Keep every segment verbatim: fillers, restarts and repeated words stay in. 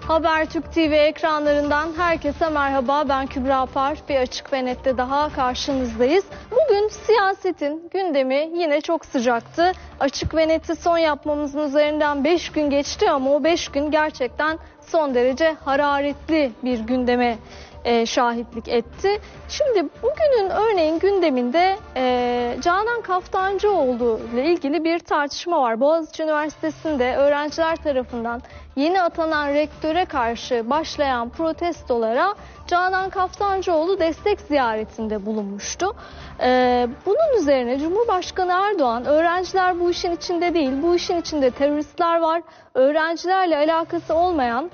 Habertürk T V ekranlarından herkese merhaba. Ben Kübra Apar. Bir Açık ve Net'te daha karşınızdayız. Bugün siyasetin gündemi yine çok sıcaktı. Açık ve Net'i son yapmamızın üzerinden beş gün geçti ama o beş gün gerçekten son derece hararetli bir gündeme e, şahitlik etti. Şimdi bugünün örneğin gündeminde e, Canan Kaftancıoğlu ile ilgili bir tartışma var. Boğaziçi Üniversitesi'nde öğrenciler tarafından yeni atanan rektöre karşı başlayan protestolara Canan Kaftancıoğlu destek ziyaretinde bulunmuştu. Ee, bunun üzerine Cumhurbaşkanı Erdoğan, öğrenciler bu işin içinde değil, bu işin içinde teröristler var, öğrencilerle alakası olmayan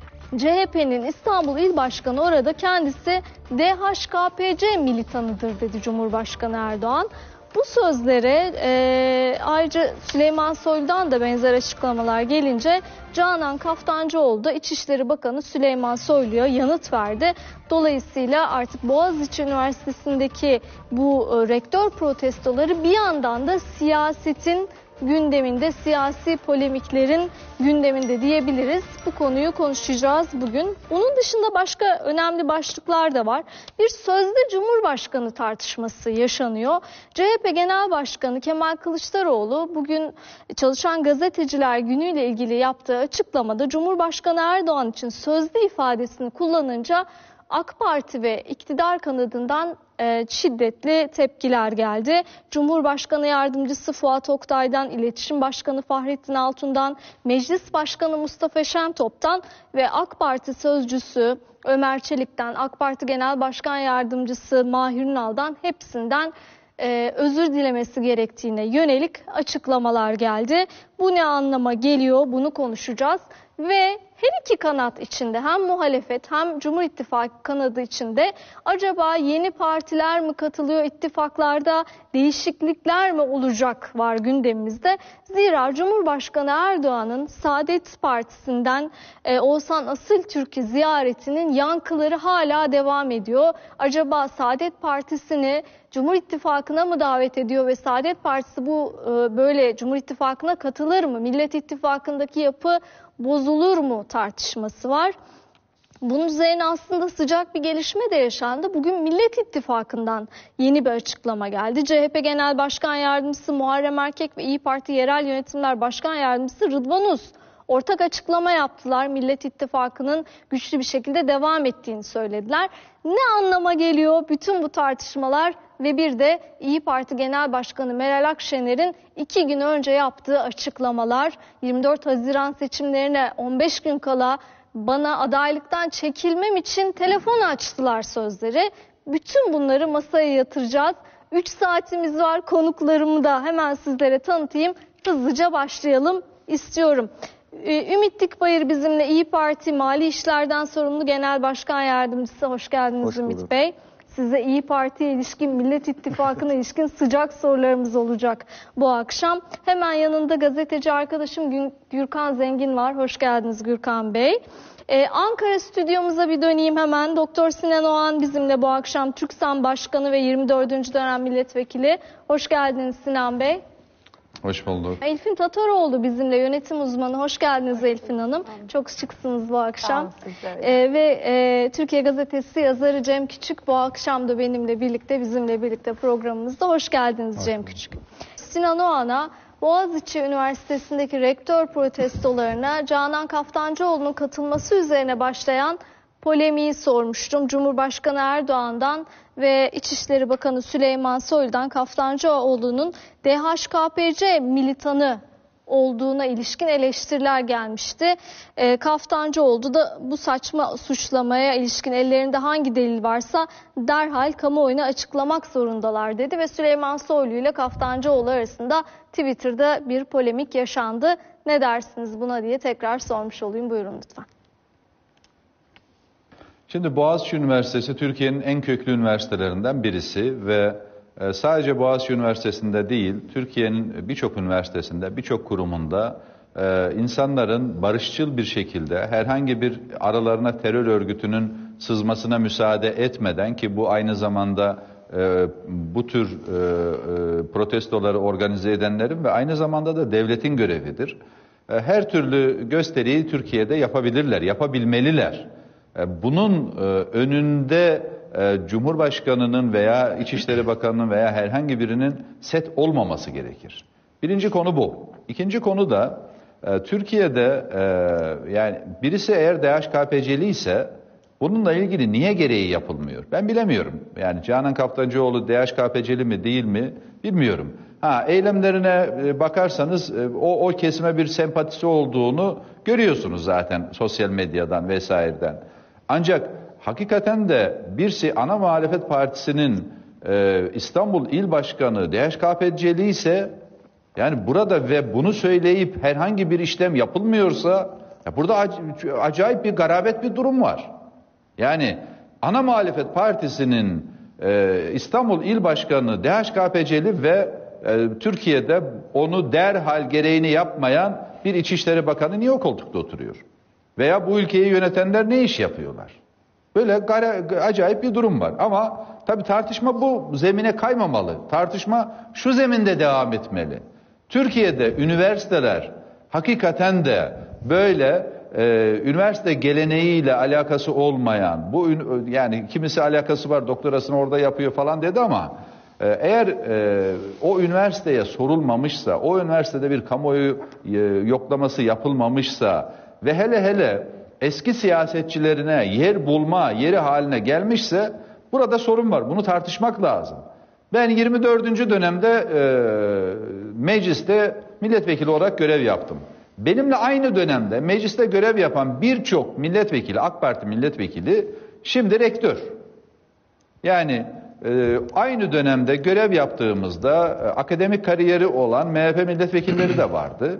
C H P'nin İstanbul İl Başkanı orada kendisi D H K P C militanıdır dedi Cumhurbaşkanı Erdoğan. Bu sözlere e, ayrıca Süleyman Soylu'dan da benzer açıklamalar gelince Canan Kaftancıoğlu da İçişleri Bakanı Süleyman Soylu'ya yanıt verdi. Dolayısıyla artık Boğaziçi Üniversitesi'ndeki bu e, rektör protestoları bir yandan da siyasetin gündeminde, siyasi polemiklerin gündeminde diyebiliriz. Bu konuyu konuşacağız bugün. Bunun dışında başka önemli başlıklar da var. Bir sözde Cumhurbaşkanı tartışması yaşanıyor. C H P Genel Başkanı Kemal Kılıçdaroğlu bugün Çalışan Gazeteciler Günü ile ilgili yaptığı açıklamada Cumhurbaşkanı Erdoğan için sözde ifadesini kullanınca AK Parti ve iktidar kanadından e, şiddetli tepkiler geldi. Cumhurbaşkanı Yardımcısı Fuat Oktay'dan, İletişim Başkanı Fahrettin Altun'dan, Meclis Başkanı Mustafa Şentop'tan ve AK Parti Sözcüsü Ömer Çelik'ten, AK Parti Genel Başkan Yardımcısı Mahir Ünal'dan hepsinden e, özür dilemesi gerektiğine yönelik açıklamalar geldi. Bu ne anlama geliyor? Bunu konuşacağız. Ve her iki kanat içinde, hem muhalefet hem Cumhur İttifakı kanadı içinde acaba yeni partiler mi katılıyor, ittifaklarda değişiklikler mi olacak var gündemimizde. Zira Cumhurbaşkanı Erdoğan'ın Saadet Partisi'nden e, Oğuzhan Asıltürk'ü ziyaretinin yankıları hala devam ediyor. Acaba Saadet Partisi'ni Cumhur İttifakı'na mı davet ediyor ve Saadet Partisi bu e, böyle Cumhur İttifakı'na katılır mı? Millet İttifakı'ndaki yapı bozulur mu tartışması var. Bunun üzerine aslında sıcak bir gelişme de yaşandı. Bugün Millet İttifakı'ndan yeni bir açıklama geldi. C H P Genel Başkan Yardımcısı Muharrem Erkek ve İYİ Parti Yerel Yönetimler Başkan Yardımcısı Rıdvan Uz ortak açıklama yaptılar. Millet İttifakı'nın güçlü bir şekilde devam ettiğini söylediler. Ne anlama geliyor bütün bu tartışmalar ve bir de İYİ Parti Genel Başkanı Meral Akşener'in iki gün önce yaptığı açıklamalar, yirmi dört Haziran seçimlerine on beş gün kala bana adaylıktan çekilmem için telefon açtılar sözleri. Bütün bunları masaya yatıracağız. üç saatimiz var, konuklarımı da hemen sizlere tanıtayım. Hızlıca başlayalım istiyorum. Ümit Dikbayır bizimle, İYİ Parti Mali İşlerden Sorumlu Genel Başkan Yardımcısı. Hoş geldiniz Hoş Ümit Bey. Size İYİ Parti'ye ilişkin, Millet İttifakı'na ilişkin sıcak sorularımız olacak bu akşam. Hemen yanında gazeteci arkadaşım Gürkan Zengin var. Hoş geldiniz Gürkan Bey. Ee, Ankara stüdyomuza bir döneyim hemen. Doktor Sinan Oğan bizimle bu akşam, TÜRKSAM Başkanı ve yirmi dördüncü dönem milletvekili. Hoş geldiniz Sinan Bey. Hoş bulduk. Elfin Tataroğlu bizimle, yönetim uzmanı. Hoş geldiniz Elfin Hanım. Çok şıksınız bu akşam. Ee, ve e, Türkiye Gazetesi yazarı Cem Küçük bu akşam da benimle birlikte, bizimle birlikte programımızda. Hoş geldiniz Hoş Cem bulduk. Küçük. Sinan Oğan'a Boğaziçi Üniversitesi'ndeki rektör protestolarına Canan Kaftancıoğlu'nun katılması üzerine başlayan polemiği sormuştum. Cumhurbaşkanı Erdoğan'dan ve İçişleri Bakanı Süleyman Soylu'dan Kaftancıoğlu'nun D H K P C militanı olduğuna ilişkin eleştiriler gelmişti. E, Kaftancıoğlu da bu saçma suçlamaya ilişkin ellerinde hangi delil varsa derhal kamuoyuna açıklamak zorundalar dedi ve Süleyman Soylu ile Kaftancıoğlu arasında Twitter'da bir polemik yaşandı. Ne dersiniz buna diye tekrar sormuş olayım. Buyurun lütfen. Şimdi Boğaziçi Üniversitesi Türkiye'nin en köklü üniversitelerinden birisi ve sadece Boğaziçi Üniversitesi'nde değil, Türkiye'nin birçok üniversitesinde, birçok kurumunda insanların barışçıl bir şekilde herhangi bir aralarına terör örgütünün sızmasına müsaade etmeden, ki bu aynı zamanda bu tür protestoları organize edenlerin ve aynı zamanda da devletin görevidir. e, her türlü gösteriyi Türkiye'de yapabilirler, yapabilmeliler. E, bunun e, önünde e, Cumhurbaşkanı'nın veya İçişleri Bakanı'nın veya herhangi birinin set olmaması gerekir. Birinci konu bu. İkinci konu da e, Türkiye'de e, yani birisi eğer D H K P C'li ise bununla ilgili niye gereği yapılmıyor? Ben bilemiyorum. Yani Canan Kaftancıoğlu D H K P C'li mi değil mi bilmiyorum. Ha, eylemlerine bakarsanız o, o kesime bir sempatisi olduğunu görüyorsunuz zaten sosyal medyadan vesaireden. Ancak hakikaten de birisi ana muhalefet partisinin e, İstanbul İl Başkanı D H K P C'li ise yani burada ve bunu söyleyip herhangi bir işlem yapılmıyorsa ya burada ac- acayip bir garabet bir durum var. Yani ana muhalefet partisinin e, İstanbul İl Başkanı D H K P C'li ve e, Türkiye'de onu derhal gereğini yapmayan bir İçişleri Bakanı niye o koltukta oturuyor? Veya bu ülkeyi yönetenler ne iş yapıyorlar? Böyle gara, acayip bir durum var. Ama tabii tartışma bu zemine kaymamalı. Tartışma şu zeminde devam etmeli. Türkiye'de üniversiteler hakikaten de böyle e, üniversite geleneğiyle alakası olmayan, bu yani kimisi alakası var, doktorasını orada yapıyor falan dedi ama e, eğer e, o üniversiteye sorulmamışsa, o üniversitede bir kamuoyu e, yoklaması yapılmamışsa ve hele hele eski siyasetçilerine yer bulma yeri haline gelmişse burada sorun var. Bunu tartışmak lazım. Ben yirmi dördüncü dönemde e, mecliste milletvekili olarak görev yaptım. Benimle aynı dönemde mecliste görev yapan birçok milletvekili, AK Parti milletvekili şimdi rektör. Yani e, aynı dönemde görev yaptığımızda e, akademik kariyeri olan M H P milletvekilleri de vardı.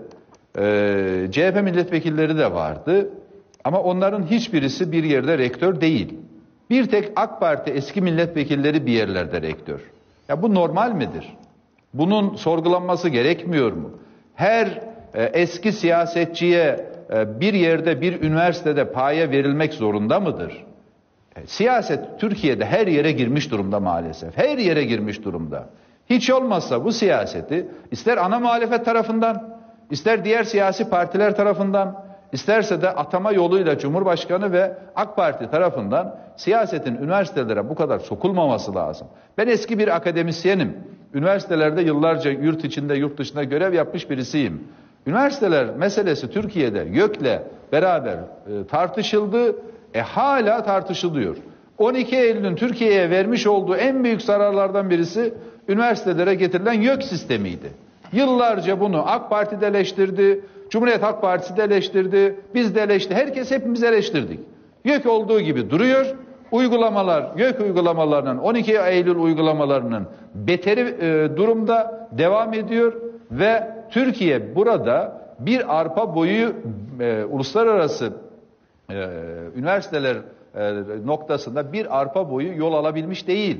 E, C H P milletvekilleri de vardı. Ama onların hiçbirisi bir yerde rektör değil. Bir tek AK Parti eski milletvekilleri bir yerlerde rektör. Ya bu normal midir? Bunun sorgulanması gerekmiyor mu? Her e, eski siyasetçiye e, bir yerde bir üniversitede paye verilmek zorunda mıdır? E, siyaset Türkiye'de her yere girmiş durumda maalesef. Her yere girmiş durumda. Hiç olmazsa bu siyaseti ister ana muhalefet tarafından, ister diğer siyasi partiler tarafından, İsterse de atama yoluyla Cumhurbaşkanı ve AK Parti tarafından siyasetin üniversitelere bu kadar sokulmaması lazım. Ben eski bir akademisyenim. Üniversitelerde yıllarca yurt içinde yurt dışında görev yapmış birisiyim. Üniversiteler meselesi Türkiye'de YÖK'le beraber e, tartışıldı. E hala tartışılıyor. on iki Eylül'ün Türkiye'ye vermiş olduğu en büyük zararlardan birisi üniversitelere getirilen YÖK sistemiydi. Yıllarca bunu AK Parti de eleştirdi, Cumhuriyet Halk Partisi de eleştirdi, biz de eleştirdik, herkes hepimiz eleştirdik. YÖK olduğu gibi duruyor, uygulamalar, YÖK uygulamalarının, on iki Eylül uygulamalarının beteri e, durumda devam ediyor ve Türkiye burada bir arpa boyu e, uluslararası e, üniversiteler e, noktasında bir arpa boyu yol alabilmiş değil.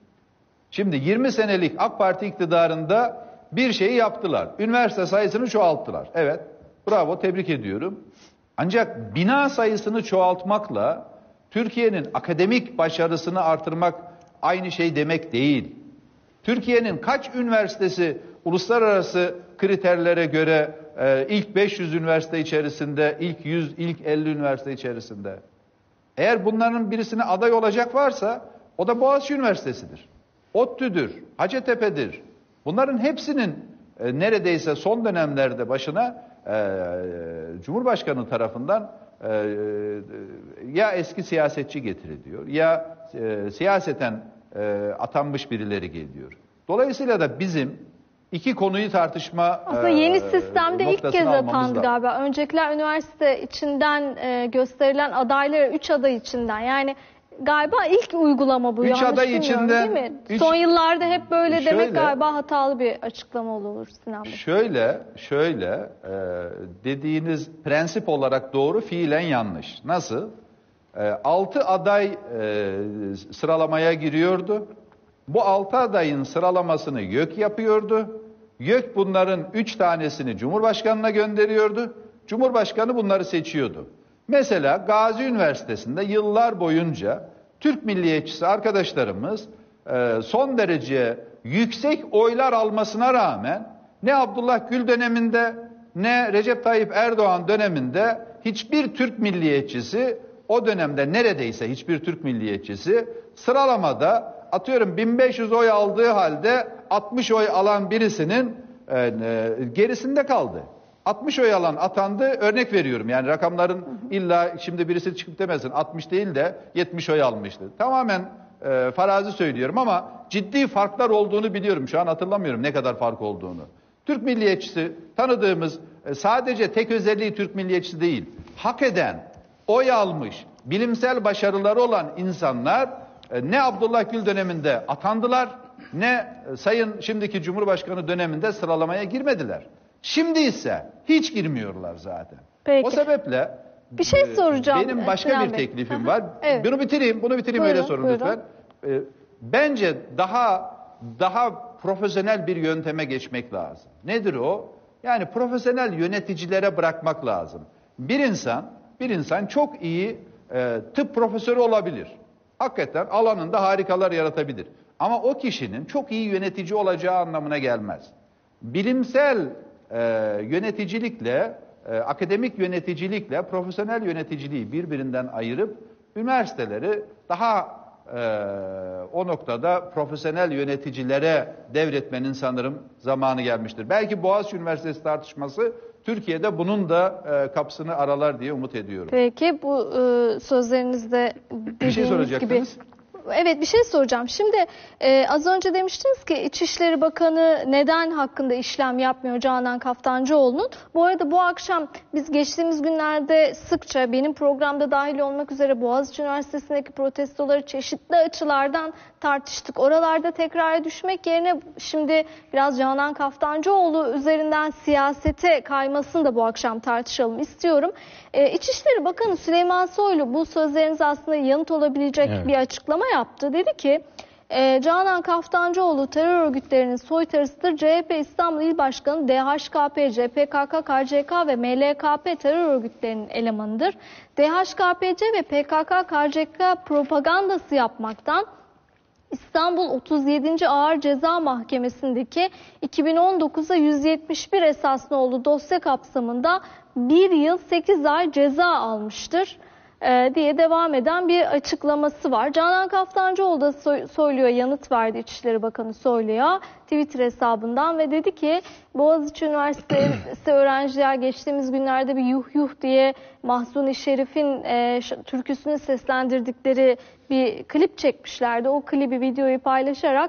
Şimdi yirmi senelik AK Parti iktidarında bir şeyi yaptılar. Üniversite sayısını çoğalttılar. Evet, bravo, tebrik ediyorum. Ancak bina sayısını çoğaltmakla Türkiye'nin akademik başarısını artırmak aynı şey demek değil. Türkiye'nin kaç üniversitesi uluslararası kriterlere göre e, ilk beş yüz üniversite içerisinde, ilk yüz, ilk elli üniversite içerisinde? Eğer bunların birisine aday olacak varsa o da Boğaziçi Üniversitesi'dir. ODTÜ'dür, Hacettepe'dir. Bunların hepsinin e, neredeyse son dönemlerde başına e, Cumhurbaşkanı tarafından e, e, ya eski siyasetçi getiriliyor ya e, siyaseten e, atanmış birileri geliyor. Dolayısıyla da bizim iki konuyu tartışma aslında e, yeni sistemde ilk kez atandı lazım. galiba. Öncekiler üniversite içinden e, gösterilen adaylara üç aday içinden, yani galiba ilk uygulama bu. Üç aday içinden, değil mi? Üç, Son yıllarda hep böyle şöyle, demek galiba hatalı bir açıklama olur Sinan Bey. Şöyle, şöyle e, dediğiniz prensip olarak doğru, fiilen yanlış. Nasıl? E, altı aday e, sıralamaya giriyordu. Bu altı adayın sıralamasını YÖK yapıyordu. YÖK bunların üç tanesini Cumhurbaşkanı'na gönderiyordu. Cumhurbaşkanı bunları seçiyordu. Mesela Gazi Üniversitesi'nde yıllar boyunca Türk milliyetçisi arkadaşlarımız e, son derece yüksek oylar almasına rağmen ne Abdullah Gül döneminde ne Recep Tayyip Erdoğan döneminde hiçbir Türk milliyetçisi, o dönemde neredeyse hiçbir Türk milliyetçisi sıralamada atıyorum bin beş yüz oy aldığı halde altmış oy alan birisinin e, e, gerisinde kaldı. altmış oy alan atandı, örnek veriyorum. Yani rakamların illa şimdi birisi çıkıp demesin altmış değil de yetmiş oy almıştı. Tamamen e, farazi söylüyorum ama ciddi farklar olduğunu biliyorum. Şu an hatırlamıyorum ne kadar fark olduğunu. Türk milliyetçisi tanıdığımız e, sadece tek özelliği Türk milliyetçisi değil. Hak eden, oy almış, bilimsel başarıları olan insanlar e, ne Abdullah Gül döneminde atandılar ne e, Sayın şimdiki Cumhurbaşkanı döneminde sıralamaya girmediler. Şimdi ise hiç girmiyorlar zaten. Peki. O sebeple bir şey soracağım. Benim başka Sinan bir Bey. teklifim Aha. var. Evet. Bunu bitireyim, bunu bitireyim Buyurun, öyle sorun buyurun. lütfen. Ee, bence daha daha profesyonel bir yönteme geçmek lazım. Nedir o? Yani profesyonel yöneticilere bırakmak lazım. Bir insan, bir insan çok iyi e, tıp profesörü olabilir. Hakikaten alanında harikalar yaratabilir. Ama o kişinin çok iyi yönetici olacağı anlamına gelmez. Bilimsel e, yöneticilikle, e, akademik yöneticilikle profesyonel yöneticiliği birbirinden ayırıp üniversiteleri daha e, o noktada profesyonel yöneticilere devretmenin sanırım zamanı gelmiştir. Belki Boğaziçi Üniversitesi tartışması Türkiye'de bunun da e, kapısını aralar diye umut ediyorum. Peki bu e, sözlerinizde Bir şey dediğiniz soracaktınız. gibi. Evet, bir şey soracağım. Şimdi e, az önce demiştiniz ki İçişleri Bakanı neden hakkında işlem yapmıyor Canan Kaftancıoğlu'nun. Bu arada bu akşam biz geçtiğimiz günlerde sıkça benim programda dahil olmak üzere Boğaziçi Üniversitesi'ndeki protestoları çeşitli açılardan tartıştık. Oralarda tekrara düşmek yerine şimdi biraz Canan Kaftancıoğlu üzerinden siyasete kaymasını da bu akşam tartışalım istiyorum. E, İçişleri Bakanı Süleyman Soylu bu sözlerinize aslında yanıt olabilecek Evet. bir açıklama yaptı. Dedi ki e, Canan Kaftancıoğlu terör örgütlerinin soytarısıdır. C H P İstanbul İl Başkanı D H K P C, P K K, K C K ve M L K P terör örgütlerinin elemanıdır. D H K P C ve P K K, K C K propagandası yapmaktan İstanbul otuz yedinci Ağır Ceza Mahkemesi'ndeki iki bin on dokuzda yüz yetmiş bir esaslı olduğu dosya kapsamında bir yıl sekiz ay ceza almıştır e, diye devam eden bir açıklaması var. Canan Kaftancıoğlu da Soylu'ya yanıt verdi, İçişleri Bakanı Soylu'ya Twitter hesabından ve dedi ki Boğaziçi Üniversitesi öğrenciler geçtiğimiz günlerde bir yuh yuh diye Mahzun-i Şerif'in e, türküsünü seslendirdikleri bir klip çekmişlerdi. O klibi, videoyu paylaşarak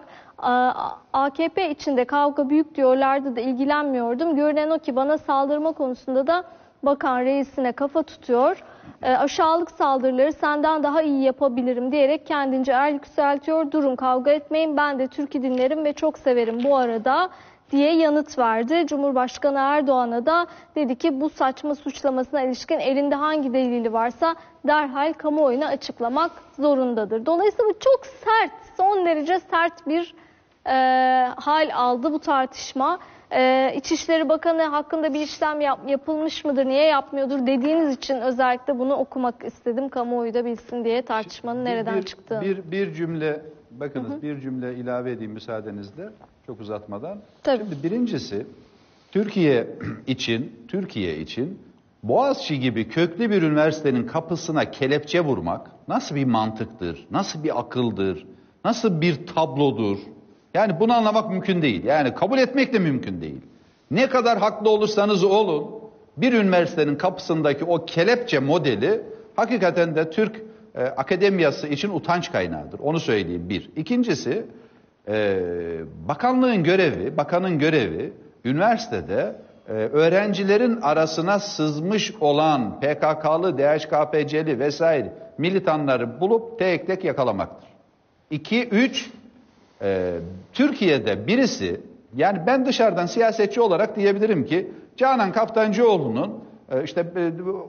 A K P içinde kavga büyük diyorlardı da ilgilenmiyordum. Görünen o ki bana saldırma konusunda da bakan reisine kafa tutuyor. E, aşağılık saldırıları senden daha iyi yapabilirim diyerek kendince el yükseltiyor. Durun, kavga etmeyin, ben de türkü dinlerim ve çok severim bu arada diye yanıt verdi. Cumhurbaşkanı Erdoğan'a da dedi ki bu saçma suçlamasına ilişkin elinde hangi delili varsa derhal kamuoyuna açıklamak zorundadır. Dolayısıyla bu çok sert, son derece sert bir e, hal aldı bu tartışma. E, İçişleri Bakanı hakkında bir işlem yap, yapılmış mıdır, niye yapmıyordur dediğiniz için özellikle bunu okumak istedim. Kamuoyu da bilsin diye tartışmanın Bir- nereden bir, çıktığını. Bir, bir cümle, bakınız hı hı. bir cümle ilave edeyim müsaadenizle, çok uzatmadan. Tabii. Şimdi birincisi, Türkiye için, Türkiye için Boğaziçi gibi köklü bir üniversitenin kapısına kelepçe vurmak nasıl bir mantıktır, nasıl bir akıldır, nasıl bir tablodur? Yani bunu anlamak mümkün değil. Yani kabul etmek de mümkün değil. Ne kadar haklı olursanız olun, bir üniversitenin kapısındaki o kelepçe modeli hakikaten de Türk e, akademiyası için utanç kaynağıdır. Onu söyleyeyim bir. İkincisi, e, bakanlığın görevi, bakanın görevi üniversitede e, öğrencilerin arasına sızmış olan P K K'lı, D H K P C'li vesaire militanları bulup tek tek yakalamaktır. İki, üç, e, Türkiye'de birisi, yani ben dışarıdan siyasetçi olarak diyebilirim ki Canan Kaftancıoğlu'nun e, işte e,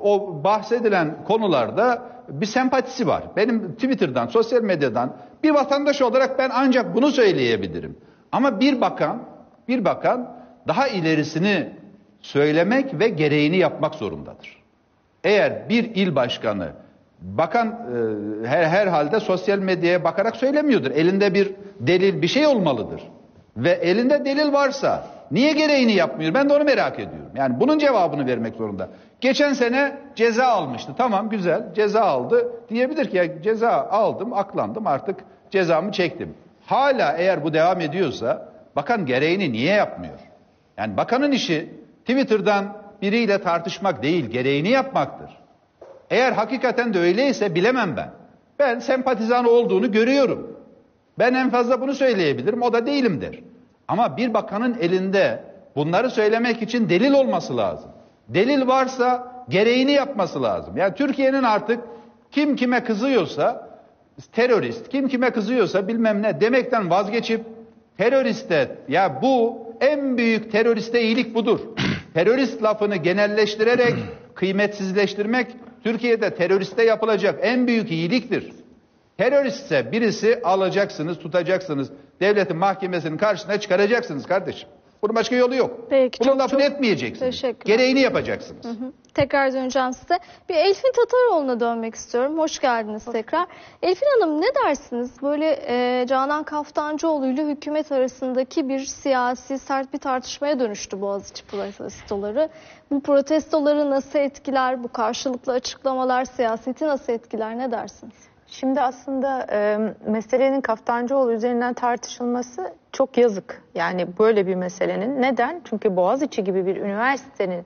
o bahsedilen konularda bir sempatisi var. Benim Twitter'dan, sosyal medyadan bir vatandaş olarak ben ancak bunu söyleyebilirim. Ama bir bakan, bir bakan daha ilerisini söylemek ve gereğini yapmak zorundadır. Eğer bir il başkanı, bakan e, her herhalde sosyal medyaya bakarak söylemiyordur. Elinde bir delil, bir şey olmalıdır. Ve elinde delil varsa Niye gereğini yapmıyor? Ben de onu merak ediyorum. Yani bunun cevabını vermek zorunda. Geçen sene ceza almıştı. Tamam, güzel, ceza aldı. Diyebilir ki ya ceza aldım, aklandım, artık cezamı çektim. Hala eğer bu devam ediyorsa bakan gereğini niye yapmıyor? Yani bakanın işi Twitter'dan biriyle tartışmak değil, gereğini yapmaktır. Eğer hakikaten de öyleyse bilemem ben. Ben sempatizan olduğunu görüyorum. Ben en fazla bunu söyleyebilirim, o da değilimdir. Ama bir bakanın elinde bunları söylemek için delil olması lazım. Delil varsa gereğini yapması lazım. Yani Türkiye'nin artık kim kime kızıyorsa, terörist, kim kime kızıyorsa bilmem ne demekten vazgeçip teröriste, ya bu en büyük teröriste iyilik budur. Terörist lafını genelleştirerek kıymetsizleştirmek Türkiye'de teröriste yapılacak en büyük iyiliktir. Teröristse birisi alacaksınız, tutacaksınız, devletin mahkemesinin karşısına çıkaracaksınız kardeşim. Bunun başka yolu yok. Peki, Bunun çok, lafını çok etmeyeceksiniz. Gereğini yapacaksınız. Hı hı. Tekrar döneceğim size. Bir Elfin Tataroğlu'na dönmek istiyorum. Hoş geldiniz tekrar. Elfin Hanım, ne dersiniz? Böyle e, Canan Kaftancıoğlu ile hükümet arasındaki bir siyasi sert bir tartışmaya dönüştü Boğaziçi protestoları. Bu protestoları nasıl etkiler? Bu karşılıklı açıklamalar siyaseti nasıl etkiler? Ne dersiniz? Şimdi aslında e, meselenin Kaftancıoğlu üzerinden tartışılması çok yazık. Yani böyle bir meselenin. Neden? Çünkü Boğaziçi gibi bir üniversitenin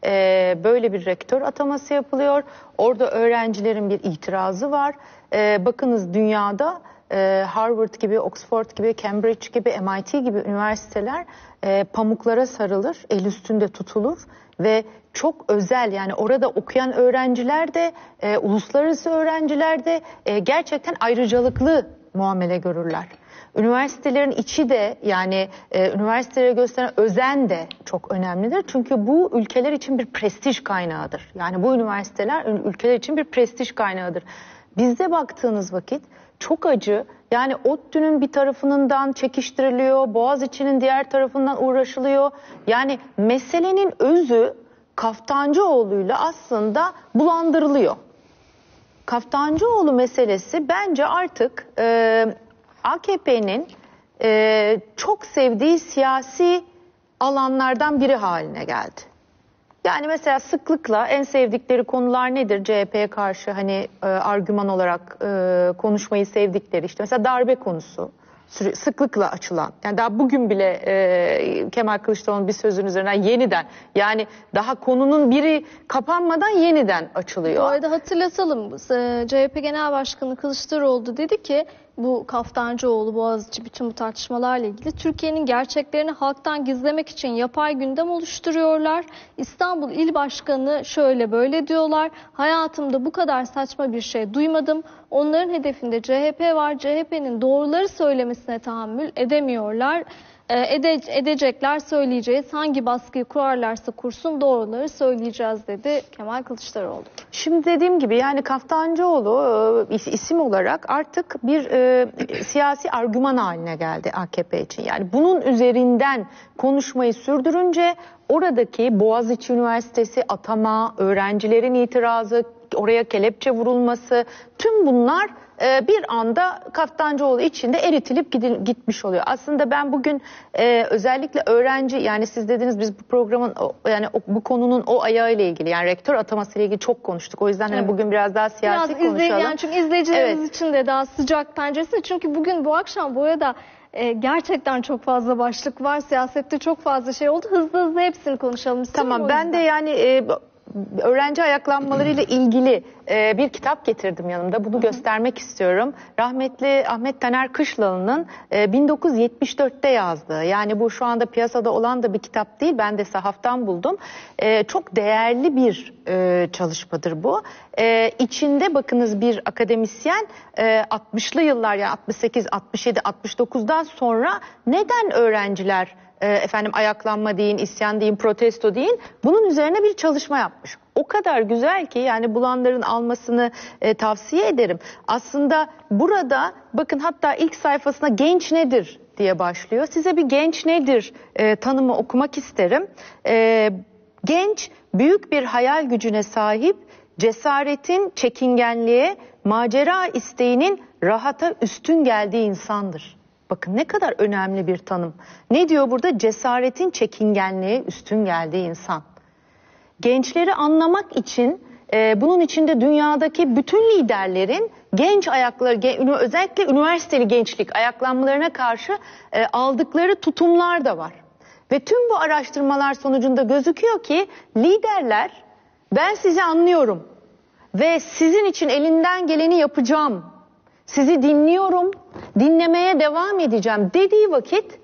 e, böyle bir rektör ataması yapılıyor. Orada öğrencilerin bir itirazı var. E, bakınız dünyada e, Harvard gibi, Oxford gibi, Cambridge gibi, M I T gibi üniversiteler e, pamuklara sarılır, el üstünde tutulur ve çok özel, yani orada okuyan öğrenciler de e, uluslararası öğrenciler de e, gerçekten ayrıcalıklı muamele görürler. Üniversitelerin içi de, yani e, üniversitelere gösteren özen de çok önemlidir. Çünkü bu ülkeler için bir prestij kaynağıdır. Yani bu üniversiteler ülkeler için bir prestij kaynağıdır. Bizde baktığınız vakit çok acı. Yani ODTÜ'nün bir tarafından çekiştiriliyor, Boğaziçi'nin diğer tarafından uğraşılıyor. Yani meselenin özü Kaftancıoğlu'yla aslında bulandırılıyor. Kaftancıoğlu meselesi bence artık e, A K P'nin e, çok sevdiği siyasi alanlardan biri haline geldi. Yani mesela sıklıkla en sevdikleri konular nedir? C H P'ye karşı hani e, argüman olarak e, konuşmayı sevdikleri, işte mesela darbe konusu sıklıkla açılan. Yani daha bugün bile e, Kemal Kılıçdaroğlu'nun bir sözün üzerinden yeniden, yani daha konunun biri kapanmadan yeniden açılıyor. Bu arada hatırlatalım, C H P Genel Başkanı Kılıçdaroğlu dedi ki bu Kaftancıoğlu, Boğaziçi, bütün bu tartışmalarla ilgili Türkiye'nin gerçeklerini halktan gizlemek için yapay gündem oluşturuyorlar. İstanbul İl Başkanı şöyle böyle diyorlar. Hayatımda bu kadar saçma bir şey duymadım. Onların hedefinde C H P var. C H P'nin doğruları söylemesine tahammül edemiyorlar. Ede, edecekler, söyleyeceğiz. Hangi baskıyı kurarlarsa kursun doğruları söyleyeceğiz dedi Kemal Kılıçdaroğlu. Şimdi dediğim gibi yani Kaftancıoğlu isim olarak artık bir e, siyasi argüman haline geldi A K P için. Yani bunun üzerinden konuşmayı sürdürünce oradaki Boğaziçi Üniversitesi atama, öğrencilerin itirazı, oraya kelepçe vurulması, tüm bunlar e, bir anda Kaftancıoğlu içinde eritilip gidil, gitmiş oluyor. Aslında ben bugün e, özellikle öğrenci, yani siz dediniz biz bu programın o, yani o, bu konunun o ayağıyla ilgili, yani rektör ataması ile ilgili çok konuştuk. O yüzden evet, hani bugün biraz daha siyasi biraz konuşalım. Izley, yani çünkü izleyicilerimiz evet, için de daha sıcak penceresi. Çünkü bugün bu akşam bu arada e, gerçekten çok fazla başlık var. Siyasette çok fazla şey oldu. Hızlı hızlı hepsini konuşalım. Tamam, ben de yani e, öğrenci ayaklanmalarıyla ilgili e, bir kitap getirdim yanımda. Bunu göstermek istiyorum. Rahmetli Ahmet Taner Kışlalı'nın e, bin dokuz yüz yetmiş dörtte yazdığı, yani bu şu anda piyasada olan da bir kitap değil. Ben de sahaftan buldum. E, çok değerli bir e, çalışmadır bu. E, içinde bakınız bir akademisyen e, altmışlı yıllar, yani altmış sekiz, altmış yedi, altmış dokuzdan sonra neden öğrenciler E, efendim ayaklanma deyin, isyan deyin, protesto deyin, bunun üzerine bir çalışma yapmış. O kadar güzel ki yani bulanların almasını e, tavsiye ederim. Aslında burada bakın, hatta ilk sayfasına genç nedir diye başlıyor. Size bir genç nedir e, tanımı okumak isterim. E, genç, büyük bir hayal gücüne sahip, cesaretin çekingenliğe, macera isteğinin rahata üstün geldiği insandır. Bakın ne kadar önemli bir tanım. Ne diyor burada? Cesaretin çekingenliğe üstün geldiği insan. Gençleri anlamak için e, bunun içinde dünyadaki bütün liderlerin genç ayakları, özellikle üniversiteli gençlik ayaklanmalarına karşı e, aldıkları tutumlar da var. Ve tüm bu araştırmalar sonucunda gözüküyor ki liderler, ben sizi anlıyorum ve sizin için elinden geleni yapacağım, sizi dinliyorum, dinlemeye devam edeceğim dediği vakit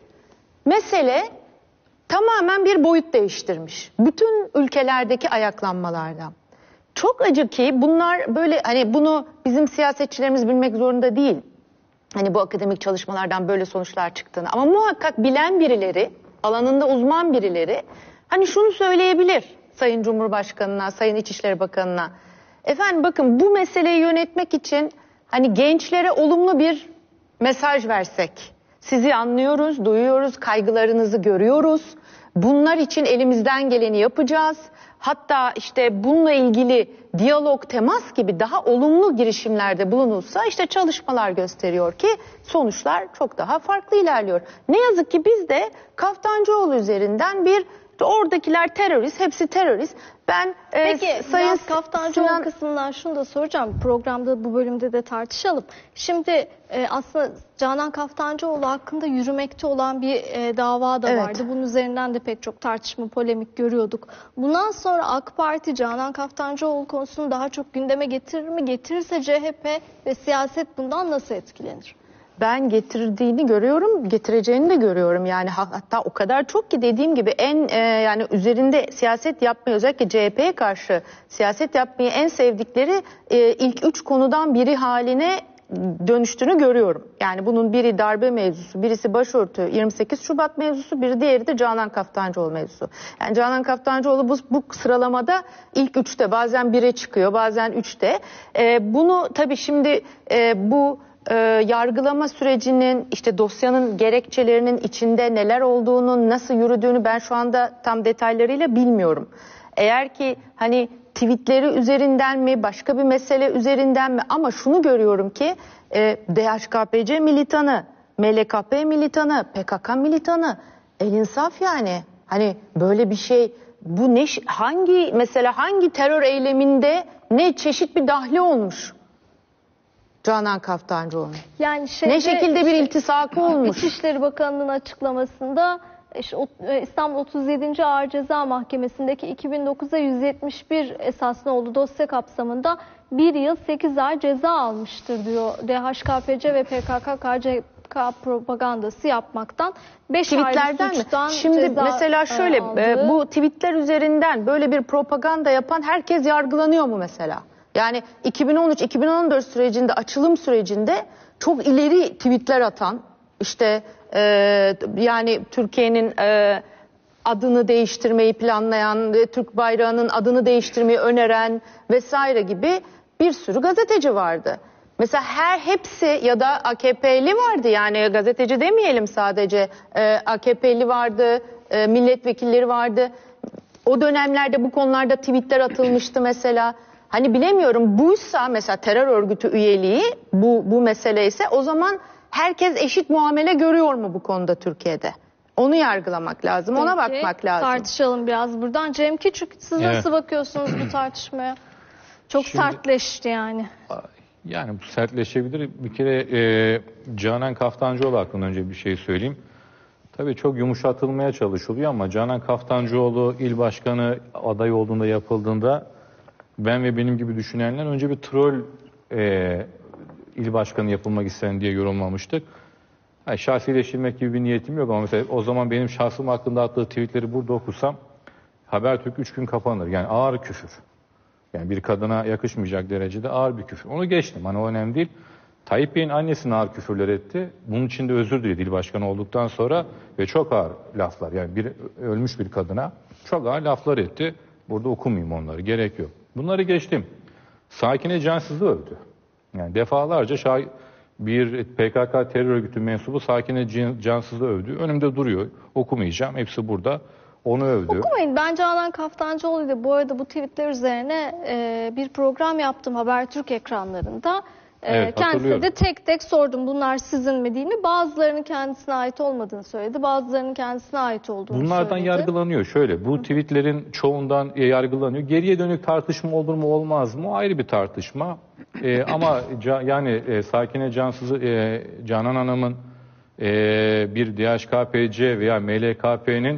mesele tamamen bir boyut değiştirmiş. Bütün ülkelerdeki ayaklanmalardan. Çok acı ki bunlar böyle, hani bunu bizim siyasetçilerimiz bilmek zorunda değil. Hani bu akademik çalışmalardan böyle sonuçlar çıktığını. Ama muhakkak bilen birileri, alanında uzman birileri hani şunu söyleyebilir Sayın Cumhurbaşkanı'na, Sayın İçişleri Bakanı'na. Efendim bakın, bu meseleyi yönetmek için hani gençlere olumlu bir mesaj versek. Sizi anlıyoruz, duyuyoruz, kaygılarınızı görüyoruz. Bunlar için elimizden geleni yapacağız. Hatta işte bununla ilgili diyalog, temas gibi daha olumlu girişimlerde bulunulsa işte çalışmalar gösteriyor ki sonuçlar çok daha farklı ilerliyor. Ne yazık ki biz de Kaftancıoğlu üzerinden bir oradakiler terörist, hepsi terörist. Ben Peki, e, Sayın biraz Kaftancıoğlu Sinan... kısmından şunu da soracağım. Programda bu bölümde de tartışalım. Şimdi e, aslında Canan Kaftancıoğlu hakkında yürümekte olan bir e, dava da Evet. vardı. Bunun üzerinden de pek çok tartışma, polemik görüyorduk. Bundan sonra AK Parti Canan Kaftancıoğlu konusunu daha çok gündeme getirir mi? Getirirse C H P ve siyaset bundan nasıl etkilenir? Ben getirdiğini görüyorum, getireceğini de görüyorum. Yani hatta o kadar çok ki dediğim gibi en e, yani üzerinde siyaset yapmayı, özellikle C H P'ye karşı siyaset yapmayı en sevdikleri e, ilk üç konudan biri haline dönüştüğünü görüyorum. Yani bunun biri darbe mevzusu, birisi başörtü yirmi sekiz Şubat mevzusu, biri diğeri de Canan Kaftancıoğlu mevzusu. Yani Canan Kaftancıoğlu bu, bu sıralamada ilk üçte, bazen bire çıkıyor, bazen üçte. E, bunu tabii şimdi e, bu e, yargılama sürecinin, işte dosyanın gerekçelerinin içinde neler olduğunu, nasıl yürüdüğünü ben şu anda tam detaylarıyla bilmiyorum. Eğer ki hani tweetleri üzerinden mi, başka bir mesele üzerinden mi, ama şunu görüyorum ki e, D H K P C militanı, M L K P militanı, P K K militanı, el insaf yani. Hani böyle bir şey, bu ne, hangi mesela hangi terör eyleminde ne çeşit bir dahli olmuş Canan Kaftancıoğlu? Yani şeyde, ne şekilde bir işte, iltisakı olmuş? İçişleri Bakanı'nın açıklamasında İşte İstanbul otuz yedinci Ağır Ceza Mahkemesi'ndeki iki bin dokuza yüz yetmiş bir esas nolu dosya kapsamında bir yıl sekiz ay ceza almıştır diyor. D H K P C ve P K K K C K propagandası yapmaktan beş aylık suçtan mi? Şimdi ceza mesela şöyle aldı. Bu tweetler üzerinden böyle bir propaganda yapan herkes yargılanıyor mu mesela? Yani iki bin on üç iki bin on dört sürecinde, açılım sürecinde çok ileri tweetler atan, işte Ee, yani Türkiye'nin e, adını değiştirmeyi planlayan, Türk bayrağının adını değiştirmeyi öneren vesaire gibi bir sürü gazeteci vardı. Mesela her hepsi ya da A K P'li vardı, yani gazeteci demeyelim sadece, e, A K P'li vardı, e, milletvekilleri vardı. O dönemlerde bu konularda tweetler atılmıştı mesela. Hani bilemiyorum, buysa mesela terör örgütü üyeliği bu, bu mesele ise, o zaman herkes eşit muamele görüyor mu bu konuda Türkiye'de? Onu yargılamak lazım, ona Peki, bakmak lazım. tartışalım biraz buradan. Cem Küçük, siz Evet. nasıl bakıyorsunuz bu tartışmaya? Çok Şimdi, sertleşti yani. Yani bu sertleşebilir. Bir kere e, Canan Kaftancıoğlu hakkında önce bir şey söyleyeyim. Tabii çok yumuşatılmaya çalışılıyor ama Canan Kaftancıoğlu il başkanı aday olduğunda, yapıldığında ben ve benim gibi düşünenler önce bir troll e, il başkanı yapılmak isteyen diye yorumlamıştık. Yani şahsileştirmek gibi bir niyetim yok ama mesela o zaman benim şahsım hakkında attığı tweetleri burada okusam Habertürk üç gün kapanır. Yani ağır küfür. Yani bir kadına yakışmayacak derecede ağır bir küfür. Onu geçtim. Hani o önemli değil. Tayyip Bey'in annesine ağır küfürler etti. Bunun için de özür diledi il başkanı olduktan sonra ve çok ağır laflar. Yani bir ölmüş bir kadına çok ağır laflar etti. Burada okumayayım onları. Gerek yok. Bunları geçtim. Sakine Cansız'ı övdü. Yani defalarca şah bir P K K terör örgütü mensubu Sakine Cansız'ı övdü. Önümde duruyor. Okumayacağım. Hepsi burada. Onu övdü. Okumayın. Ben Canan Kaftancıoğlu'yla bu arada bu tweetler üzerine e, bir program yaptım Habertürk ekranlarında. Ee, Evet, kendisine hatırlıyorum. de tek tek sordum bunlar sizin mi değil mi? Bazılarının kendisine ait olmadığını söyledi. Bazılarının kendisine ait olduğunu Bunlardan söyledi. yargılanıyor. Şöyle, bu tweetlerin çoğundan e, yargılanıyor. Geriye dönük tartışma olur mu olmaz mı? O ayrı bir tartışma. E, ama ca, yani e, Sakine Cansız'ı, e, Canan Hanım'ın e, bir D H K P C veya M L K P'nin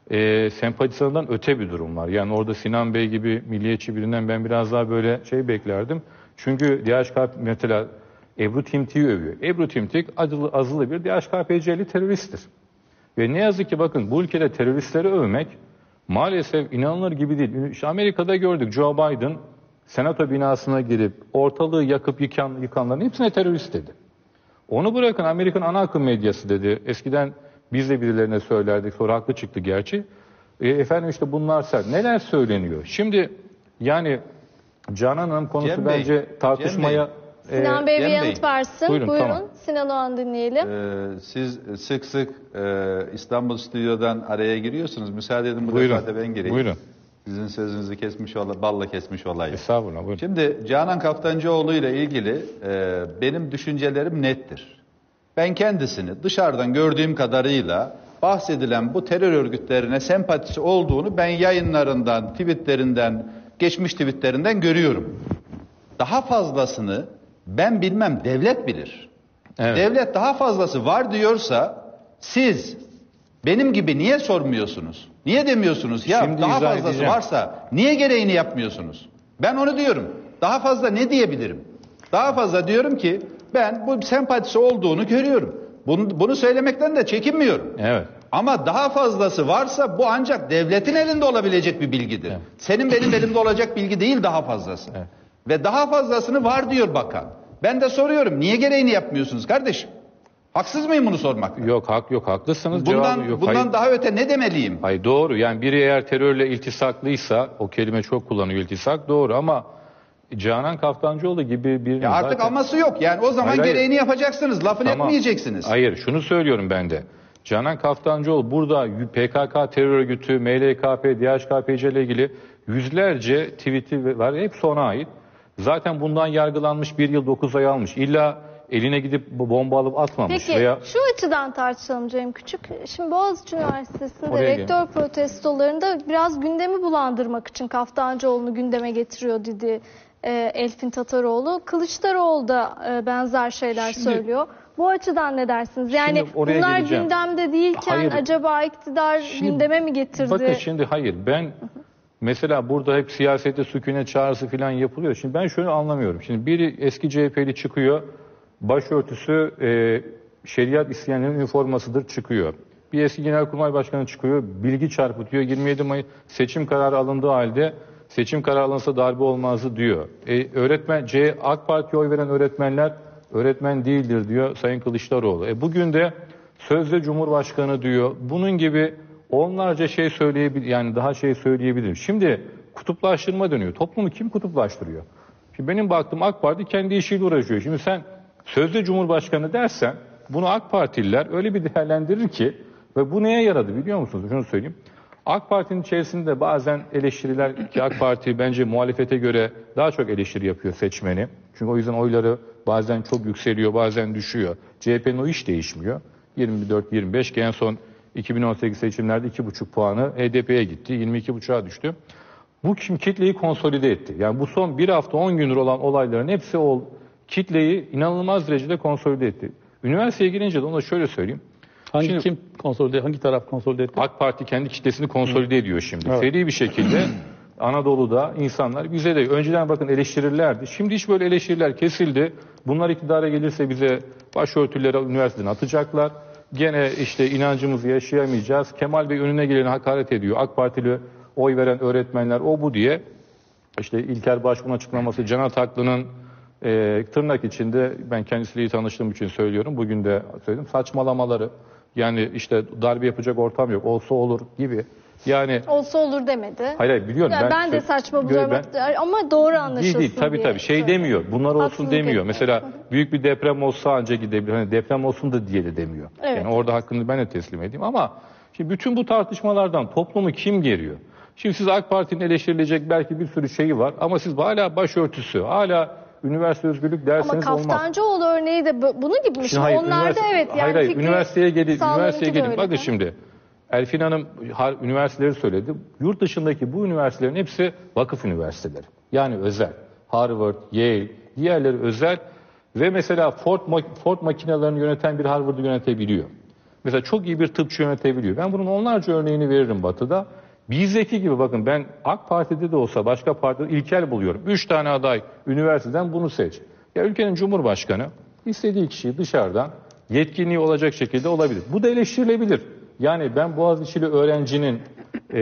e, sempatizanından öte bir durum var. Yani orada Sinan Bey gibi milliyetçi birinden ben biraz daha böyle şey beklerdim. Çünkü D H K P mesela Ebru Timtik'i övüyor. Ebru Timtik azılı, azılı bir D H K P C'li teröristtir. Ve ne yazık ki bakın bu ülkede teröristleri övmek maalesef inanılır gibi değil. İşte Amerika'da gördük, Joe Biden senato binasına girip ortalığı yakıp yıkan, yıkanların hepsine terörist dedi. Onu bırakın, Amerikan ana akım medyası dedi. Eskiden biz de birilerine söylerdik, sonra haklı çıktı gerçi. E, efendim işte bunlar sert. Neler söyleniyor? Şimdi yani Canan Hanım konusu Cem Bey, bence tartışmaya... Sinan e, Bey bir Cem yanıt Bey. versin. Buyurun, Buyurun. tamam. Sinan Oğan dinleyelim. Ee, siz sık sık e, İstanbul Stüdyo'dan araya giriyorsunuz. Müsaade edin bu Buyurun. defa da ben gireyim. Buyurun. Sizin sözünüzü kesmiş ola, balla kesmiş olayım. Estağfurullah, buyurun. Şimdi Canan Kaftancıoğlu ile ilgili e, benim düşüncelerim nettir. Ben kendisini dışarıdan gördüğüm kadarıyla bahsedilen bu terör örgütlerine sempatisi olduğunu ben yayınlarından, tweetlerinden, geçmiş tweetlerinden görüyorum. Daha fazlasını ben bilmem, devlet bilir. Evet. Devlet daha fazlası var diyorsa siz benim gibi niye sormuyorsunuz? Niye demiyorsunuz? Ya Şimdi daha izah fazlası edeceğim. varsa niye gereğini yapmıyorsunuz? Ben onu diyorum. Daha fazla ne diyebilirim? Daha fazla diyorum ki ben bu sempatisi olduğunu görüyorum. Bunu, bunu söylemekten de çekinmiyorum. Evet. Ama daha fazlası varsa bu ancak devletin elinde olabilecek bir bilgidir. Evet. Senin benim elimde olacak bilgi değil daha fazlası. Evet. Ve daha fazlasını var diyor bakan. Ben de soruyorum, niye gereğini yapmıyorsunuz kardeşim? Haksız mıyım bunu sormakta? Yok, hak yok, haklısınız. Bundan Cevabı yok. bundan Hayır. daha öte ne demeliyim? Hayır, doğru. Yani biri eğer terörle iltisaklıysa, o kelime çok kullanıyor, iltisak, doğru, ama Canan Kaftancıoğlu gibi bir... Ya artık aması yok. Yani o zaman Hayır, hayır. gereğini yapacaksınız. Lafını Tamam. etmeyeceksiniz. Hayır, şunu söylüyorum ben de. Canan Kaftancıoğlu burada P K K terör örgütü, M L K P, D H K P C ile ilgili yüzlerce tweet'i var. Hepsi ona ait. Zaten bundan yargılanmış, bir yıl dokuz ay almış. İlla eline gidip bomba alıp atmamış. Peki veya... şu açıdan tartışalım Cem Küçük. Şimdi Boğaziçi Üniversitesi'nde Oraya rektör protestolarında biraz gündemi bulandırmak için Kaftancıoğlu'nu gündeme getiriyor dedi e, Elfin Tataroğlu. Kılıçdaroğlu da e, benzer şeyler Şimdi- söylüyor. Bu açıdan ne dersiniz? Yani Şimdi oraya bunlar geleceğim. gündemde değilken Hayır. acaba iktidar Şimdi- gündeme mi getirdi? Bakın şimdi hayır, ben mesela burada hep siyasette sükunet çağrısı falan yapılıyor. Şimdi ben şöyle anlamıyorum. Şimdi biri eski C H P'li çıkıyor, başörtüsü e, şeriat isteyenlerin üniformasıdır çıkıyor. Bir eski Genelkurmay Başkanı çıkıyor, bilgi çarpıtıyor. yirmi yedi Mayıs seçim kararı alındığı halde seçim kararı alınsa darbe olmazdı diyor. E, öğretmen C AK Parti'ye oy veren öğretmenler öğretmen değildir diyor Sayın Kılıçdaroğlu. E, bugün de sözde Cumhurbaşkanı diyor. Bunun gibi onlarca şey söyleyebilir, yani daha şey söyleyebilir. Şimdi kutuplaştırma dönüyor. Toplumu kim kutuplaştırıyor? Şimdi benim baktığım AK Parti kendi işiyle uğraşıyor. Şimdi sen sözde Cumhurbaşkanı dersen bunu AK Partililer öyle bir değerlendirir ki, ve bu neye yaradı biliyor musunuz? Şunu söyleyeyim. AK Parti'nin içerisinde bazen eleştiriler, ki AK Parti bence muhalefete göre daha çok eleştiri yapıyor seçmeni. Çünkü o yüzden oyları bazen çok yükseliyor, bazen düşüyor. C H P'nin o iş değişmiyor. yirmi dört yirmi beş ki en son iki bin on sekiz seçimlerde iki buçuk puanı H D P'ye gitti. yirmi iki buçuğa düştü. Bu kim kitleyi konsolide etti. Yani bu son bir hafta on gündür olan olayların hepsi o kitleyi inanılmaz derecede konsolide etti. Üniversiteye girince de ona şöyle söyleyeyim. Hangi Şimdi- kim konsolide, hangi taraf konsolide etti? AK Parti kendi kitlesini konsolide ediyor şimdi. Evet. Seri bir şekilde Anadolu'da insanlar bize de önceden bakın eleştirirlerdi. Şimdi hiç böyle eleştiriler kesildi. Bunlar iktidara gelirse bize başörtüleri üniversiteden atacaklar. Gene işte inancımızı yaşayamayacağız. Kemal Bey önüne geleni hakaret ediyor. AK Partili oy veren öğretmenler o bu diye. İşte İlker Başbuğ'un açıklaması, Can Ataklı'nın e, tırnak içinde, ben kendisiyle iyi tanıştığım için söylüyorum, bugün de söyledim, saçmalamaları, yani işte darbe yapacak ortam yok, olsa olur gibi. Yani Olsa olur demedi. hayır hayır biliyorum. Yani ben, de sö- saçma Gö- buluyorum ben- ama doğru anlaşılsın Değil değil tabii diye tabii şey söylüyorum. demiyor. Bunlar olsun Haksızlık demiyor. etmiyor. Mesela büyük bir deprem olsa anca gidebilir. Hani deprem olsun da diye de demiyor. Evet. Yani orada hakkını ben de teslim edeyim ama şimdi bütün bu tartışmalardan toplumu kim geriyor? Şimdi siz AK Parti'nin eleştirilecek belki bir sürü şeyi var ama siz hala başörtüsü, hala üniversite özgürlük derseniz Ama olmaz. Kaftancıoğlu örneği de bu- bunun gibi mi? Şimdi hayır, onlar da üniversite- evet yani hayır, hayır, fikri üniversiteye gelin, sağlarınki üniversiteye de gelin. öyle. Bakın şimdi, Elfin Hanım har, üniversiteleri söyledi. Yurt dışındaki bu üniversitelerin hepsi vakıf üniversiteleri. Yani özel. Harvard, Yale, diğerleri özel ve mesela Ford, Ford makinelerini yöneten bir Harvard'ı yönetebiliyor. Mesela çok iyi bir tıpçı yönetebiliyor. Ben bunun onlarca örneğini veririm Batı'da. Bizdeki gibi bakın, ben AK Parti'de de olsa başka partide ilkel buluyorum. Üç tane aday üniversiteden bunu seç. Ya ülkenin Cumhurbaşkanı istediği kişiyi dışarıdan yetkinliği olacak şekilde olabilir. Bu da eleştirilebilir. Yani ben Boğaziçi'li öğrencinin e,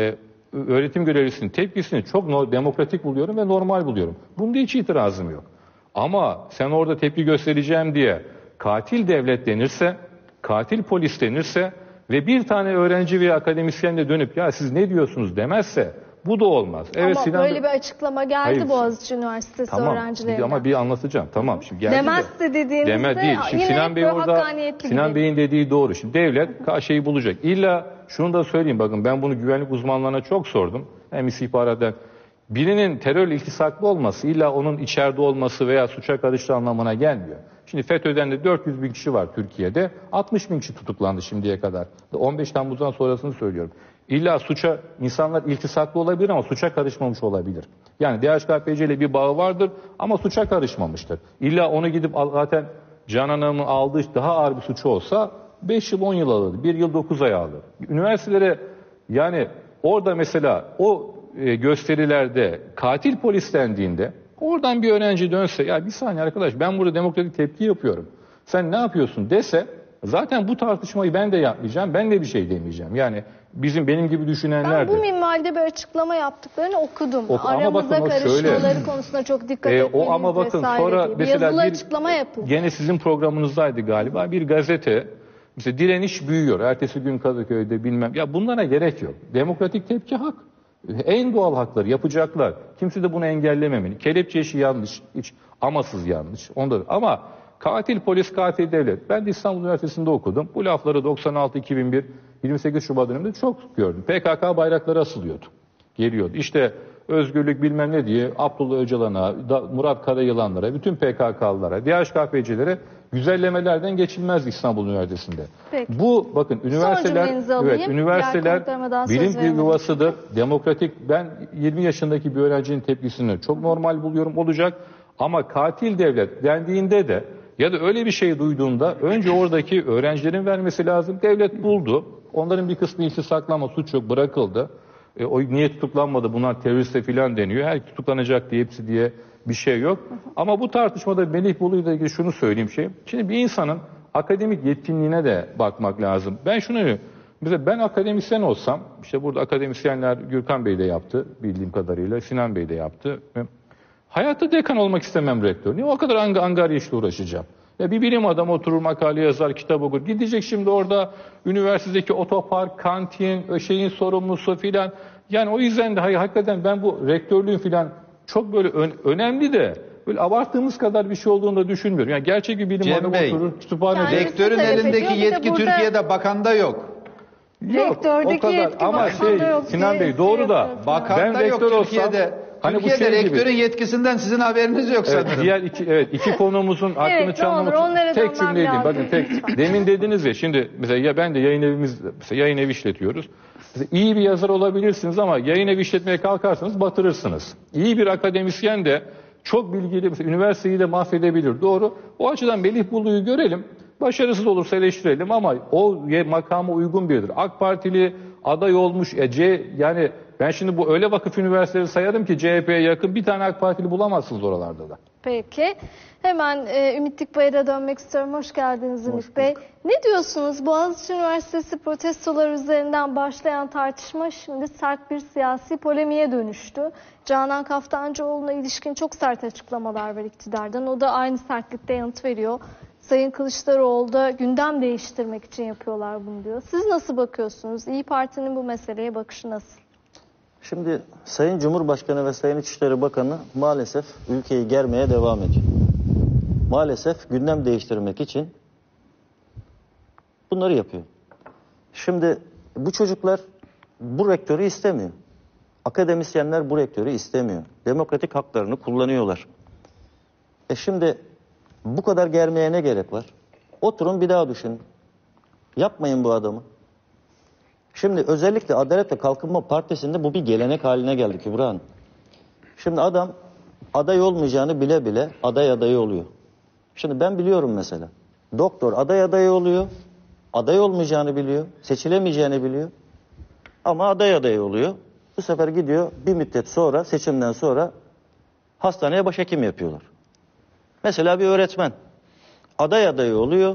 öğretim görevlisinin tepkisini çok no, demokratik buluyorum ve normal buluyorum. Bunda hiç itirazım yok. Ama sen orada tepki göstereceğim diye katil devlet denirse, katil polis denirse ve bir tane öğrenci veya akademisyen de dönüp ya siz ne diyorsunuz demezse bu da olmaz. Evet, Ama Sinan böyle Bey- bir açıklama geldi Hayır. Boğaziçi Üniversitesi Tamam, öğrencilerinden. ama bir anlatacağım. Tamam, şimdi geldi de. Demezse dediğinizde Deme değil. Şimdi yine Sinan hep Bey böyle orada, hakkaniyetli Sinan gibi. Bey'in dediği doğru. Şimdi devlet ka- şeyi bulacak. İlla şunu da söyleyeyim, bakın ben bunu güvenlik uzmanlarına çok sordum. Hem istihbarattan. Birinin terörle iltisaklı olması illa onun içeride olması veya suça karıştığı anlamına gelmiyor. Şimdi FETÖ'den de dört yüz bin kişi var Türkiye'de. altmış bin kişi tutuklandı şimdiye kadar. on beş Temmuz'dan sonrasını söylüyorum. İlla suça insanlar iltisaklı olabilir ama suça karışmamış olabilir. Yani D H K P C ile bir bağı vardır ama suça karışmamıştır. İlla onu gidip al- zaten Canan Hanım'ın aldığı daha ağır bir suçu olsa beş yıl on yıl alır. bir yıl dokuz ay alır. Üniversitelere yani orada mesela o e, gösterilerde katil polis dendiğinde oradan bir öğrenci dönse ya bir saniye arkadaş ben burada demokratik tepki yapıyorum. Sen ne yapıyorsun dese zaten bu tartışmayı ben de yapmayacağım. Ben de bir şey demeyeceğim. Yani bizim benim gibi düşünenler Ben bu de. minvalde bir açıklama yaptıklarını okudum. Oku- ama Aramıza bakın o karışmaları şöyle. konusunda çok dikkat Ee, etmeliyiz o ama bakın vesaire sonra diye. Bir mesela yazılı bir açıklama yapıldı. gene sizin programınızdaydı galiba bir gazete mesela direniş büyüyor. Ertesi gün Kadıköy'de bilmem. Ya bunlara gerek yok. Demokratik tepki hak. En doğal hakları yapacaklar. Kimse de bunu engellememeli. Kelepçe işi yanlış. Hiç amasız yanlış. Onda ama katil polis, katil devlet. Ben de İstanbul Üniversitesi'nde okudum. Bu lafları doksan altı iki bin bir yirmi sekiz Şubat döneminde çok gördüm. P K K bayrakları asılıyordu. Geliyordu. İşte özgürlük bilmem ne diye Abdullah Öcalan'a, da- Murat Karayılanlara, bütün P K K'lılara, D H K P C'lere güzellemelerden geçilmez İstanbul Üniversitesi'nde. Peki. Bu bakın üniversiteler, cümlenizi alayım. evet, Diğer üniversiteler konuklarıma daha söz bilim bir veremedim. yuvasıdır. Demokratik, ben yirmi yaşındaki bir öğrencinin tepkisini çok normal buluyorum, olacak. Ama katil devlet dendiğinde de ya da öyle bir şey duyduğunda önce oradaki öğrencilerin vermesi lazım. Devlet buldu. Onların bir kısmı iltisaklama, suç yok, bırakıldı. E, o niye tutuklanmadı, bunlar teröriste filan deniyor. Her tutuklanacak diye hepsi diye bir şey yok. Ama bu tartışmada Melih Bulu'yla ilgili şunu söyleyeyim şey. Şimdi bir insanın akademik yetkinliğine de bakmak lazım. Ben şunu diyorum. Mesela ben akademisyen olsam, işte burada akademisyenler Gürkan Bey de yaptı bildiğim kadarıyla, Sinan Bey de yaptı. Hayatta dekan olmak istemem rektör. Niye o kadar ang angarya işle uğraşacağım? Ya bir bilim adamı oturur, makale yazar, kitap okur. Gidecek şimdi orada üniversitedeki otopark, kantin, şeyin sorumlusu filan. Yani o yüzden de hakikaten ben bu rektörlüğün filan çok böyle ön, önemli de böyle abarttığımız kadar bir şey olduğunu da düşünmüyorum. Yani gerçek bir bilim Cem adamı Bey, oturur, kütüphane... Yani- Rektörün talep ediyor, elindeki bir de yetki burada- Türkiye'de bakanda yok. Yok, Rektördeki o kadar. yetki Ama bakanda şey yok Sinan diye Bey doğru da yapıyorsunuz. Bakanda ben yok rektör Türkiye'de. olsam hani bu Türkiye'de şey gibi. rektörün yetkisinden sizin haberiniz yok Evet, sanırım. diğer iki evet iki konumuzun hakkını Evet, ne çalmamak olur, onlara tek dönmem cümleydim. lazım. Bakın tek demin dediniz ya şimdi mesela ya ben de yayın evimiz mesela yayın evi işletiyoruz. Mesela iyi bir yazar olabilirsiniz ama yayın evi işletmeye kalkarsanız batırırsınız. İyi bir akademisyen de çok bilgili mesela üniversiteyi de mahvedebilir. Doğru. O açıdan Melih Bulu'yu görelim. Başarısız olursa eleştirelim ama o makama uygun biridir. AK Partili aday olmuş e, C yani ben şimdi bu öyle vakıf üniversiteleri sayarım ki C H P'ye yakın bir tane AK Partili bulamazsınız oralarda da. Peki. Hemen e, Ümit Dikbayır'a dönmek istiyorum. Hoş geldiniz Ümit Bey. Ne diyorsunuz? Boğaziçi Üniversitesi protestolar üzerinden başlayan tartışma şimdi sert bir siyasi polemiğe dönüştü. Canan Kaftancıoğlu'na ilişkin çok sert açıklamalar var iktidardan. O da aynı sertlikte yanıt veriyor. Sayın Kılıçdaroğlu da gündem değiştirmek için yapıyorlar bunu diyor. Siz nasıl bakıyorsunuz? İYİ Parti'nin bu meseleye bakışı nasıl? Şimdi Sayın Cumhurbaşkanı ve Sayın İçişleri Bakanı maalesef ülkeyi germeye devam ediyor. Maalesef gündem değiştirmek için bunları yapıyor. Şimdi bu çocuklar bu rektörü istemiyor. Akademisyenler bu rektörü istemiyor. Demokratik haklarını kullanıyorlar. E şimdi bu kadar germeye ne gerek var? Oturun bir daha düşünün. Yapmayın bu adamı. Şimdi özellikle Adalet ve Kalkınma Partisi'nde bu bir gelenek haline geldi Kübra Hanım. Şimdi adam aday olmayacağını bile bile aday adayı oluyor. Şimdi ben biliyorum mesela. Doktor aday adayı oluyor. Aday olmayacağını biliyor. Seçilemeyeceğini biliyor. Ama aday adayı oluyor. Bu sefer gidiyor bir müddet sonra, seçimden sonra hastaneye başhekim yapıyorlar. Mesela bir öğretmen aday adayı oluyor.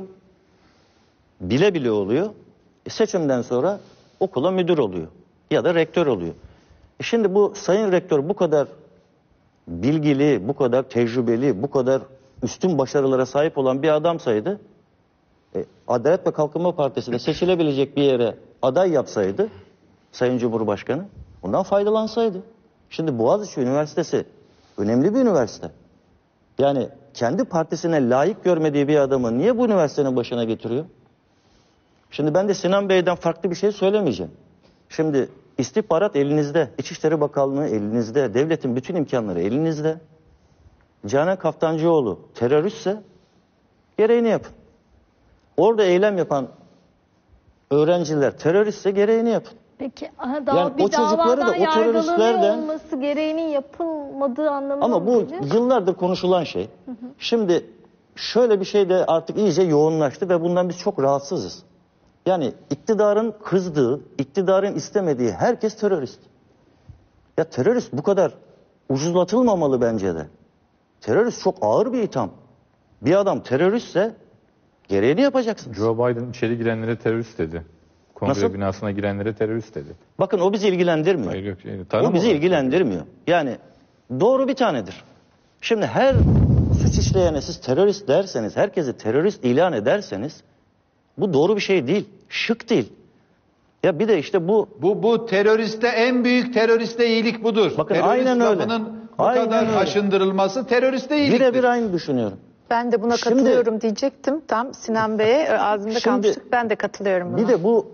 Bile bile oluyor. E seçimden sonra okula müdür oluyor. Ya da rektör oluyor. E şimdi bu sayın rektör bu kadar bilgili, bu kadar tecrübeli, bu kadar üstün başarılara sahip olan bir adamsaydı, e, Adalet ve Kalkınma Partisi'nde seçilebilecek bir yere aday yapsaydı, Sayın Cumhurbaşkanı, ondan faydalansaydı. Şimdi Boğaziçi Üniversitesi önemli bir üniversite. Yani kendi partisine layık görmediği bir adamı niye bu üniversitenin başına getiriyor? Şimdi ben de Sinan Bey'den farklı bir şey söylemeyeceğim. Şimdi istihbarat elinizde, İçişleri Bakanlığı elinizde, devletin bütün imkanları elinizde. Canan Kaftancıoğlu teröristse gereğini yapın. Orada eylem yapan öğrenciler teröristse gereğini yapın. Peki aha, daha Yani bir o çocukları da davadan o teröristlerden- yargılanıyor olması gereğinin yapılmadığı anlamına Ama mı bu geliyor? yıllardır konuşulan şey. Hı hı. Şimdi şöyle bir şey de artık iyice yoğunlaştı ve bundan biz çok rahatsızız. Yani iktidarın kızdığı, iktidarın istemediği herkes terörist. Ya terörist bu kadar ucuzlatılmamalı bence de. Terörist çok ağır bir itham. Bir adam teröristse gereğini yapacaksınız. Joe Biden içeri girenlere terörist dedi. Kongre Nasıl? binasına girenlere terörist dedi. Bakın o bizi ilgilendirmiyor. Hayır yok. Yani, O tanım bizi olarak ilgilendirmiyor. Yani doğru bir tanedir. Şimdi her suç işleyene siz terörist derseniz, herkesi terörist ilan ederseniz bu doğru bir şey değil. Şık değil. Ya bir de işte bu Bu bu teröriste en büyük teröriste iyilik budur. Bakın Terörist aynen öyle. lafının bu Aynen kadar öyle. aşındırılması teröriste iyiliktir. birebir aynı düşünüyorum. Ben de buna Şimdi- katılıyorum diyecektim. Tam Sinan Bey'e ağzında Şimdi- kalmıştık. Ben de katılıyorum buna. Bir de bu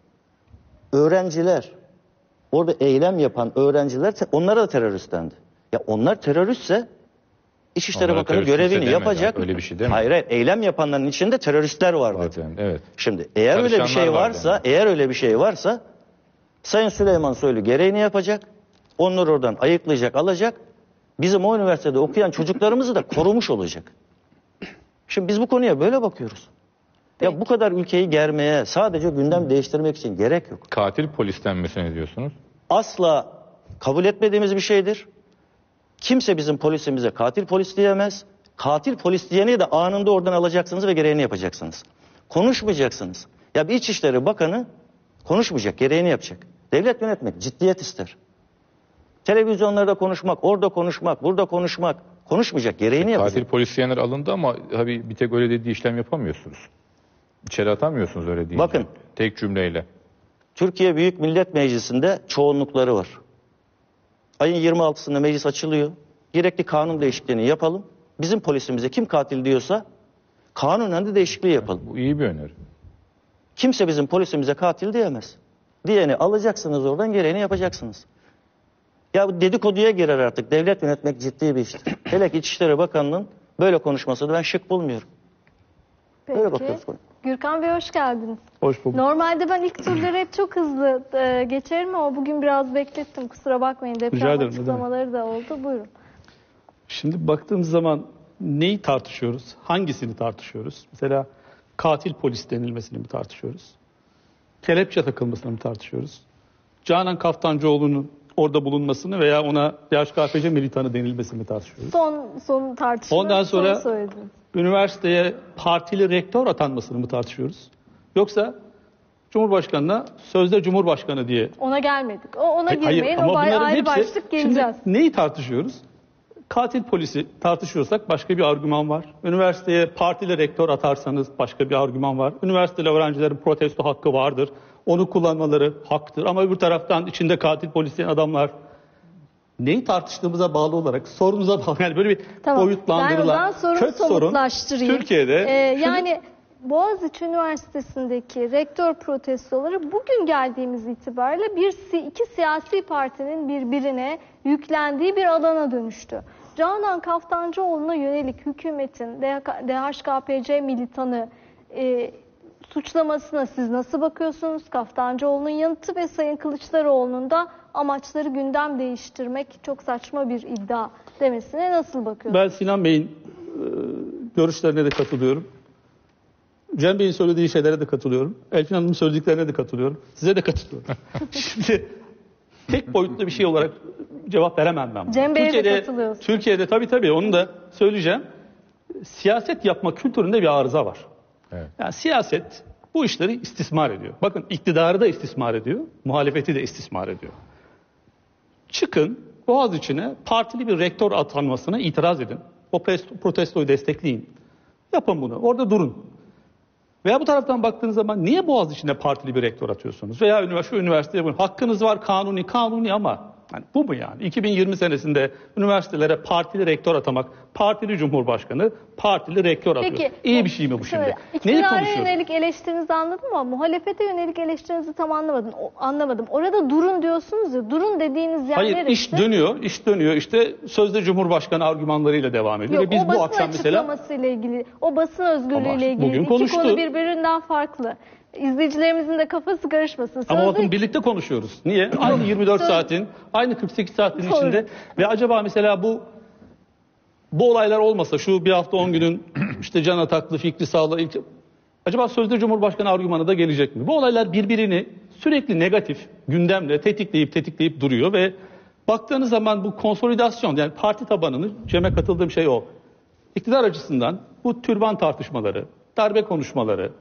öğrenciler, orada eylem yapan öğrenciler, onlara da terörist dendi. Ya onlar teröristse İçişleri Onlara Bakanı terörist kimse görevini demedi. yapacak. Öyle bir şey demedi. Hayır hayır, eylem yapanların içinde teröristler var dedi. zaten, evet. Şimdi eğer öyle bir Çalışanlar şey var varsa, yani. eğer öyle bir şey varsa Sayın Süleyman Soylu gereğini yapacak. Onları oradan ayıklayacak, alacak. Bizim o üniversitede okuyan çocuklarımızı da korumuş olacak. Şimdi biz bu konuya böyle bakıyoruz. Ya bu kadar ülkeyi germeye, sadece gündem değiştirmek için gerek yok. Katil polis denmesine ne diyorsunuz? Asla kabul etmediğimiz bir şeydir. Kimse bizim polisimize katil polis diyemez. Katil polis diyeni de anında oradan alacaksınız ve gereğini yapacaksınız. Konuşmayacaksınız. Ya bir İçişleri Bakanı konuşmayacak, gereğini yapacak. Devlet yönetmek ciddiyet ister. Televizyonlarda konuşmak, orada konuşmak, burada konuşmak, konuşmayacak, gereğini yapacak. Katil polis diyenler alındı ama tabii bir tek öyle dediği işlem yapamıyorsunuz. İçeri atamıyorsunuz öyle deyince. Bakın. Tek cümleyle. Türkiye Büyük Millet Meclisi'nde çoğunlukları var. Ayın yirmi altısında meclis açılıyor. Gerekli kanun değişikliğini yapalım. Bizim polisimize kim katil diyorsa kanunen de değişikliği yapalım. Bu iyi bir öneri. Kimse bizim polisimize katil diyemez. Diyeni alacaksınız, oradan gereğini yapacaksınız. Ya bu dedikoduya girer artık. Devlet yönetmek ciddi bir iştir. Hele ki İçişleri Bakanlığı'nın böyle konuşmasını ben şık bulmuyorum. Böyle Peki. bakıyoruz. Gürkan Bey hoş geldiniz. Hoş bulduk. Normalde ben ilk turları hep çok hızlı e, geçerim ama bugün biraz beklettim. Kusura bakmayın, Rica deprem ederim, ne açıklamaları da oldu. Buyurun. Şimdi baktığımız zaman neyi tartışıyoruz? Hangisini tartışıyoruz? Mesela katil polis denilmesini mi tartışıyoruz? Kelepçe takılmasını mı tartışıyoruz? Canan Kaftancıoğlu'nun orada bulunmasını veya ona D H K P C militanı denilmesini mi tartışıyoruz? Son son tartışma. Ondan sonra- son söylediniz. Üniversiteye partili rektör atanmasını mı tartışıyoruz? Yoksa Cumhurbaşkanı'na sözde Cumhurbaşkanı diye. Ona gelmedik. O ona Hayır, girmeyin. O bay- bunların ayrı hepsi- başlık geleceğiz. Şimdi neyi tartışıyoruz? Katil polisi tartışıyorsak başka bir argüman var. Üniversiteye partili rektör atarsanız başka bir argüman var. Üniversiteli öğrencilerin protesto hakkı vardır. Onu kullanmaları haktır. Ama öbür taraftan içinde katil polisi adamlar, neyi tartıştığımıza bağlı olarak sorunuza bağlı. Yani böyle bir Tamam. boyutlandırılan Ben o zaman sorumu kök sorun somutlaştırayım. Türkiye'de Ee, şunu- yani Boğaziçi Üniversitesi'ndeki rektör protestoları bugün geldiğimiz itibariyle bir iki siyasi partinin birbirine yüklendiği bir alana dönüştü. Canan Kaftancıoğlu'na yönelik hükümetin D H K P C militanı e, suçlamasına siz nasıl bakıyorsunuz? Kaftancıoğlu'nun yanıtı ve Sayın Kılıçdaroğlu'nun da amaçları gündem değiştirmek çok saçma bir iddia demesine nasıl bakıyorsunuz? Ben Sinan Bey'in e, görüşlerine de katılıyorum. Cem Bey'in söylediği şeylere de katılıyorum. Elfin Hanım'ın söylediklerine de katılıyorum. Size de katılıyorum. Şimdi tek boyutlu bir şey olarak cevap veremem ben. Cem Bey'e de Türkiye'de, katılıyorsun. Türkiye'de tabii tabii onu da söyleyeceğim. Siyaset yapma kültüründe bir arıza var. Evet. Yani siyaset bu işleri istismar ediyor. Bakın iktidarı da istismar ediyor, muhalefeti de istismar ediyor. Çıkın Boğaziçi'ne partili bir rektör atanmasına itiraz edin. O protestoyu destekleyin. Yapın bunu. Orada durun. Veya bu taraftan baktığınız zaman niye Boğaziçi'ne partili bir rektör atıyorsunuz? Veya üniversite, üniversiteye bunu. Hakkınız var kanuni, kanuni ama yani bu mu yani? iki bin yirmi senesinde üniversitelere partili rektör atamak, partili cumhurbaşkanı, partili rektör atıyor. Peki, İyi bir şey mi bu şimdi? Neyi İktidara konuşuyoruz? yönelik eleştirinizi anladım ama muhalefete yönelik eleştirinizi tam anlamadım. O, anlamadım. Orada durun diyorsunuz ya, durun dediğiniz yer Hayır, neresi? iş dönüyor, iş dönüyor. İşte sözde Cumhurbaşkanı argümanlarıyla devam ediyor. Yok, Ve biz o bu basın akşam mesela açıklamasıyla ilgili, o basın Ama özgürlüğüyle ilgili bugün iki konuştu. konu birbirinden farklı. İzleyicilerimizin de kafası karışmasın. ama Sözde- bakın birlikte konuşuyoruz. Niye? Aynı yirmi dört Söz- saatin, aynı kırk sekiz saatin Doğru. içinde ve acaba mesela bu bu olaylar olmasa şu bir hafta on günün işte Can Ataklı, Fikri Sağlı ilk acaba sözde Cumhurbaşkanı argümanı da gelecek mi? Bu olaylar birbirini sürekli negatif gündemle tetikleyip tetikleyip duruyor ve baktığınız zaman bu konsolidasyon yani parti tabanını Cem'e katıldığım şey o. İktidar açısından bu türban tartışmaları, darbe konuşmaları,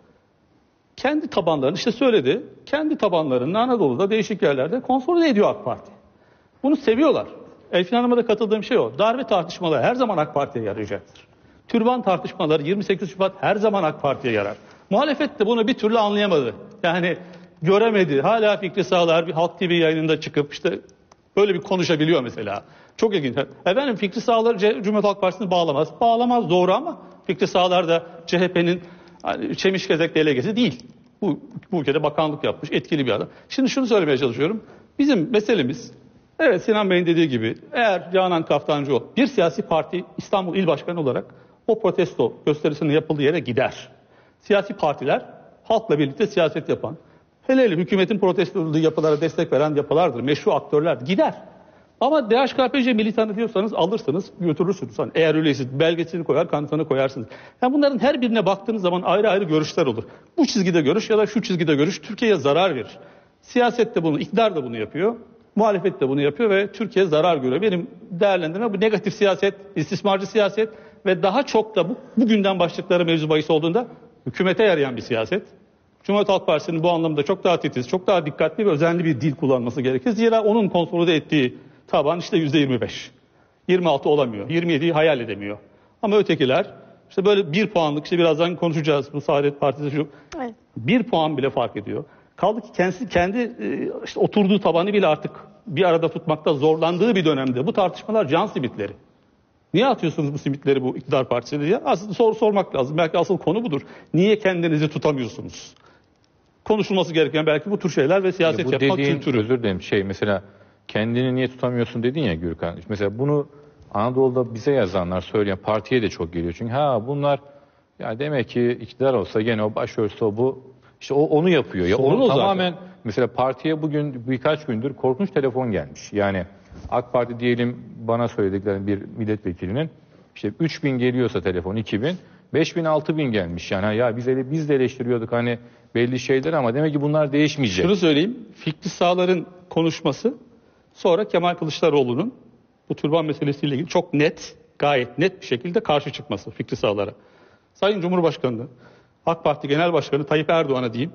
kendi tabanlarını işte söyledi, kendi tabanlarını Anadolu'da değişik yerlerde konsolide ediyor AK Parti. Bunu seviyorlar. Elfin Hanım'a da katıldığım şey o. Darbe tartışmaları her zaman AK Parti'ye yarayacaktır. Türban tartışmaları yirmi sekiz Şubat her zaman AK Parti'ye yarar. Muhalefet de bunu bir türlü anlayamadı. Yani göremedi. Hala Fikri Sağlar bir Halk T V yayınında çıkıp işte böyle bir konuşabiliyor mesela. Çok ilginç. Efendim Fikri Sağlar Cumhuriyet Halk Partisi'ni bağlamaz. Bağlamaz doğru ama Fikri Sağlar da C H P'nin yani Çemişgezek delegesi değil. Bu, bu ülkede bakanlık yapmış, etkili bir adam. Şimdi şunu söylemeye çalışıyorum. Bizim meselemiz, evet Sinan Bey'in dediği gibi, eğer Canan Kaftancıoğlu bir siyasi parti İstanbul İl Başkanı olarak o protesto gösterisinin yapıldığı yere gider. Siyasi partiler halkla birlikte siyaset yapan, hele hele hükümetin protesto edildiği yapılara destek veren yapılardır, meşru aktörlerdir. Gider. Ama D H K P C militanı diyorsanız alırsınız, götürürsünüz. Hani eğer öyleyse belgesini koyar, kanıtını koyarsınız. Yani bunların her birine baktığınız zaman ayrı ayrı görüşler olur. Bu çizgide görüş ya da şu çizgide görüş Türkiye'ye zarar verir. Siyaset de bunu, iktidar da bunu yapıyor. Muhalefet de bunu yapıyor ve Türkiye zarar görüyor. Benim değerlendirme bu negatif siyaset, istismarcı siyaset ve daha çok da bu, bugünden başlıkları mevzu bahis olduğunda hükümete yarayan bir siyaset. Cumhuriyet Halk Partisi'nin bu anlamda çok daha titiz, çok daha dikkatli ve özenli bir dil kullanması gerekir. Zira onun konsolide ettiği taban işte yüzde yirmi beş. yirmi altı olamıyor. yirmi yediyi hayal edemiyor. Ama ötekiler işte böyle bir puanlık işte birazdan konuşacağız bu Saadet Partisi şu. Evet. Bir puan bile fark ediyor. Kaldı ki kendisi kendi işte oturduğu tabanı bile artık bir arada tutmakta zorlandığı bir dönemde bu tartışmalar can simitleri. Niye atıyorsunuz bu simitleri bu iktidar partisine diye? Aslında soru sormak lazım. Belki asıl konu budur. Niye kendinizi tutamıyorsunuz? Konuşulması gereken belki bu tür şeyler ve siyaset bu yapmak dediğin, kültürü. özür dilerim şey mesela kendini niye tutamıyorsun dedin ya Gürkan. Mesela bunu Anadolu'da bize yazanlar söyleyen partiye de çok geliyor. Çünkü ha bunlar ya demek ki iktidar olsa gene o başörtüsü o bu işte o onu yapıyor. Ya Sorun onu o zaten. tamamen mesela partiye bugün birkaç gündür korkunç telefon gelmiş. Yani AK Parti diyelim bana söyledikleri bir milletvekilinin işte üç bin geliyorsa telefon iki bin, beş bin altı bin gelmiş. Yani ya biz ele, biz de eleştiriyorduk hani belli şeyler ama demek ki bunlar değişmeyecek. Şunu söyleyeyim. Fikri Sağlar'ın konuşması sonra Kemal Kılıçdaroğlu'nun bu türban meselesiyle ilgili çok net, gayet net bir şekilde karşı çıkması Fikri Sağlar'a. Sayın Cumhurbaşkanı, AK Parti Genel Başkanı Tayyip Erdoğan'a diyeyim.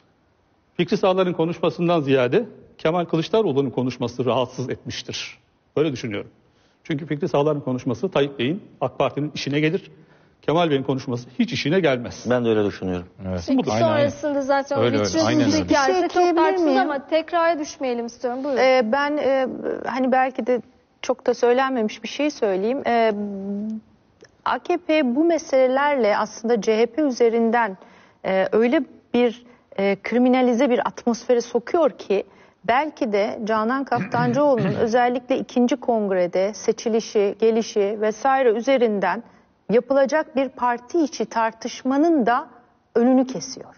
Fikri Sağlar'ın konuşmasından ziyade Kemal Kılıçdaroğlu'nun konuşması rahatsız etmiştir. Böyle düşünüyorum. Çünkü Fikri Sağlar'ın konuşması Tayyip Bey'in, AK Parti'nin işine gelir. Kemal Bey'in konuşması hiç işine gelmez. Ben de öyle düşünüyorum. Evet. Peki Aynen, sonrasında zaten Öyle, o öyle. vitrin Aynen öyle. hikayesi Bir şey çok ekleyebilir tartışılır miyim? ama tekrara düşmeyelim istiyorum. Buyurun. Ee, ben e, hani belki de çok da söylenmemiş bir şey söyleyeyim. Ee, A K P bu meselelerle aslında C H P üzerinden e, öyle bir e, kriminalize bir atmosfere sokuyor ki belki de Canan Kaftancıoğlu'nun özellikle ikinci kongrede seçilişi, gelişi vesaire üzerinden yapılacak bir parti içi tartışmanın da önünü kesiyor.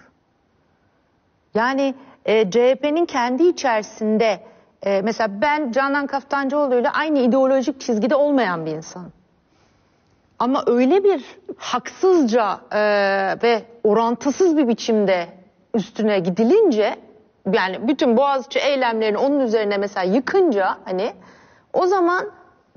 Yani e, C H P'nin kendi içerisinde e, mesela ben Canan Kaftancıoğlu ile aynı ideolojik çizgide olmayan bir insanım. Ama öyle bir haksızca e, ve orantısız bir biçimde üstüne gidilince, yani bütün Boğaziçi eylemlerini onun üzerine mesela yıkınca, hani o zaman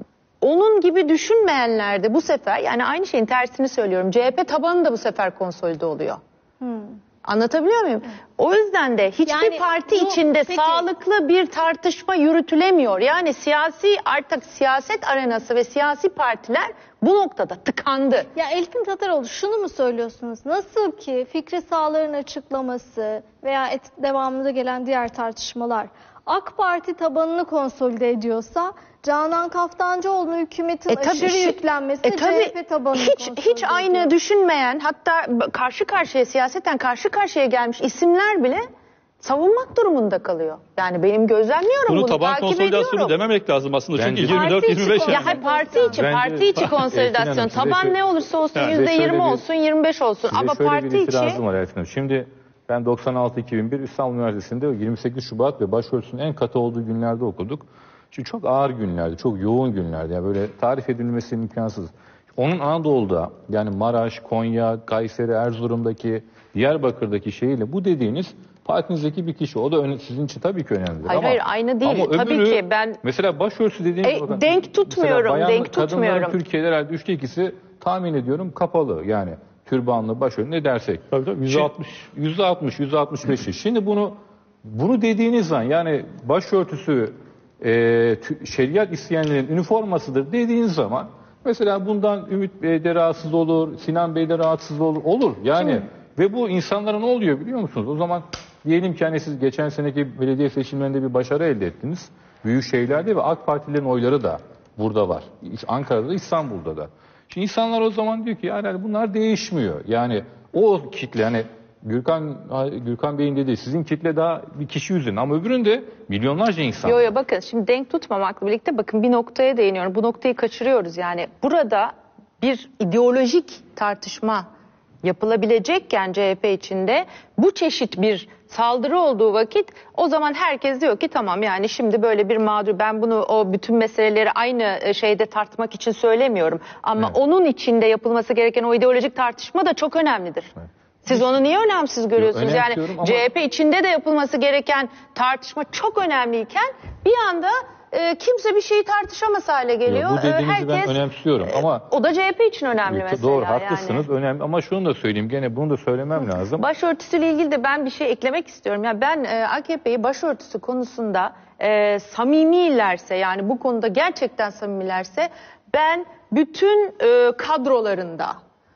onun gibi düşünmeyenler de bu sefer, yani aynı şeyin tersini söylüyorum, C H P tabanı da bu sefer konsolide oluyor. Hmm. Anlatabiliyor muyum? O yüzden de hiçbir yani parti bu, içinde peki, sağlıklı bir tartışma yürütülemiyor. Yani siyasi, artık siyaset arenası ve siyasi partiler bu noktada tıkandı. Ya Elfin Tataroğlu, şunu mu söylüyorsunuz? Nasıl ki Fikri Sağlar'ın açıklaması veya et, devamında gelen diğer tartışmalar AK Parti tabanını konsolide ediyorsa, Canan Kaftancıoğlu'nun hükümetin e, tabii, aşırı yüklenmesi e, tabii, C H P tabanını hiç, hiç aynı ediyor. Düşünmeyen, hatta karşı karşıya siyaseten karşı karşıya gelmiş isimler bile savunmak durumunda kalıyor. Yani benim gözlemliyorum bunu, bunu taban takip konsolidasyonu ediyorum. dememek lazım aslında. Bence çünkü yirmi dört yirmi beş yani. Ya hayır, parti içi, Bence, parti içi konsolidasyon. Taban ne olursa olsun yani, yüzde yirmi olsun, yirmi beş olsun. Ama parti bir içi. Var Elfin. Şimdi ben doksan altı iki bin bir İstanbul Üniversitesi'nde yirmi sekiz Şubat ve başörtüsünün en katı olduğu günlerde okuduk. Şimdi çok ağır günlerdi, çok yoğun günlerdi. Yani böyle tarif edilmesi imkansız. Onun Anadolu'da, yani Maraş, Konya, Kayseri, Erzurum'daki, Diyarbakır'daki şeyiyle bu dediğiniz partinizdeki bir kişi. O da öne, sizin için tabii ki önemlidir. Hayır ama, hayır aynı değil. Ama tabii öbürü, ki ben... Mesela başörtüsü dediğiniz... E, bakın, denk tutmuyorum, bayan, denk tutmuyorum. Kadınların Türkiye'de herhalde üçte ikisi tahmin ediyorum kapalı. Yani türbanlı, başörtü ne dersek. Tabii tabii yüzde altmış. yüzde altmış, yüzde altmış beşi. Şimdi bunu bunu dediğiniz zaman, yani başörtüsü e, şeriat isteyenlerin üniformasıdır dediğiniz zaman, mesela bundan Ümit Bey de rahatsız olur, Sinan Bey de rahatsız olur. Olur yani. Şimdi, ve bu insanlara ne oluyor biliyor musunuz? O zaman diyelim ki hani siz geçen seneki belediye seçimlerinde bir başarı elde ettiniz. Büyük şehirlerde ve AK Partilerin oyları da burada var. Ankara'da da, İstanbul'da da. Şimdi insanlar o zaman diyor ki yani bunlar değişmiyor. Yani o kitle, hani Gürkan Gürkan Bey'in dediği, sizin kitle daha bir kişi üzerine ama öbüründe milyonlarca insan. Yo yo bakın şimdi denk tutmamakla birlikte bakın bir noktaya değiniyorum. Bu noktayı kaçırıyoruz yani. Burada bir ideolojik tartışma yapılabilecekken C H P içinde bu çeşit bir saldırı olduğu vakit, o zaman herkes diyor ki tamam, yani şimdi böyle bir mağdur, ben bunu o bütün meseleleri aynı şeyde tartmak için söylemiyorum. Ama evet, onun içinde yapılması gereken o ideolojik tartışma da çok önemlidir. Evet. Siz onu niye önemsiz görüyorsunuz? Yani ama... C H P içinde de yapılması gereken tartışma çok önemliyken bir anda e, kimse bir şeyi tartışamaz hale geliyor. Bu dediğinizi Herkes, ben önemsiyorum ama... O da C H P için önemli mesela. Doğru, haklısınız. Yani. Önemli. Ama şunu da söyleyeyim, gene bunu da söylemem lazım. Başörtüsüyle ilgili de ben bir şey eklemek istiyorum. Yani ben e, A K P'yi başörtüsü konusunda e, samimilerse, yani bu konuda gerçekten samimilerse, ben bütün e, kadrolarında,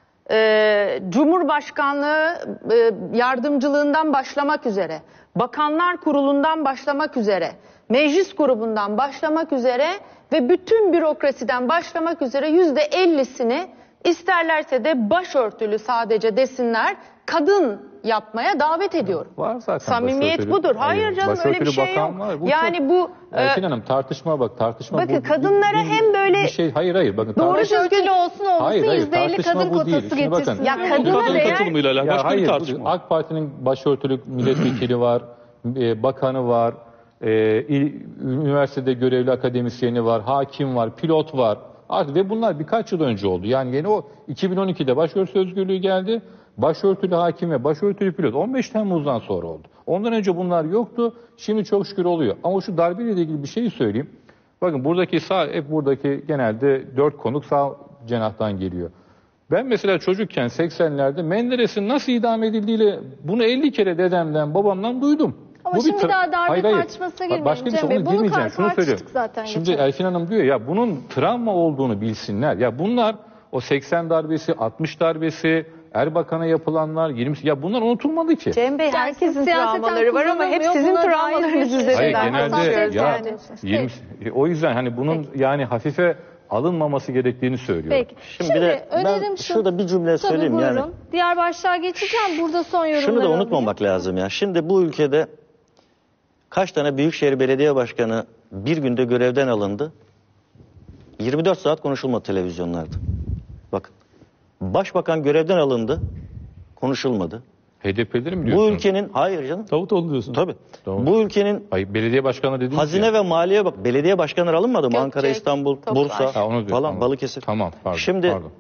Ee, Cumhurbaşkanlığı e, yardımcılığından başlamak üzere, Bakanlar Kurulu'ndan başlamak üzere, Meclis Grubu'ndan başlamak üzere ve bütün bürokrasiden başlamak üzere yüzde ellisini isterlerse de başörtülü sadece desinler, kadın yapmaya davet ediyorum. Var zaten. Samimiyet başörtülü. budur. Hayır, Hayır canım, öyle bir şey yok. Var. Bu yani çok... bu Elfin Hanım, tartışma bak tartışma bakın bu, kadınlara bir, bir, hem böyle bir şey, hayır hayır bakın doğru düzgün olsun olmasın yüzde elli kadın kotası getirsin. Ya kadına kadın değer... katılımıyla alakalı başka hayır, bir tartışma. AK Parti'nin başörtülü milletvekili var, e, bakanı var, e, il, üniversitede görevli akademisyeni var, hakim var, pilot var. Artık ve bunlar birkaç yıl önce oldu. Yani yeni o iki bin on ikide başörtüsü özgürlüğü geldi. Başörtülü hakim ve başörtülü pilot on beş Temmuz'dan sonra oldu. Ondan önce bunlar yoktu. Şimdi çok şükür oluyor. Ama şu darbeyle ilgili bir şey söyleyeyim. Bakın buradaki sağ, hep buradaki genelde dört konuk sağ cenahtan geliyor. Ben mesela çocukken seksenlerde Menderes'in nasıl idam edildiğiyle bunu elli kere dedemden, babamdan duydum. Ama bu şimdi bir daha darbe hayır, tartışmasına girmeyelim. Başka bir şey, onu girmeyeceğim. Şunu söylüyorum. Zaten şimdi geçen. Elfin Hanım diyor ya, bunun travma olduğunu bilsinler. Ya bunlar o seksen darbesi, altmış darbesi, Erbakan'a yapılanlar, yirmi ya bunlar unutulmadı ki. Cem Bey, herkesin travmaları var ama hep sizin travmalarınız üzerinden. Hayır, genelde ya yani. yirmi, o yüzden hani bunun Peki. yani hafife alınmaması gerektiğini söylüyorum. Peki. Şimdi Şimdi, bir de ben önerim şu. şurada bir cümle Tabii, söyleyeyim buyurun. yani. Diğer başlığa geçeceğim. Burada son yorumları Şunu da alayım. unutmamak lazım ya. Şimdi bu ülkede kaç tane Büyükşehir Belediye Başkanı bir günde görevden alındı? yirmi dört saat konuşulmadı televizyonlarda. Bakın. Başbakan görevden alındı. Konuşulmadı. H D P'leri mi Bu diyorsunuz? ülkenin hayır canım. Davutoğlu diyorsun. Tabii. Doğru. Bu ülkenin Hayır, belediye başkanı dediniz hazine ya. ve maliye bak belediye başkanları alınmadı mı? Gökçek, Ankara, İstanbul, Toplar. Bursa Ha, onu diyorum, falan, tamam. Balıkesir. Tamam, pardon. Şimdi pardon.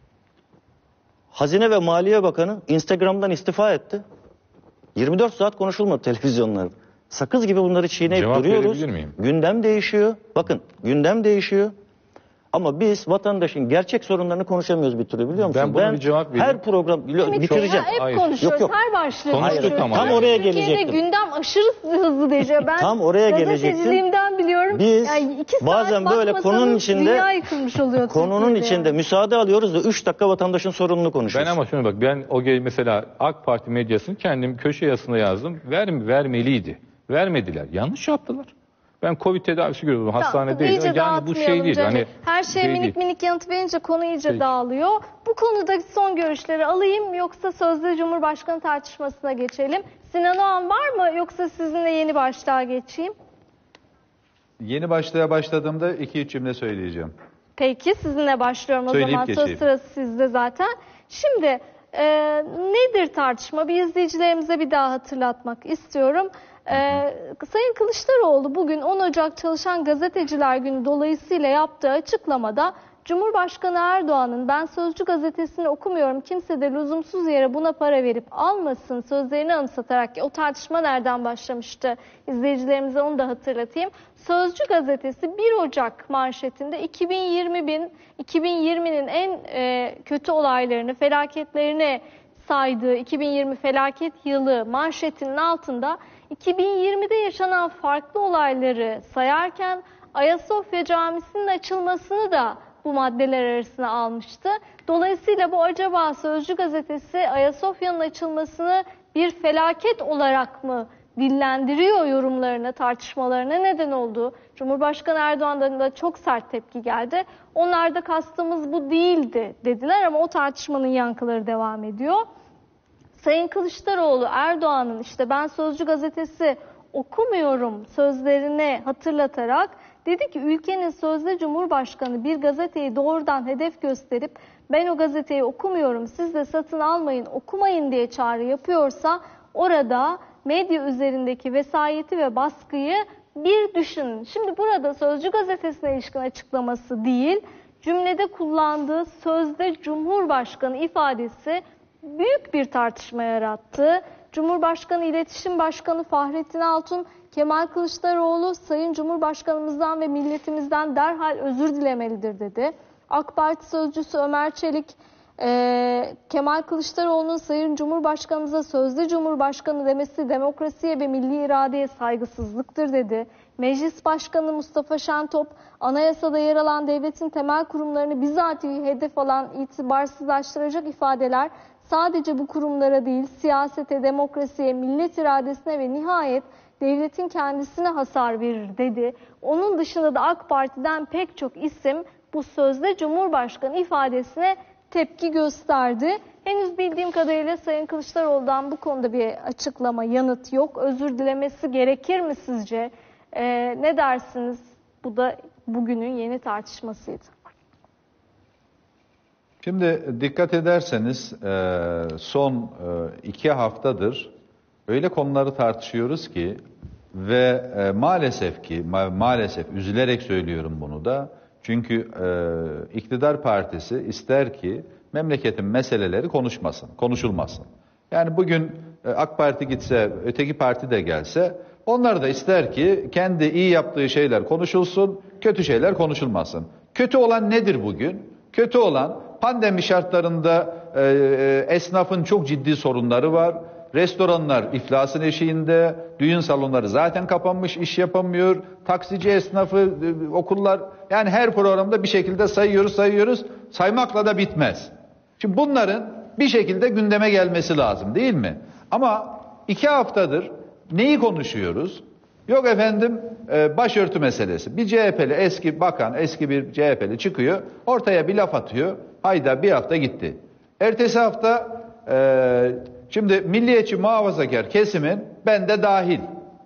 Hazine ve Maliye Bakanı Instagram'dan istifa etti. yirmi dört saat konuşulmadı televizyonlarda. Sakız gibi bunları çiğneyip Cevap duruyoruz. verebilir miyim? Gündem değişiyor. Bakın gündem değişiyor. Ama biz vatandaşın gerçek sorunlarını konuşamıyoruz bir türlü biliyor musun? Ben buna bir cevap vereyim. Her program Ümit Bey, bitireceğim. Hep Hayır. konuşuyoruz. Yok, yok. Her başlığı Konuştuk konuşuyoruz. ama. Tam Yani oraya Türkiye'de gelecektim. gündem aşırı hızlı değişiyor. Ben Tam oraya gelecektim. gazeteciliğimden biliyorum. Biz yani iki saat bazen böyle bakmasanız konunun içinde- dünya yıkılmış oluyor Konunun Türkiye'de içinde yani. müsaade alıyoruz da üç dakika vatandaşın sorununu Ben konuşuyoruz. ama şunu bak, ben o ge- mesela AK Parti medyasını kendim köşe yazısında yazdım. Ver, vermeliydi. Vermediler. Yanlış yaptılar. Ben Covid tedavisi görüyorum. Tamam, Hastanedeyim. iyice Yani bu şey dağıtmayalım değil. canım. Hani Her şeye şey minik değil. minik yanıt verince konu iyice Peki. dağılıyor. Bu konudaki son görüşleri alayım yoksa sözde Cumhurbaşkanı tartışmasına geçelim. Sinan Oğan var mı yoksa sizinle yeni başlığa geçeyim? Yeni başlığa başladığımda iki üç cümle söyleyeceğim. Peki sizinle başlıyorum o Söyleyip zaman. Söz geçeyim. sırası sizde zaten. Şimdi e, nedir tartışma? Bir izleyicilerimize bir daha hatırlatmak istiyorum. E, Sayın Kılıçdaroğlu bugün on Ocak Çalışan Gazeteciler Günü dolayısıyla yaptığı açıklamada Cumhurbaşkanı Erdoğan'ın "ben Sözcü gazetesini okumuyorum, kimse de lüzumsuz yere buna para verip almasın" sözlerini anımsatarak, o tartışma nereden başlamıştı? İzleyicilerimize onu da hatırlatayım. Sözcü gazetesi bir Ocak manşetinde iki bin yirmi bin, iki bin yirminin en e, kötü olaylarını, felaketlerini saydığı iki bin yirmi felaket yılı manşetinin altında iki bin yirmide yaşanan farklı olayları sayarken Ayasofya Camisi'nin açılmasını da bu maddeler arasına almıştı. Dolayısıyla bu acaba Sözcü gazetesi Ayasofya'nın açılmasını bir felaket olarak mı dillendiriyor yorumlarına, tartışmalarına neden oldu? Cumhurbaşkanı Erdoğan'dan da çok sert tepki geldi. Onlar da kastımız bu değildi dediler ama o tartışmanın yankıları devam ediyor. Sayın Kılıçdaroğlu Erdoğan'ın işte "ben Sözcü gazetesi okumuyorum" sözlerini hatırlatarak dedi ki ülkenin sözde Cumhurbaşkanı bir gazeteyi doğrudan hedef gösterip "ben o gazeteyi okumuyorum, siz de satın almayın, okumayın" diye çağrı yapıyorsa orada medya üzerindeki vesayeti ve baskıyı bir düşünün. Şimdi burada Sözcü gazetesine ilişkin açıklaması değil, cümlede kullandığı "sözde Cumhurbaşkanı" ifadesi büyük bir tartışma yarattı. Cumhurbaşkanı İletişim Başkanı Fahrettin Altun, Kemal Kılıçdaroğlu Sayın Cumhurbaşkanımızdan ve milletimizden derhal özür dilemelidir dedi. AK Parti sözcüsü Ömer Çelik, e, Kemal Kılıçdaroğlu'nun Sayın Cumhurbaşkanımıza sözde Cumhurbaşkanı demesi demokrasiye ve milli iradeye saygısızlıktır dedi. Meclis Başkanı Mustafa Şentop, anayasada yer alan devletin temel kurumlarını bizatihi hedef alan itibarsızlaştıracak ifadeler sadece bu kurumlara değil, siyasete, demokrasiye, millet iradesine ve nihayet devletin kendisine hasar verir dedi. Onun dışında da AK Parti'den pek çok isim bu sözde Cumhurbaşkanı ifadesine tepki gösterdi. Henüz bildiğim kadarıyla Sayın Kılıçdaroğlu'dan bu konuda bir açıklama, yanıt yok. Özür dilemesi gerekir mi sizce? Ee, ne dersiniz? Bu da bugünün yeni tartışmasıydı. Şimdi dikkat ederseniz e, son e, iki haftadır öyle konuları tartışıyoruz ki ve e, maalesef ki ma- maalesef üzülerek söylüyorum bunu da, çünkü e, iktidar partisi ister ki memleketin meseleleri konuşmasın, konuşulmasın. Yani bugün e, AK Parti gitse, öteki parti de gelse, onlar da ister ki kendi iyi yaptığı şeyler konuşulsun, kötü şeyler konuşulmasın. Kötü olan nedir bugün? Kötü olan pandemi şartlarında e, e, esnafın çok ciddi sorunları var. Restoranlar iflasın eşiğinde, düğün salonları zaten kapanmış, iş yapamıyor. Taksici esnafı, e, okullar, yani her programda bir şekilde sayıyoruz, sayıyoruz. Saymakla da bitmez. Şimdi bunların bir şekilde gündeme gelmesi lazım, değil mi? Ama iki haftadır neyi konuşuyoruz? Yok efendim e, başörtü meselesi. Bir C H P'li eski bakan, eski bir C H P'li çıkıyor, ortaya bir laf atıyor. Hayda bir hafta gitti. Ertesi hafta e, şimdi milliyetçi muhafazakar kesimin ben de dahil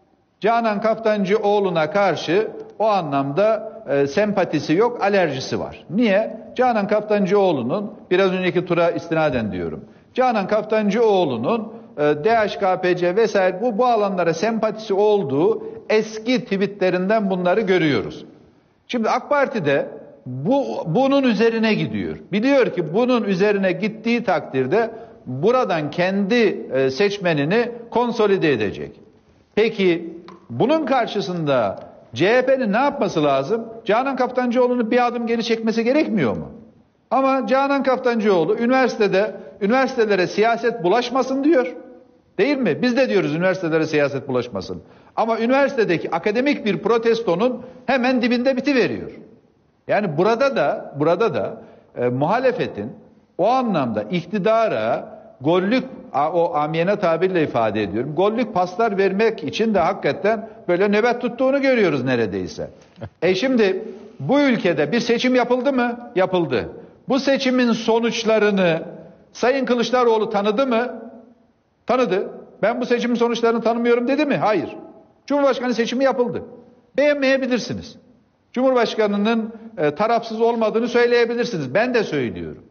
Canan Kaftancıoğlu'na karşı o anlamda e, sempatisi yok, alerjisi var. Niye? Canan Kaftancıoğlu'nun, biraz önceki tura istinaden diyorum, Canan Kaftancıoğlu'nun e, D H K P C vesaire bu, bu alanlara sempatisi olduğu eski tweetlerinden bunları görüyoruz. Şimdi AK Parti'de bu, bunun üzerine gidiyor. Biliyor ki bunun üzerine gittiği takdirde buradan kendi e, seçmenini konsolide edecek. Peki bunun karşısında C H P'nin ne yapması lazım? Canan Kaftancıoğlu'nu bir adım geri çekmesi gerekmiyor mu? Ama Canan Kaftancıoğlu üniversitede üniversitelere siyaset bulaşmasın diyor. Değil mi? Biz de diyoruz üniversitelere siyaset bulaşmasın. Ama üniversitedeki akademik bir protestonun hemen dibinde bitiveriyor. Yani burada da burada da e, muhalefetin o anlamda iktidara gollük, o amiyane tabirle ifade ediyorum, gollük paslar vermek için de hakikaten böyle nöbet tuttuğunu görüyoruz neredeyse. E şimdi bu ülkede bir seçim yapıldı mı? Yapıldı. Bu seçimin sonuçlarını Sayın Kılıçdaroğlu tanıdı mı? Tanıdı. Ben bu seçimin sonuçlarını tanımıyorum dedi mi? Hayır. Cumhurbaşkanı seçimi yapıldı. Beğenmeyebilirsiniz. Cumhurbaşkanının e, tarafsız olmadığını söyleyebilirsiniz. Ben de söylüyorum.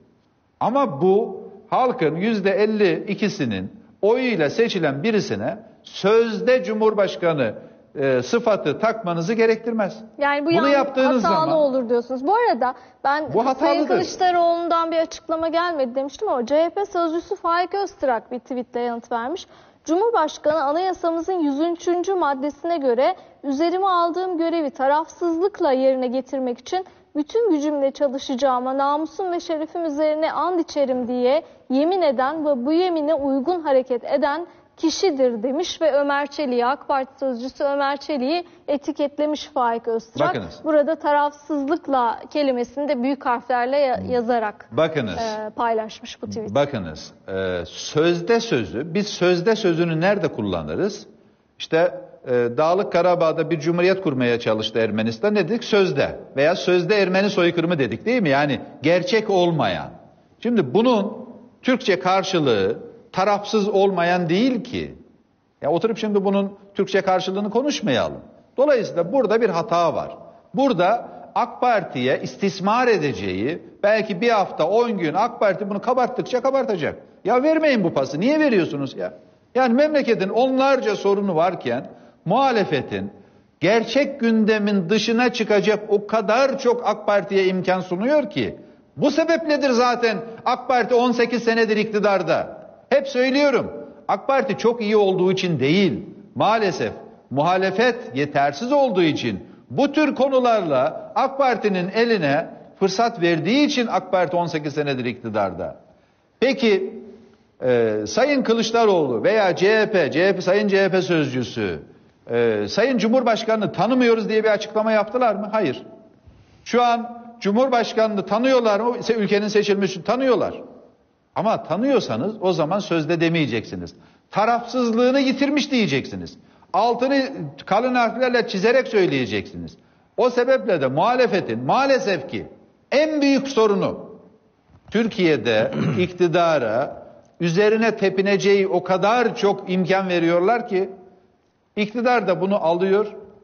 Ama bu halkın yüzde elli ikisinin oyuyla seçilen birisine sözde Cumhurbaşkanı e, sıfatı takmanızı gerektirmez. Yani bu Bunu yani yaptığınız hatalı zaman olur diyorsunuz. Bu arada ben Bu Sayın hatalıdır. Kılıçdaroğlu'ndan bir açıklama gelmedi demiştim ama C H P sözcüsü Faik Öztrak bir tweetle yanıt vermiş. Cumhurbaşkanı anayasamızın yüzüncü maddesine göre üzerime aldığım görevi tarafsızlıkla yerine getirmek için bütün gücümle çalışacağıma, namusum ve şerefim üzerine and içerim diye yemin eden ve bu yemine uygun hareket eden kişidir demiş ve Ömer Çelik'i, AK Parti sözcüsü Ömer Çelik'i etiketlemiş Faik Öztrak. Bakınız. Burada tarafsızlıkla kelimesini de büyük harflerle ya- yazarak Bakınız. e, paylaşmış bu tweet. Bakınız, e, sözde sözü, biz sözde sözünü nerede kullanırız? İşte e, Dağlık Karabağ'da bir cumhuriyet kurmaya çalıştı Ermenistan, ne dedik? Sözde veya sözde Ermeni soykırımı dedik değil mi? Yani gerçek olmayan. Şimdi bunun Türkçe karşılığı tarafsız olmayan değil ki. Ya oturup şimdi bunun Türkçe karşılığını konuşmayalım. Dolayısıyla burada bir hata var. Burada AK Parti'ye istismar edeceği, belki bir hafta on gün AK Parti bunu kabarttıkça kabartacak. Ya vermeyin bu pası. Niye veriyorsunuz ya? Yani memleketin onlarca sorunu varken muhalefetin gerçek gündemin dışına çıkacak o kadar çok AK Parti'ye imkan sunuyor ki. Bu sebepledir zaten AK Parti on sekiz senedir iktidarda. Hep söylüyorum. AK Parti çok iyi olduğu için değil. Maalesef muhalefet yetersiz olduğu için bu tür konularla AK Parti'nin eline fırsat verdiği için AK Parti on sekiz senedir iktidarda. Peki e, Sayın Kılıçdaroğlu veya C H P, C H P Sayın C H P sözcüsü e, Sayın Cumhurbaşkanı'nı tanımıyoruz diye bir açıklama yaptılar mı? Hayır. Şu an Cumhurbaşkanı'nı tanıyorlar mı? Ülkenin seçilmesi tanıyorlar. Ama tanıyorsanız o zaman sözde demeyeceksiniz. Tarafsızlığını yitirmiş diyeceksiniz. Altını kalın harflerle çizerek söyleyeceksiniz. O sebeple de muhalefetin maalesef ki en büyük sorunu Türkiye'de iktidara üzerine tepineceği o kadar çok imkan veriyorlar ki iktidar da bunu alıyor.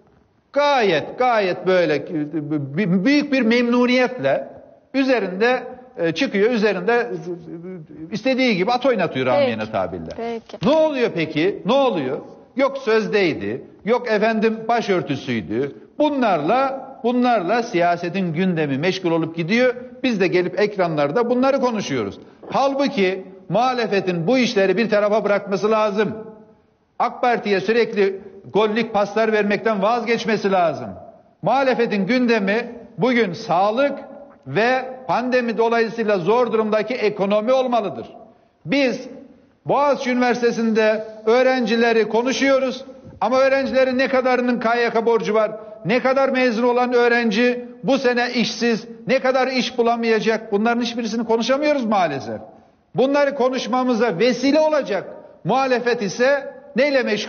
Gayet gayet böyle büyük bir memnuniyetle üzerinde çıkıyor, üzerinde istediği gibi at oynatıyor amiyane tabirle. Peki. Ne oluyor peki? Ne oluyor? Yok sözdeydi, yok efendim başörtüsüydü. Bunlarla bunlarla siyasetin gündemi meşgul olup gidiyor. Biz de gelip ekranlarda bunları konuşuyoruz. Halbuki muhalefetin bu işleri bir tarafa bırakması lazım. AK Parti'ye sürekli gollük paslar vermekten vazgeçmesi lazım. Muhalefetin gündemi bugün sağlık ve pandemi dolayısıyla zor durumdaki ekonomi olmalıdır. Biz Boğaziçi Üniversitesi'nde öğrencileri konuşuyoruz ama öğrencilerin ne kadarının K Y K borcu var, ne kadar mezun olan öğrenci bu sene işsiz, ne kadar iş bulamayacak, bunların hiçbirisini konuşamıyoruz maalesef. Bunları konuşmamıza vesile olacak muhalefet ise neyle meşgul?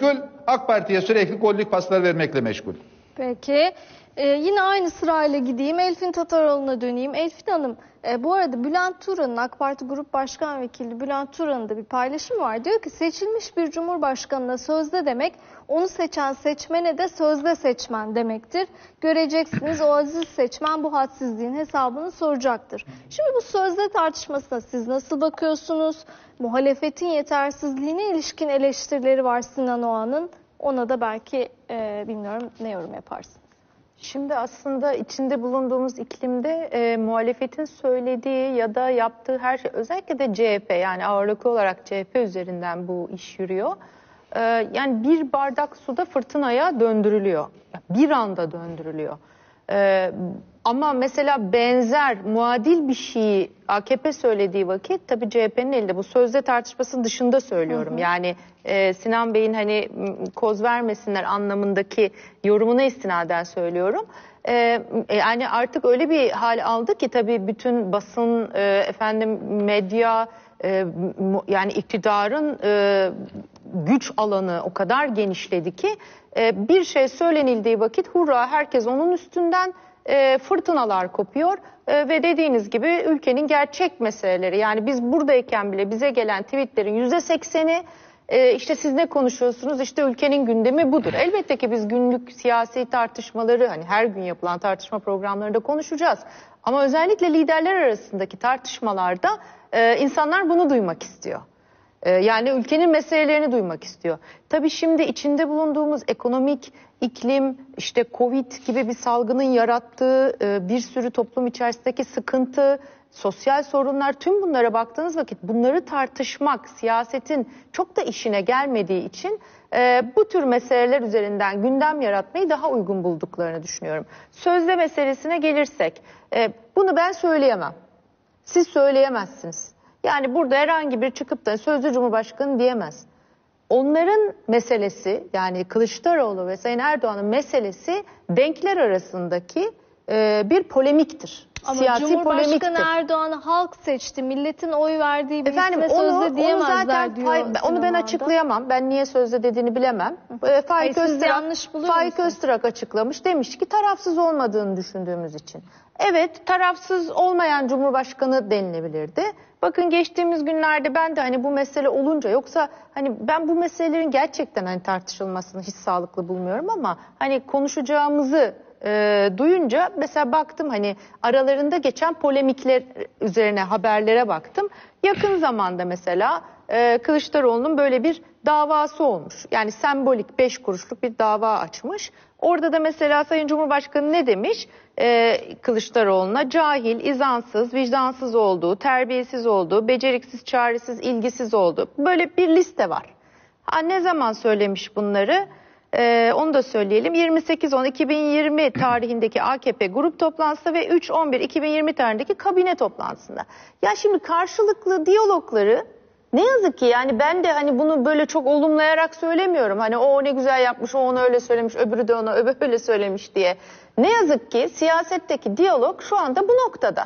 AK Parti'ye sürekli gollük paslar vermekle meşgul. Peki. Ee, yine aynı sırayla gideyim. Elfin Tataroğlu'na döneyim. Elfin Hanım, e, bu arada Bülent Turan'ın, AK Parti Grup Başkan Vekili Bülent Turan'ın da bir paylaşım var. Diyor ki seçilmiş bir cumhurbaşkanına sözde demek, onu seçen seçmene de sözde seçmen demektir. Göreceksiniz o aziz seçmen bu hadsizliğin hesabını soracaktır. Şimdi bu sözde tartışmasına siz nasıl bakıyorsunuz? Muhalefetin yetersizliğine ilişkin eleştirileri var Sinan Oğan'ın. Ona da belki e, bilmiyorum ne yorum yaparsınız? Şimdi aslında içinde bulunduğumuz iklimde e, muhalefetin söylediği ya da yaptığı her şey, özellikle de C H P, yani ağırlıklı olarak C H P üzerinden bu iş yürüyor. E, yani bir bardak suda fırtınaya döndürülüyor. Bir anda döndürülüyor. E, ama mesela benzer, muadil bir şeyi A K P söylediği vakit tabii C H P'nin elinde, bu sözde tartışmasının dışında söylüyorum. Hı hı. Yani e, Sinan Bey'in hani koz vermesinler anlamındaki yorumuna istinaden söylüyorum. E, yani artık öyle bir hal aldı ki tabii bütün basın, e, efendim medya, e, yani iktidarın e, güç alanı o kadar genişledi ki e, bir şey söylenildiği vakit hurra herkes onun üstünden E, fırtınalar kopuyor e, ve dediğiniz gibi ülkenin gerçek meseleleri, yani biz buradayken bile bize gelen tweetlerin yüzde sekseni e, işte siz ne konuşuyorsunuz, işte ülkenin gündemi budur. Elbette ki biz günlük siyasi tartışmaları, hani her gün yapılan tartışma programlarında konuşacağız. Ama özellikle liderler arasındaki tartışmalarda e, insanlar bunu duymak istiyor. Yani ülkenin meselelerini duymak istiyor. Tabii şimdi içinde bulunduğumuz ekonomik iklim, işte Covid gibi bir salgının yarattığı bir sürü toplum içerisindeki sıkıntı, sosyal sorunlar, tüm bunlara baktığınız vakit bunları tartışmak siyasetin çok da işine gelmediği için bu tür meseleler üzerinden gündem yaratmayı daha uygun bulduklarını düşünüyorum. Sözde meselesine gelirsek, bunu ben söyleyemem. Siz söyleyemezsiniz. Yani burada herhangi bir çıkıp da sözde Cumhurbaşkanı diyemez. Onların meselesi, yani Kılıçdaroğlu ve Sayın Erdoğan'ın meselesi denkler arasındaki e, bir polemiktir. Ama siyasi Cumhurbaşkanı polemiktir. Erdoğan'ı halk seçti, milletin oy verdiği bir Efendim, isme onu, sözde diyemezler onu zaten, diyor. fay, onu ben açıklayamam. Ben niye sözde dediğini bilemem. E, Faik Öztürk, Faik Öztürk açıklamış. Demiş ki tarafsız olmadığını düşündüğümüz için. Evet, tarafsız olmayan Cumhurbaşkanı denilebilirdi. Bakın geçtiğimiz günlerde ben de hani bu mesele olunca, yoksa hani ben bu meselelerin gerçekten hani tartışılmasını hiç sağlıklı bulmuyorum ama hani konuşacağımızı e, duyunca mesela baktım, hani aralarında geçen polemikler üzerine haberlere baktım. Yakın zamanda mesela e, Kılıçdaroğlu'nun böyle bir davası olmuş. Yani sembolik beş kuruşluk bir dava açmış. Orada da mesela Sayın Cumhurbaşkanı ne demiş? Ee, Kılıçdaroğlu'na cahil, izansız, vicdansız olduğu, terbiyesiz olduğu, beceriksiz, çaresiz, ilgisiz olduğu, böyle bir liste var. Ha, ne zaman söylemiş bunları? Ee, onu da söyleyelim. yirmi sekiz on iki bin yirmi tarihindeki A K P grup toplantısında ve üç on bir iki bin yirmi tarihindeki kabine toplantısında. Ya şimdi karşılıklı diyalogları, ne yazık ki yani ben de hani bunu böyle çok olumlayarak söylemiyorum. Hani o ne güzel yapmış, o onu öyle söylemiş, öbürü de ona öbürü öyle söylemiş diye. Ne yazık ki siyasetteki diyalog şu anda bu noktada.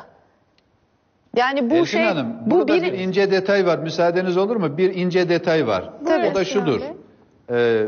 Yani bu Elfin şey, Hanım, bu burada bir... bir ince detay var. Müsaadeniz olur mu? Bir ince detay var. Tabii. O da şudur. Ee,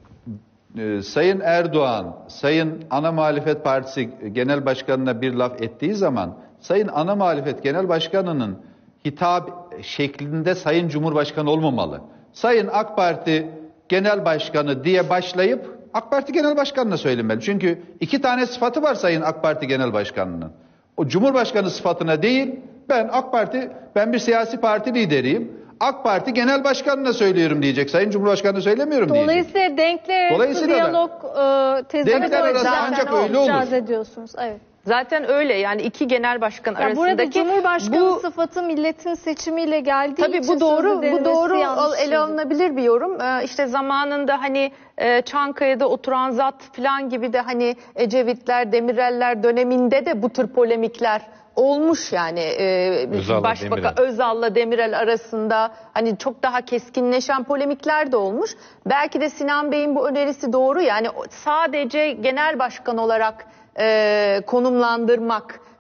e, Sayın Erdoğan, Sayın Ana Muhalefet Partisi Genel Başkanı'na bir laf ettiği zaman, Sayın Ana Muhalefet Genel Başkanı'nın hitap şeklinde Sayın Cumhurbaşkanı olmamalı. Sayın AK Parti Genel Başkanı diye başlayıp AK Parti Genel Başkanı'na söylemeli. Çünkü iki tane sıfatı var Sayın AK Parti Genel Başkanı'nın. O Cumhurbaşkanı sıfatına değil, ben AK Parti, ben bir siyasi parti lideriyim. AK Parti Genel Başkanı'na söylüyorum diyecek. Sayın Cumhurbaşkanı söylemiyorum diyecek. Dolayısıyla denkler arası Dolayısıyla diyalog e, tezahür denkler arası zaten ancak öyle olur. icaz ediyorsunuz. Evet. Zaten öyle, yani iki genel başkan Ya arasındaki burada Cumhurbaşkanı bu, sıfatı milletin seçimiyle geldiği tabii için bu doğru, sözü bu doğru denilmesi yanlış ele değil. alınabilir bir yorum. Ee, işte zamanında hani e, Çankaya'da oturan zat falan gibi de hani Ecevitler, Demireller döneminde de bu tür polemikler olmuş yani. Ee, Özal'la Başbakan Demirel. Özal'la Demirel arasında hani çok daha keskinleşen polemikler de olmuş. Belki de Sinan Bey'in bu önerisi doğru, yani sadece genel başkan olarak e, konumlandırmak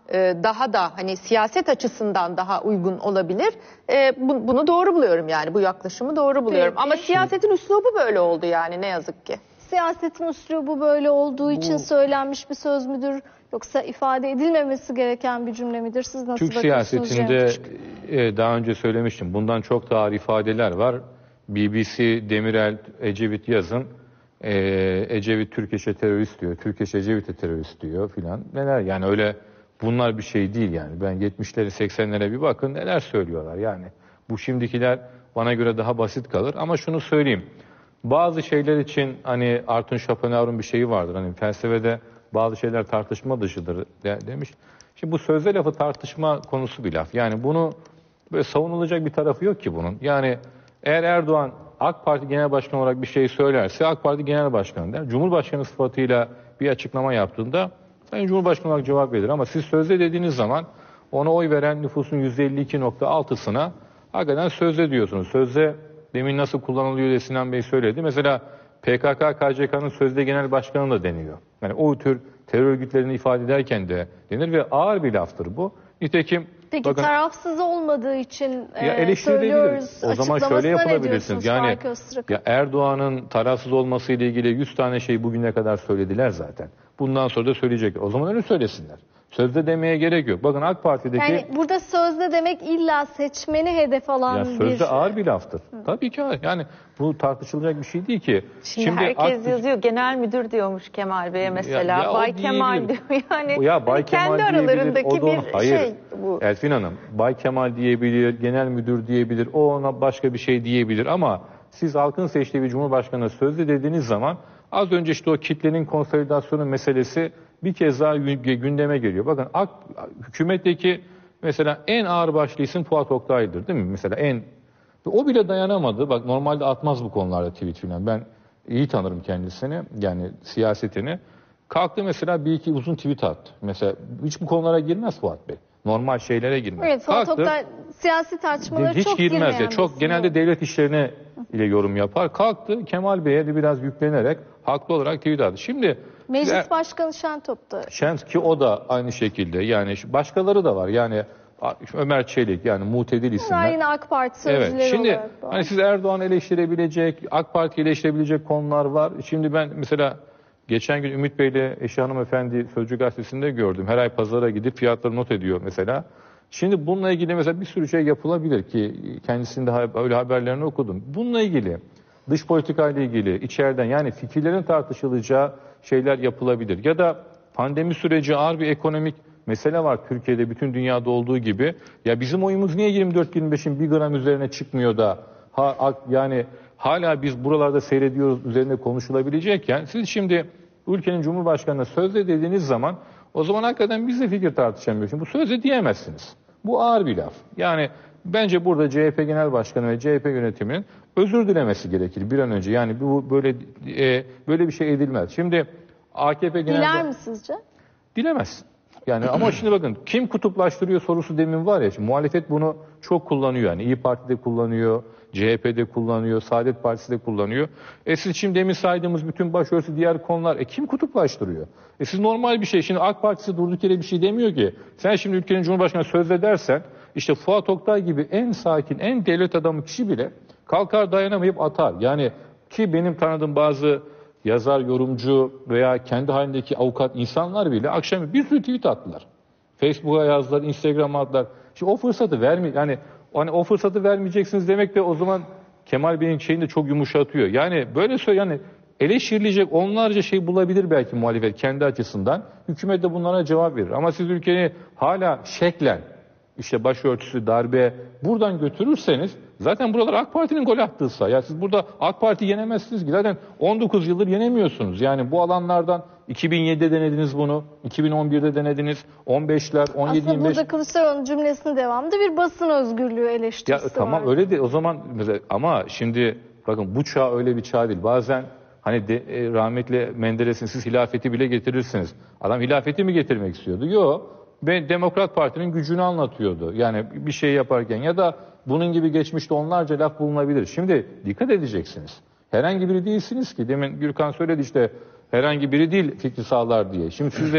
e, daha da hani siyaset açısından daha uygun olabilir. E, bu, bunu doğru buluyorum yani bu yaklaşımı doğru buluyorum. Peki. Ama siyasetin üslubu böyle oldu yani ne yazık ki. Siyasetin üslubu böyle olduğu için söylenmiş bir söz müdür? Yoksa ifade edilmemesi gereken bir cümle midir? Siz nasıl Türk bakıyorsunuz Cem siyasetinde Küçük? e, daha önce söylemiştim. Bundan çok daha ağır ifadeler var. B B C, Demirel, Ecevit yazın. E, Ecevit Türkeş'e terörist diyor. Türkeş Ecevit'e terörist diyor filan. Neler yani öyle bunlar bir şey değil yani. Ben yetmişlere seksenlere bir bakın neler söylüyorlar yani. Bu şimdikiler bana göre daha basit kalır. Ama şunu söyleyeyim. Bazı şeyler için hani Arthur Schopenhauer'un bir şeyi vardır. Hani felsefede bazı şeyler tartışma dışıdır de, demiş. Şimdi bu sözde lafı tartışma konusu bir laf. Yani bunu böyle savunulacak bir tarafı yok ki bunun. Yani eğer Erdoğan AK Parti Genel Başkanı olarak bir şey söylerse AK Parti Genel Başkanı der. Cumhurbaşkanı sıfatıyla bir açıklama yaptığında Sayın Cumhurbaşkanı olarak cevap verir. Ama siz sözde dediğiniz zaman ona oy veren nüfusun yüzde elli iki nokta altısına hakikaten sözde diyorsunuz. Sözde demin nasıl kullanılıyor diye Sinan Bey söyledi. Mesela P K K K C K'nın sözde genel başkanı da deniyor. Yani o tür terör örgütlerini ifade ederken de denir ve ağır bir laftır bu. Nitekim Peki bakın, tarafsız olmadığı için ya e, eleştirilebilir. söylüyoruz. O zaman Açıklamasına şöyle ne yapabilirsiniz. diyorsunuz Yani Faik Öztürk? ya Erdoğan'ın tarafsız olması ile ilgili yüz tane şey bugüne kadar söylediler zaten. Bundan sonra da söyleyecek. O zaman öyle söylesinler. Sözde demeye gerek yok. Bakın AK Parti'deki... Yani burada sözde demek illa seçmeni hedef alan Ya bir... sözde ağır bir laftır. Hı. Tabii ki ağır. Yani bu tartışılacak bir şey değil ki. Şimdi, Şimdi herkes AK... yazıyor genel müdür diyormuş Kemal Bey'e mesela. Ya, ya Bay Kemal diyor yani. Ya Bay hani Kemal kendi aralarındaki bir hayır. şey bu. Elfin Hanım, Bay Kemal diyebilir, genel müdür diyebilir, o ona başka bir şey diyebilir ama siz halkın seçtiği bir cumhurbaşkanına sözde dediğiniz zaman az önce işte o kitlenin konsolidasyonu meselesi bir kez daha gündeme geliyor. Bakın AK, hükümetteki mesela en ağır başlı isim Fuat Oktay'dır değil mi? Mesela en o bile dayanamadı. Bak normalde atmaz bu konularda tweet falan. Ben iyi tanırım kendisini. Yani siyasetini. Kalktı mesela bir iki uzun tweet attı. Mesela hiç bu konulara girmez Fuat Bey. Normal şeylere girmez. Evet, Fuat Kalktı, Oktay siyasi tartışmalara hiç çok girmez girmeyen ya. Çok bir genelde isim. devlet işlerine ile yorum yapar. Kalktı Kemal Bey'e de biraz yüklenerek haklı olarak tweet attı. Şimdi Meclis ya, Başkanı Şentop da. Şent ki o da aynı şekilde. Yani başkaları da var. Yani Ömer Çelik yani mutedil isimler. Bunlar yine AK Parti sözcüleri Evet. Şimdi olarak hani siz Erdoğan eleştirebilecek, AK Parti eleştirebilecek konular var. Şimdi ben mesela geçen gün Ümit Bey'le eşi hanımefendi Sözcü Gazetesi'nde gördüm. Her ay pazara gidip fiyatları not ediyor mesela. Şimdi bununla ilgili mesela bir sürü şey yapılabilir ki kendisinde öyle haberlerini okudum. Bununla ilgili dış politika ile ilgili içeriden yani fikirlerin tartışılacağı şeyler yapılabilir. Ya da pandemi süreci ağır bir ekonomik mesele var Türkiye'de bütün dünyada olduğu gibi. Ya bizim oyumuz niye yirmi dört yirmi beşin bir gram üzerine çıkmıyor da ha, yani hala biz buralarda seyrediyoruz üzerinde konuşulabilecekken siz şimdi ülkenin Cumhurbaşkanı'na sözde dediğiniz zaman o zaman hakikaten biz de fikir tartışamıyoruz. Bu sözde diyemezsiniz. Bu ağır bir laf. Yani bence burada C H P Genel Başkanı ve C H P yönetiminin özür dilemesi gerekir bir an önce. Yani bu böyle e, böyle bir şey edilmez. Şimdi A K P Genel Diler mi sizce? Dilemez. Yani ama şimdi bakın kim kutuplaştırıyor sorusu demin var ya. Şimdi muhalefet bunu çok kullanıyor. Yani İyi Parti'de kullanıyor, C H P'de kullanıyor, Saadet Partisi de kullanıyor. E siz şimdi demin saydığımız bütün başörtüsü diğer konular. E kim kutuplaştırıyor? E siz normal bir şey. Şimdi AK Partisi durduk yere bir şey demiyor ki. Sen şimdi ülkenin Cumhurbaşkanı söz edersen işte Fuat Oktay gibi en sakin, en devlet adamı kişi bile kalkar dayanamayıp atar. Yani ki benim tanıdığım bazı yazar, yorumcu veya kendi halindeki avukat insanlar bile akşam bir sürü tweet attılar. Facebook'a yazdılar, Instagram'a attılar. Şimdi o fırsatı vermi yani hani o fırsatı vermeyeceksiniz demek de o zaman Kemal Bey'in şeyini de çok yumuşatıyor. Yani böyle söyle yani eleştirilecek onlarca şey bulabilir belki muhalefet kendi açısından. Hükümet de bunlara cevap verir. Ama siz ülkeyi hala şeklen işte başörtüsü, darbe buradan götürürseniz zaten buralar AK Parti'nin gol attığı saha. Ya siz burada AK Parti yenemezsiniz ki zaten on dokuz yıldır yenemiyorsunuz. Yani bu alanlardan iki bin yedide denediniz bunu, iki bin on birde denediniz, on beşler, on yedi Aslında yirmi beş. burada Kılıçdaroğlu'nun cümlesinin devamında bir basın özgürlüğü eleştirisi Ya tamam var. öyle de o zaman mesela, ama şimdi bakın bu çağ öyle bir çağ değil. Bazen hani de, e, rahmetli Menderes'in siz hilafeti bile getirirsiniz. Adam hilafeti mi getirmek istiyordu? Yok. Ben Demokrat Parti'nin gücünü anlatıyordu. Yani bir şey yaparken ya da bunun gibi geçmişte onlarca laf bulunabilir. Şimdi dikkat edeceksiniz. Herhangi biri değilsiniz ki. Demin Gürkan söyledi işte herhangi biri değil fikri sağlar diye. Şimdi siz de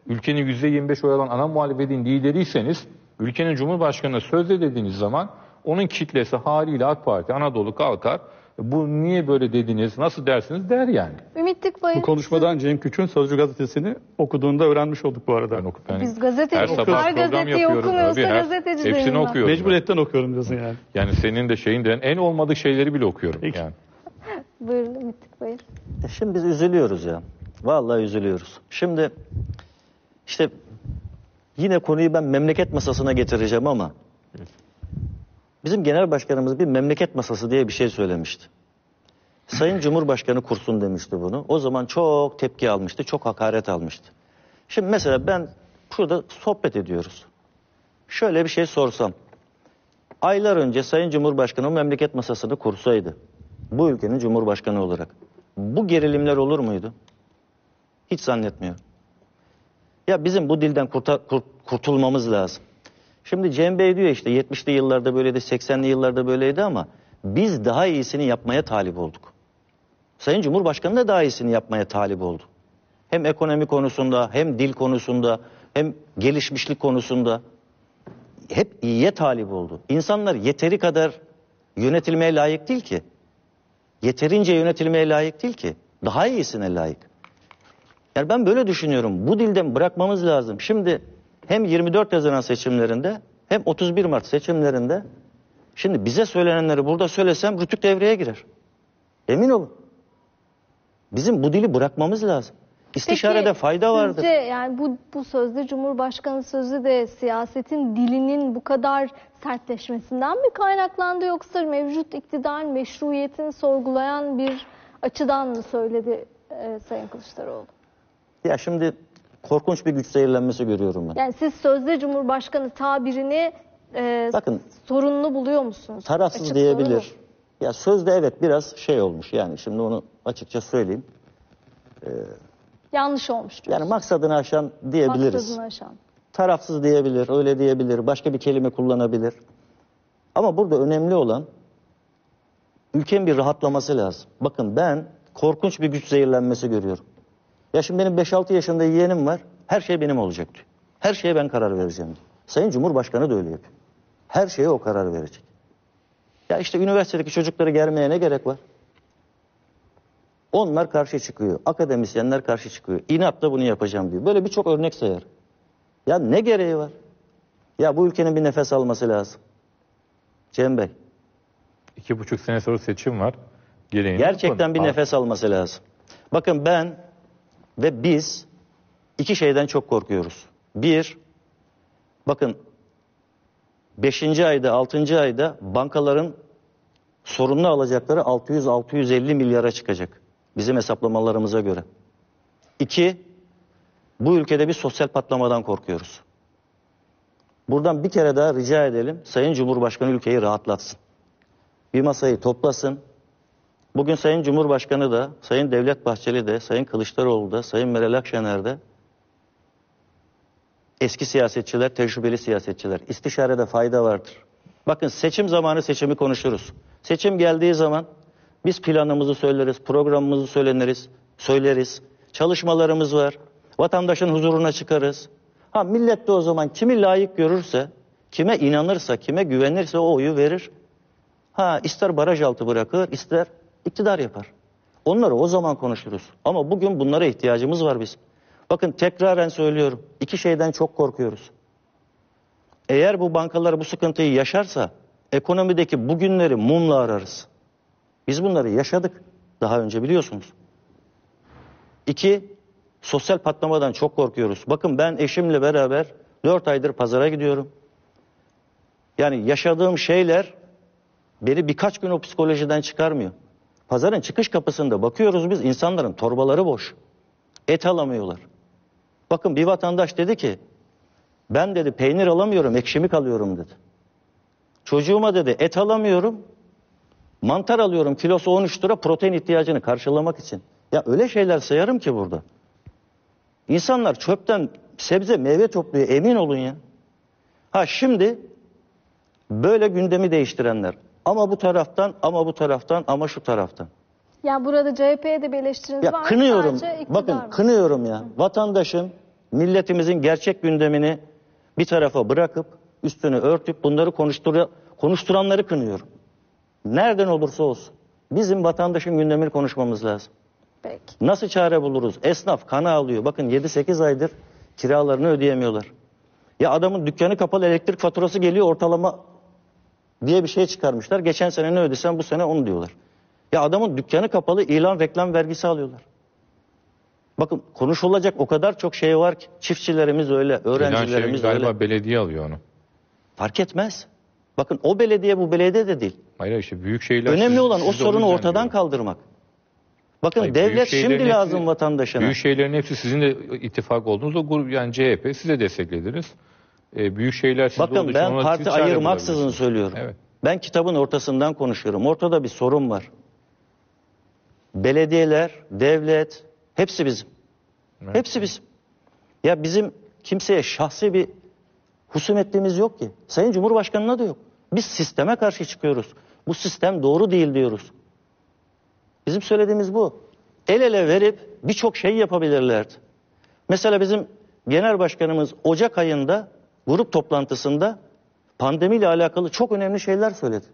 ülkenin yüzde yirmi beş oy alan ana muhalefetin lideriyseniz, ülkenin cumhurbaşkanına sözde dediğiniz zaman onun kitlesi haliyle AK Parti, Anadolu kalkar. Bu niye böyle dediniz, nasıl dersiniz der yani. Ümit Dikbayır. Bu konuşmadan Cem Küçük'ün Sözcü gazetesini okuduğunda öğrenmiş olduk bu arada. Ben okup, yani Biz gazeteci, her sabah her program gazeteyi yapıyorum okumuyorsa tabii, her- gazeteci hepsini değilim ben. okuyorum. Mecburiyetten okuyorum diyorsun yani. Yani senin de şeyin de en olmadık şeyleri bile okuyorum Peki. yani. Buyurun Ümit Dikbayır. E Şimdi biz üzülüyoruz ya. Vallahi üzülüyoruz. Şimdi işte yine konuyu ben memleket masasına getireceğim ama bizim genel başkanımız bir memleket masası diye bir şey söylemişti. Sayın Cumhurbaşkanı kursun demişti bunu. O zaman çok tepki almıştı, çok hakaret almıştı. Şimdi mesela ben şurada sohbet ediyoruz. Şöyle bir şey sorsam. Aylar önce Sayın Cumhurbaşkanı memleket masasını kursaydı, bu ülkenin Cumhurbaşkanı olarak, bu gerilimler olur muydu? Hiç zannetmiyorum. Ya bizim bu dilden kurtar, kurt, kurtulmamız lazım. Şimdi Cem Bey diyor işte yetmişli yıllarda böyleydi, seksenli yıllarda böyleydi ama biz daha iyisini yapmaya talip olduk. Sayın Cumhurbaşkanı da daha iyisini yapmaya talip oldu. Hem ekonomi konusunda, hem dil konusunda, hem gelişmişlik konusunda hep iyiye talip oldu. İnsanlar yeteri kadar yönetilmeye layık değil ki. Yeterince yönetilmeye layık değil ki. Daha iyisine layık. Yani ben böyle düşünüyorum. Bu dilden bırakmamız lazım. Şimdi hem yirmi dört Haziran seçimlerinde hem otuz bir Mart seçimlerinde şimdi bize söylenenleri burada söylesem Rütük devreye girer. Emin olun. Bizim bu dili bırakmamız lazım. İstişarede Peki, fayda vardır. Sizce yani bu, bu sözde Cumhurbaşkanı sözü de siyasetin dilinin bu kadar sertleşmesinden mi kaynaklandı yoksa mevcut iktidarın meşruiyetini sorgulayan bir açıdan mı söyledi e, Sayın Kılıçdaroğlu? Ya şimdi korkunç bir güç zehirlenmesi görüyorum ben. Yani siz sözde Cumhurbaşkanı tabirini e, Bakın, sorunlu buluyor musunuz? tarafsız Açık diyebilir. soru Ya sözde evet biraz şey olmuş yani şimdi onu açıkça söyleyeyim. bu. Yanlış olmuş diyorsunuz. Yani maksadını aşan diyebiliriz. Maksadını aşan. Tarafsız diyebilir, öyle diyebilir, başka bir kelime kullanabilir. Ama burada önemli olan ülkenin bir rahatlaması lazım. Bakın ben korkunç bir güç zehirlenmesi görüyorum. Ya şimdi benim beş altı yaşında yeğenim var. Her şey benim olacak diyor. Her şeye ben karar vereceğim diyor. Sayın Cumhurbaşkanı da öyle yapıyor. Her şeye o karar verecek. Ya işte üniversitedeki çocukları germeye ne gerek var? Onlar karşı çıkıyor. Akademisyenler karşı çıkıyor. İnatla bunu yapacağım diyor. Böyle birçok örnek sayar. Ya ne gereği var? Ya bu ülkenin bir nefes alması lazım. Cem Bey. İki buçuk sene sonra seçim var. Gereğini Gerçekten yapalım. bir nefes alması lazım. Bakın ben ve biz iki şeyden çok korkuyoruz. Bir, bakın beşinci ayda, altıncı ayda bankaların sorunlu alacakları altı yüz altı yüz elli milyara çıkacak. Bizim hesaplamalarımıza göre. İki, bu ülkede bir sosyal patlamadan korkuyoruz. Buradan bir kere daha rica edelim. Sayın Cumhurbaşkanı ülkeyi rahatlatsın. Bir masayı toplasın. Bugün Sayın Cumhurbaşkanı da, Sayın Devlet Bahçeli de, Sayın Kılıçdaroğlu da, Sayın Meral Akşener de eski siyasetçiler, tecrübeli siyasetçiler. İstişarede fayda vardır. Bakın seçim zamanı seçimi konuşuruz. Seçim geldiği zaman biz planımızı söyleriz, programımızı söyleriz, söyleriz. Çalışmalarımız var. Vatandaşın huzuruna çıkarız. Ha millet de o zaman kimi layık görürse, kime inanırsa, kime güvenirse o oyu verir. Ha ister baraj altı bırakır, ister iktidar yapar. Onları o zaman konuşuruz. Ama bugün bunlara ihtiyacımız var bizim. Bakın tekraren söylüyorum. İki şeyden çok korkuyoruz. Eğer bu bankalar bu sıkıntıyı yaşarsa ekonomideki bugünleri mumla ararız. Biz bunları yaşadık daha önce biliyorsunuz. İki, sosyal patlamadan çok korkuyoruz. Bakın ben eşimle beraber dört aydır pazara gidiyorum. Yani yaşadığım şeyler beni birkaç gün o psikolojiden çıkarmıyor. Pazarın çıkış kapısında bakıyoruz biz insanların torbaları boş. Et alamıyorlar. Bakın bir vatandaş dedi ki ben dedi peynir alamıyorum ekşimik alıyorum dedi. Çocuğuma dedi et alamıyorum mantar alıyorum kilosu on üç lira protein ihtiyacını karşılamak için. Ya öyle şeyler sayarım ki burada. İnsanlar çöpten sebze meyve topluyor emin olun ya. Ha şimdi böyle gündemi değiştirenler ama bu taraftan ama bu taraftan ama şu taraftan. Ya burada C H P'ye de bir eleştiriniz Ya var mı? kınıyorum. Sadece iktidar Bakın mı? kınıyorum ya. Vatandaşın milletimizin gerçek gündemini bir tarafa bırakıp, üstünü örtüp bunları konuştur konuşturanları kınıyorum. Nereden olursa olsun. Bizim vatandaşın gündemini konuşmamız lazım. Peki. Nasıl çare buluruz? Esnaf kana alıyor. Bakın yedi sekiz aydır kiralarını ödeyemiyorlar. Ya adamın dükkanı kapalı, elektrik faturası geliyor ortalama diye bir şey çıkarmışlar. Geçen sene ne ödesen bu sene onu diyorlar. Ya adamın dükkanı kapalı, ilan reklam vergisi alıyorlar. Bakın konuşulacak o kadar çok şey var ki. Çiftçilerimiz öyle, öğrencilerimiz şey, galiba öyle. belediye alıyor onu. Fark etmez. Bakın o belediye bu belediye de değil. Hayır işte büyük şehirler. Önemli siz, olan siz o de sorunu onu ortadan düzenliyor. kaldırmak. Bakın Hayır, büyük devlet şehirlerin şimdi lazım hepsi- vatandaşına. Büyük şehirlerin hepsi sizin de ittifak olduğunuz o grup, yani C H P, siz de desteklediniz. E, büyük şehirler sizde olduğu Bakın için ben ona parti siz çare ayırmaksızın bulabilirsiniz. söylüyorum. Evet. Ben kitabın ortasından konuşuyorum. Ortada bir sorun var. Belediyeler, devlet, hepsi bizim. Evet. Hepsi bizim. Ya bizim kimseye şahsi bir husumetliğimiz yok ki. Sayın Cumhurbaşkanı'na da yok. Biz sisteme karşı çıkıyoruz. Bu sistem doğru değil diyoruz. Bizim söylediğimiz bu. El ele verip birçok şey yapabilirlerdi. Mesela bizim genel başkanımız Ocak ayında grup toplantısında pandemiyle alakalı çok önemli şeyler söyledi.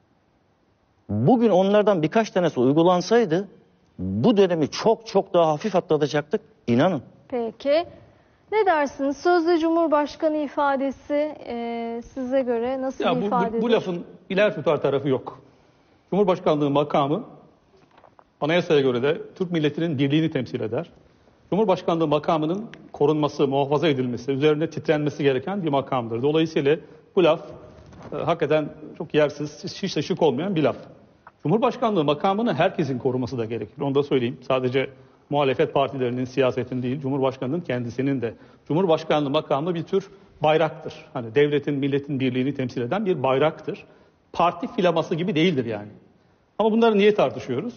Bugün onlardan birkaç tanesi uygulansaydı bu dönemi çok çok daha hafif atlatacaktık. İnanın. Peki. Ne dersiniz? Sözde Cumhurbaşkanı ifadesi e, size göre nasıl Ya bir bu, ifadedir? bu, bu lafın iler tutar tarafı yok. Cumhurbaşkanlığı makamı anayasaya göre de Türk milletinin birliğini temsil eder. Cumhurbaşkanlığı makamının korunması, muhafaza edilmesi, üzerinde titrenmesi gereken bir makamdır. Dolayısıyla bu laf e, hakikaten çok yersiz, hiç de şık olmayan bir laf. Cumhurbaşkanlığı makamını herkesin koruması da gerekir. Onu da söyleyeyim. Sadece muhalefet partilerinin, siyasetin değil, Cumhurbaşkanının kendisinin de. Cumhurbaşkanlığı makamı bir tür bayraktır. Hani devletin, milletin birliğini temsil eden bir bayraktır. Parti filaması gibi değildir yani. Ama bunları niye tartışıyoruz?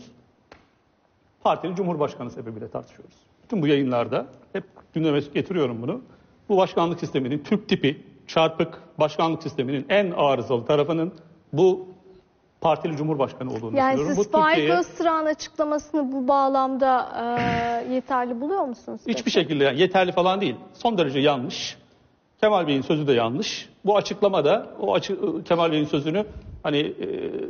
Partinin Cumhurbaşkanı sebebiyle tartışıyoruz. Bütün bu yayınlarda hep gündeme getiriyorum bunu. Bu başkanlık sisteminin Türk tipi, çarpık başkanlık sisteminin en arızalı tarafının bu partili Cumhurbaşkanı olduğunu Yani düşünüyorum. siz Bu Faik Türkiye'ye Öztürk'ün açıklamasını bu bağlamda e, yeterli buluyor musunuz? hiçbir peki? şekilde yani yeterli falan değil. Son derece yanlış. Kemal Bey'in sözü de yanlış. Bu açıklamada o açı, Kemal Bey'in sözünü hani e,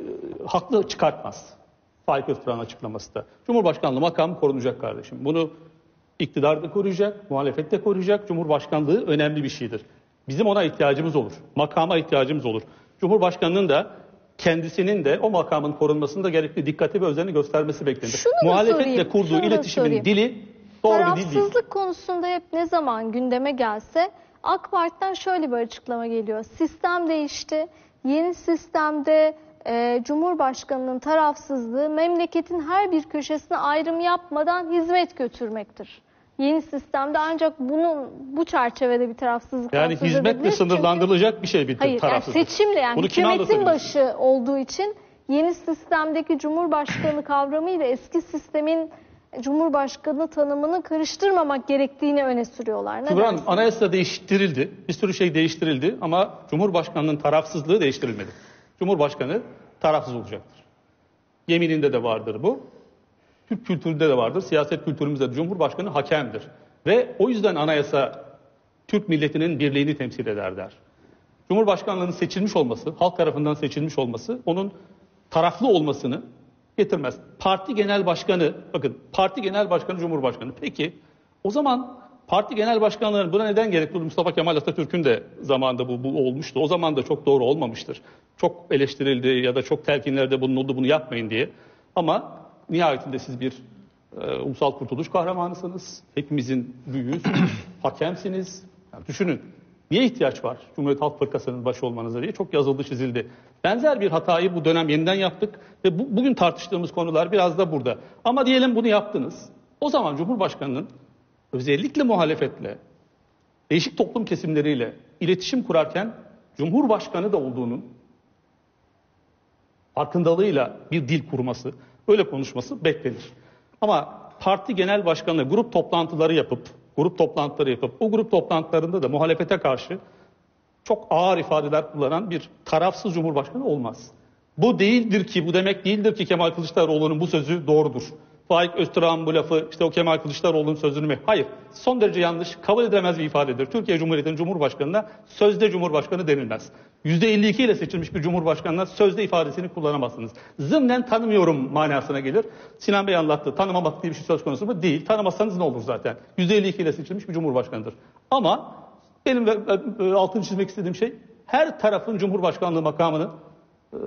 haklı çıkartmaz. Faik Öztürk'ün açıklaması da. Cumhurbaşkanlığı makamı korunacak kardeşim. Bunu iktidar da koruyacak, muhalefet de koruyacak. Cumhurbaşkanlığı önemli bir şeydir. Bizim ona ihtiyacımız olur. Makama ihtiyacımız olur. Cumhurbaşkanının da kendisinin de o makamın korunmasında gerekli dikkati ve özeni göstermesi beklenir. Şunu da Muhalefetle sorayım, kurduğu şunu da iletişimin sorayım. dili doğru bir dil değil. Tarafsızlık konusunda hep ne zaman gündeme gelse AK Parti'den şöyle bir açıklama geliyor. Sistem değişti. Yeni sistemde e, Cumhurbaşkanı'nın tarafsızlığı memleketin her bir köşesine ayrım yapmadan hizmet götürmektir. Yeni sistemde ancak bunun bu çerçevede bir tarafsızlıktan Yani söz hizmetle edebiliriz. sınırlandırılacak bir şey bir Hayır, yani tarafsızlık. seçimle yani Bunu kime hükümetin anlatabilirsin? başı olduğu için yeni sistemdeki Cumhurbaşkanı kavramıyla eski sistemin Cumhurbaşkanı tanımını karıştırmamak gerektiğini öne sürüyorlar. Ne Kübra Hanım, dersiniz? anayasa değiştirildi. Bir sürü şey değiştirildi ama Cumhurbaşkanının tarafsızlığı değiştirilmedi. Cumhurbaşkanı tarafsız olacaktır. Yemininde de vardır bu. Türk kültüründe de vardır. Siyaset kültürümüzde de Cumhurbaşkanı hakemdir. Ve o yüzden anayasa Türk milletinin birliğini temsil eder der. Cumhurbaşkanlığının seçilmiş olması, halk tarafından seçilmiş olması onun taraflı olmasını getirmez. Parti genel başkanı, bakın parti genel başkanı Cumhurbaşkanı. Peki o zaman parti genel başkanlarının buna neden gerek duydu? Mustafa Kemal Atatürk'ün de zamanında bu, bu olmuştu. O zaman da çok doğru olmamıştır. Çok eleştirildi ya da çok telkinlerde bulunuldu bunu yapmayın diye. Ama nihayetinde siz bir e, ulusal kurtuluş kahramanısınız. Hepimizin büyüğüsünüz, hakemsiniz. Yani düşünün. Niye ihtiyaç var Cumhuriyet Halk Fırkası'nın başı olmanıza diye çok yazıldı çizildi. Benzer bir hatayı bu dönem yeniden yaptık ve bu, bugün tartıştığımız konular biraz da burada. Ama diyelim bunu yaptınız. O zaman Cumhurbaşkanı'nın özellikle muhalefetle, değişik toplum kesimleriyle iletişim kurarken Cumhurbaşkanı da olduğunun farkındalığıyla bir dil kurması, öyle konuşması beklenir. Ama parti genel başkanı grup toplantıları yapıp, grup toplantıları yapıp, o grup toplantılarında da muhalefete karşı çok ağır ifadeler kullanan bir tarafsız Cumhurbaşkanı olmaz. Bu değildir ki, bu demek değildir ki Kemal Kılıçdaroğlu'nun bu sözü doğrudur. Faik Öztürk'ün bu lafı, işte o Kemal Kılıçdaroğlu'nun sözünü mü? Hayır. Son derece yanlış, kabul edilemez bir ifadedir. Türkiye Cumhuriyeti'nin Cumhurbaşkanı'na sözde Cumhurbaşkanı denilmez. yüzde elli iki ile seçilmiş bir Cumhurbaşkanı'na sözde ifadesini kullanamazsınız. Zımnen tanımıyorum manasına gelir. Sinan Bey anlattı. Tanımamak diye bir şey söz konusu mu? Değil. Tanımazsanız ne olur zaten? yüzde elli iki ile seçilmiş bir Cumhurbaşkanıdır. Ama benim ve e, altını çizmek istediğim şey, her tarafın Cumhurbaşkanlığı makamını e,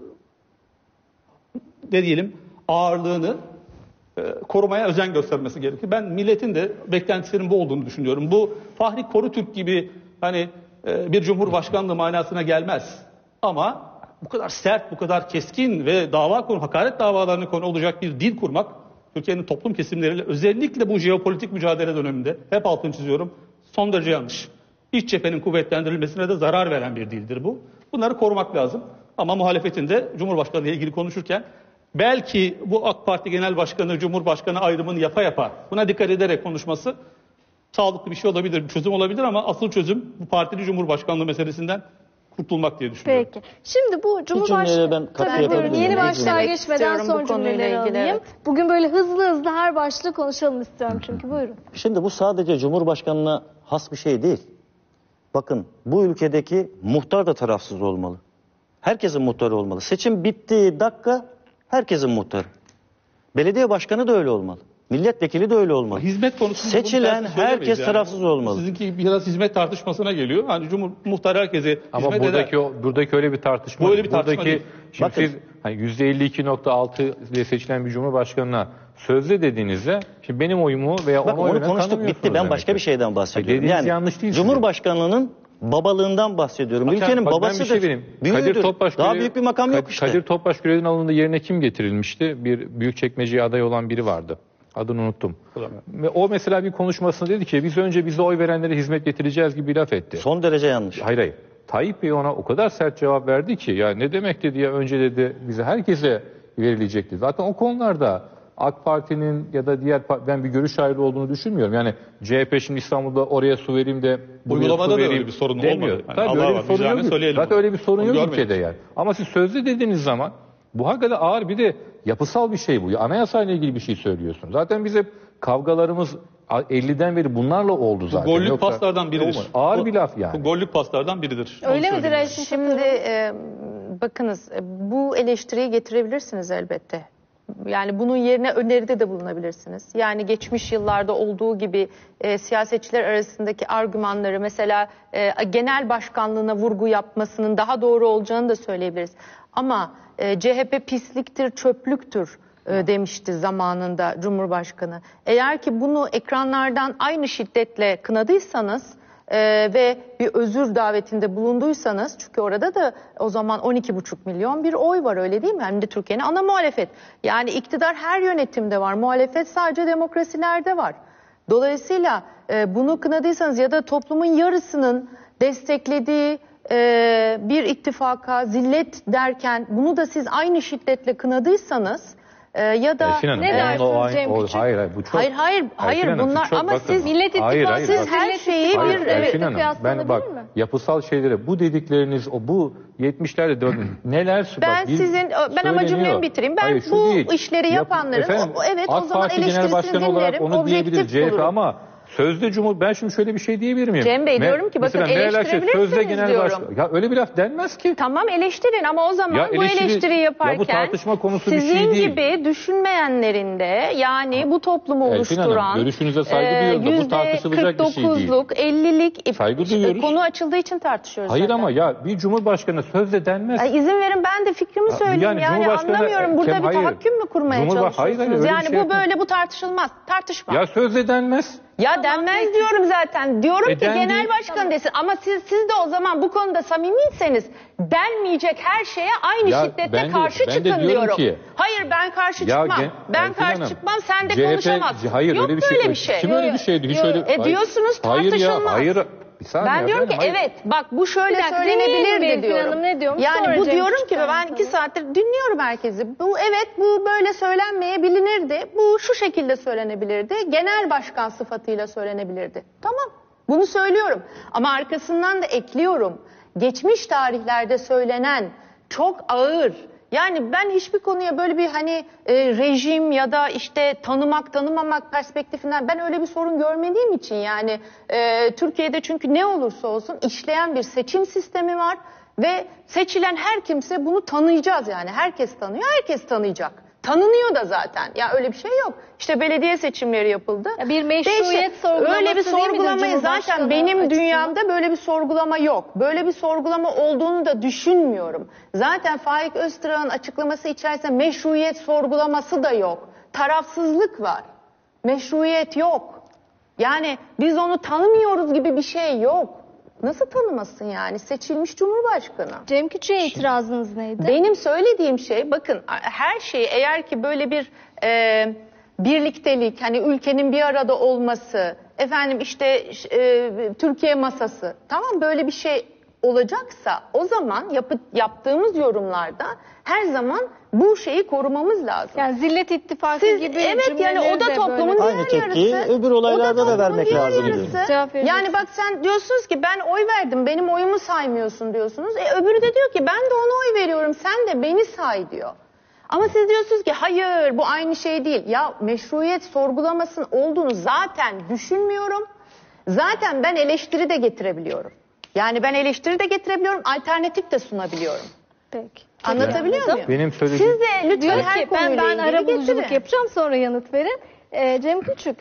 ne diyelim ağırlığını e, korumaya özen göstermesi gerekir. Ben milletin de beklentisinin bu olduğunu düşünüyorum. Bu Fahri Korutürk gibi hani e, bir Cumhurbaşkanlığı manasına gelmez. Ama bu kadar sert, bu kadar keskin ve dava konu, hakaret davalarına konu olacak bir dil kurmak, Türkiye'nin toplum kesimleriyle özellikle bu jeopolitik mücadele döneminde, hep altını çiziyorum, son derece yanlış. İç cephenin kuvvetlendirilmesine de zarar veren bir dildir bu. Bunları korumak lazım. Ama muhalefetin de Cumhurbaşkanı ile ilgili konuşurken belki bu AK Parti Genel Başkanı, Cumhurbaşkanı ayrımını yapa yapa buna dikkat ederek konuşması sağlıklı bir şey olabilir, bir çözüm olabilir ama asıl çözüm bu partili Cumhurbaşkanlığı meselesinden kurtulmak diye düşünüyorum. Peki. Şimdi bu Cumhurbaşkanı ben katkı yapabilir miyim? yeni başlığa İzlemek geçmeden istiyorum son bu konuyla cümleleri ilgili, alayım. evet. Bugün böyle hızlı hızlı her başlığı konuşalım istiyorum çünkü. Buyurun. Şimdi bu sadece Cumhurbaşkanı'na has bir şey değil. Bakın bu ülkedeki muhtar da tarafsız olmalı. Herkesin muhtarı olmalı. Seçim bittiği dakika herkesin muhtarı. Belediye başkanı da öyle olmalı. Milletvekili de öyle olmalı. Hizmet konusunda seçilen bunu söylemeyiz herkes yani. tarafsız olmalı. Sizinki biraz hizmet tartışmasına geliyor. Hani Cumhur muhtar herkese Ama hizmet buradaki eder. o, buradaki öyle bir tartışma. Bu öyle bir tartışma buradaki, değil. Şimdi Bakın. siz hani yüzde elli iki nokta altı diye seçilen bir cumhurbaşkanına sözde dediğinizde şimdi benim oyumu veya Bakın onun onu oyunu konuştuk bitti. Ben başka bir şeyden bahsediyorum. Dediğiniz yanlış değil. Cumhurbaşkanlığının babalığından bahsediyorum. Bak, Ülkenin bak, ben bir babasıdır. şey vereyim. Büyüğüdür. Kadir Topbaş Daha görev- büyük bir makam yok Kad- işte. Kadir Topbaş görevden alındığında yerine kim getirilmişti? Bir Büyükçekmece'ye aday olan biri vardı. Adını unuttum. Ve o mesela bir konuşmasında dedi ki biz önce bize oy verenlere hizmet getireceğiz gibi bir laf etti. Son derece yanlış. Hayır hayır. Tayyip Bey ona o kadar sert cevap verdi ki ya ne demek dedi ya önce dedi bize herkese verilecekti. Zaten o konularda AK Parti'nin ya da diğer part- ben bir görüş ayrılığı olduğunu düşünmüyorum. Yani C H P şimdi İstanbul'da oraya su vereyim de buraya Uygulamada su da vereyim öyle bir sorun demiyor. olmadı. Yani Tabii Allah öyle var, bir sorun vicdanı yok. söyleyelim Zaten bunu. öyle bir sorun Onu yok görmedik. ülkede yani. Ama siz sözlü dediğiniz zaman bu hakikaten ağır bir de yapısal bir şey bu. Anayasayla ilgili bir şey söylüyorsun. Zaten biz hep kavgalarımız elliden beri bunlarla oldu zaten. Gollük Yoksa- paslardan biridir. Olmadı. Ağır Bu- bir laf yani. Bu gollük paslardan biridir. Onu Öyle midir söyleyeyim. Ayşe Şimdi e, bakınız e, bu eleştiriyi getirebilirsiniz elbette. Yani bunun yerine öneride de bulunabilirsiniz. Yani geçmiş yıllarda olduğu gibi e, siyasetçiler arasındaki argümanları mesela e, genel başkanlığına vurgu yapmasının daha doğru olacağını da söyleyebiliriz. Ama e, C H P pisliktir, çöplüktür e, demişti zamanında Cumhurbaşkanı. Eğer ki bunu ekranlardan aynı şiddetle kınadıysanız Ee, ve bir özür davetinde bulunduysanız, çünkü orada da o zaman on iki buçuk milyon bir oy var, öyle değil mi? Hem de Türkiye'nin ana muhalefet. Yani iktidar her yönetimde var, muhalefet sadece demokrasilerde var. Dolayısıyla e, bunu kınadıysanız ya da toplumun yarısının desteklediği e, bir ittifaka zillet derken bunu da siz aynı şiddetle kınadıysanız e, ya da Elfin Hanım, Ne onun dersiniz o aynı- Cem o- Küçük? Hayır hayır bu çok. hayır hayır hayır Elfin Hanım, bunlar siz çok ama bakın. siz Millet İttifakı- Hayır, hayır, siz bak- her şeyi Hayır, bir evet, Elfin Hanım, kıyaslanabilir ben bak mi? yapısal şeylere bu dedikleriniz o bu yetmişlerde dört neler Ben bak, bir sizin ben ama söyleniyor. cümlemi bitireyim. Ben Hayır, şu bu değil. işleri Yap- yapanların Efendim, o, evet o AK zaman Parti Genel eleştirisini Başkanı olarak dinlerim. onu diyebilir Objektif C H P bulurum. ama sözde Cumhur ben şimdi şöyle bir şey diyebilir miyim? Cem Bey, Me- diyorum ki bakın mesela Meral Akşener eleştirebilirsiniz sözde genel diyorum. başkan. Ya öyle bir laf denmez ki. Tamam eleştirin ama o zaman Ya bu eleştiri- eleştiriyi ya bu yaparken tartışma konusu bir sizin şey değil. gibi düşünmeyenlerin de yani bu toplumu Elfin Hanım, oluşturan görüşünüze saygı duyuyorum da bu tartışılacak bir şey değil. yüzde kırk dokuzluk, ellilik e, Saygı duyuyoruz. konu açıldığı için tartışıyoruz Hayır zaten. ama ya bir cumhurbaşkanı sözde denmez. Ay, izin verin ben de fikrimi söyleyeyim. Yani, Cumhurbaşkanı- anlamıyorum burada Kem- bir hayır. tahakküm mü kurmaya Cumhurba- hayır, çalışıyorsunuz? hayır, öyle bir yani şey bu yapmam. böyle bu tartışılmaz. Tartışma. Ya sözde denmez. Ya denmez diyorum zaten. Diyorum E, ki dendi. genel başkan desin. Ama siz siz de o zaman bu konuda samimiyseniz denmeyecek her şeye aynı Ya şiddetle ben de- karşı ben de çıkın diyorum diyorum. ki- Hayır ben karşı Ya çıkmam. gen- ben Elfin karşı Hanım, çıkmam. Sen de C H P konuşamazsın. hayır Yok öyle bir şey. böyle bir şey. Kim öyle bir şeydi? Hiç Yok. öyle. E Hayır. diyorsunuz Hayır tartışılmaz. ya hayır. Bir saniye Ben diyorum ki efendim, hayır. evet bak bu şöyle Bir dakika, dinleyelim söylenebilirdi Elfin diyorum. Hanım ne diyormuş, Yani sonra bu Cem diyorum ki Küçük'ten ben sonra. iki saattir dinliyorum herkesi. Bu evet bu böyle söylenmeyebilinirdi. Bu şu şekilde söylenebilirdi. Genel başkan sıfatıyla söylenebilirdi. Tamam bunu söylüyorum ama arkasından da ekliyorum. Geçmiş tarihlerde söylenen çok ağır Yani ben hiçbir konuya böyle bir hani e, rejim ya da işte tanımak tanımamak perspektifinden ben öyle bir sorun görmediğim için yani e, Türkiye'de çünkü ne olursa olsun işleyen bir seçim sistemi var ve seçilen her kimse bunu tanıyacağız yani herkes tanıyor, herkes tanıyacak. Tanınıyor da zaten. Ya öyle bir şey yok. İşte belediye seçimleri yapıldı. Ya bir meşruiyet Değişik. sorgulaması Öyle bir değil midir sorgulamayı zaten Cumhurbaşkanı benim açısından? dünyamda böyle bir sorgulama yok. Böyle bir sorgulama olduğunu da düşünmüyorum. Zaten Faik Öztürk'ün açıklaması içerisinde meşruiyet sorgulaması da yok. Tarafsızlık var. Meşruiyet yok. Yani biz onu tanımıyoruz gibi bir şey yok. Nasıl tanımasın yani? Seçilmiş Cumhurbaşkanı. Cem Küçük'e itirazınız neydi? Benim söylediğim şey bakın her şeyi eğer ki böyle bir e, birliktelik hani ülkenin bir arada olması efendim işte e, Türkiye masası tamam böyle bir şey olacaksa o zaman yapı, yaptığımız yorumlarda her zaman bu şeyi korumamız lazım. Yani Zillet İttifakı Siz, gibi evet yani o da cümleleri de toplumun böyle- diğer Aynı tepkiyi yarısı. öbür olaylarda o da toplumun vermek diğer lazım yarısı. diyorum. Cevap vereceksin. Yani bak sen diyorsunuz ki ben oy verdim benim oyumu saymıyorsun diyorsunuz. E öbürü de diyor ki ben de ona oy veriyorum sen de beni say diyor. Ama siz diyorsunuz ki hayır bu aynı şey değil. Ya meşruiyet sorgulamasının olduğunu zaten düşünmüyorum. Zaten ben eleştiri de getirebiliyorum. Yani ben eleştiri de getirebiliyorum, alternatif de sunabiliyorum. Peki. Anlatabiliyor muyum? Benim söylediğim... Siz de lütfen Diyor her ki ben konuyla ben ilgili arabuluculuk getirin. yapacağım sonra yanıt verin. Ee, Cem Küçük,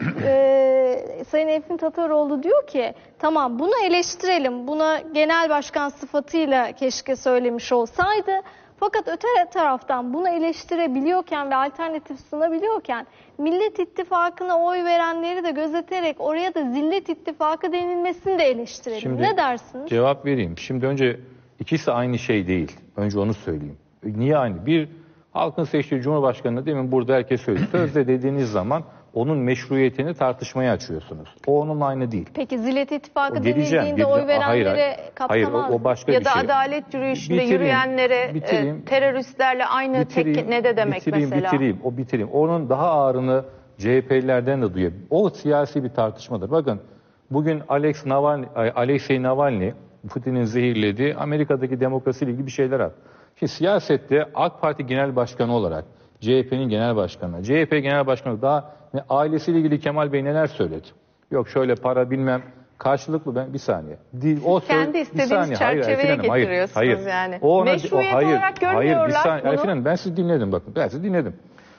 e, Sayın Efrin Tataroğlu diyor ki tamam bunu eleştirelim. Buna genel başkan sıfatıyla keşke söylemiş olsaydı. Fakat öte taraftan bunu eleştirebiliyorken ve alternatif sunabiliyorken Millet İttifakı'na oy verenleri de gözeterek oraya da Zillet İttifakı denilmesini de eleştirelim. Şimdi Ne dersiniz? Cevap vereyim. Şimdi önce ikisi aynı şey değil. Önce onu söyleyeyim. Niye aynı? Bir, halkın seçtiği Cumhurbaşkanı'nı demin burada herkes söyledi. Sözde dediğiniz zaman onun meşruiyetini tartışmaya açıyorsunuz. O onunla aynı değil. Peki Zillet İttifakı O geleceğim, denildiğinde oy geleceğim. Hayır, verenlere hayır. kapsamaz Hayır, o, o başka Ya bir da şey. adalet yürüyüşünde Bitireyim, yürüyenlere bitireyim. e, teröristlerle aynı tek ne de demek bitireyim, mesela? Bitireyim, o bitireyim. Onun daha ağırını C H P'lilerden de duyuyor. O siyasi bir tartışmadır. Bakın bugün Alex Navalny, Alexei Navalny, Putin'in zehirlediği Amerika'daki demokrasiyle ilgili bir şeyler at. Şimdi siyasette AK Parti Genel Başkanı olarak C H P'nin Genel Başkanı, C H P Genel Başkanı daha ne, ailesiyle ilgili Kemal Bey neler söyledi? Yok şöyle para bilmem karşılıklı ben bir saniye. Değil, o Kendi söyle- bir istediğiniz saniye. Hayır, çerçeveye Elfin Hanım, hayır, getiriyorsunuz hayır. yani. O ona, Meşruiyet o, hayır, olarak hayır, bir görmüyorlar saniye. bunu. Elfin Hanım ben sizi dinledim bakın. Ben sizi dinledim.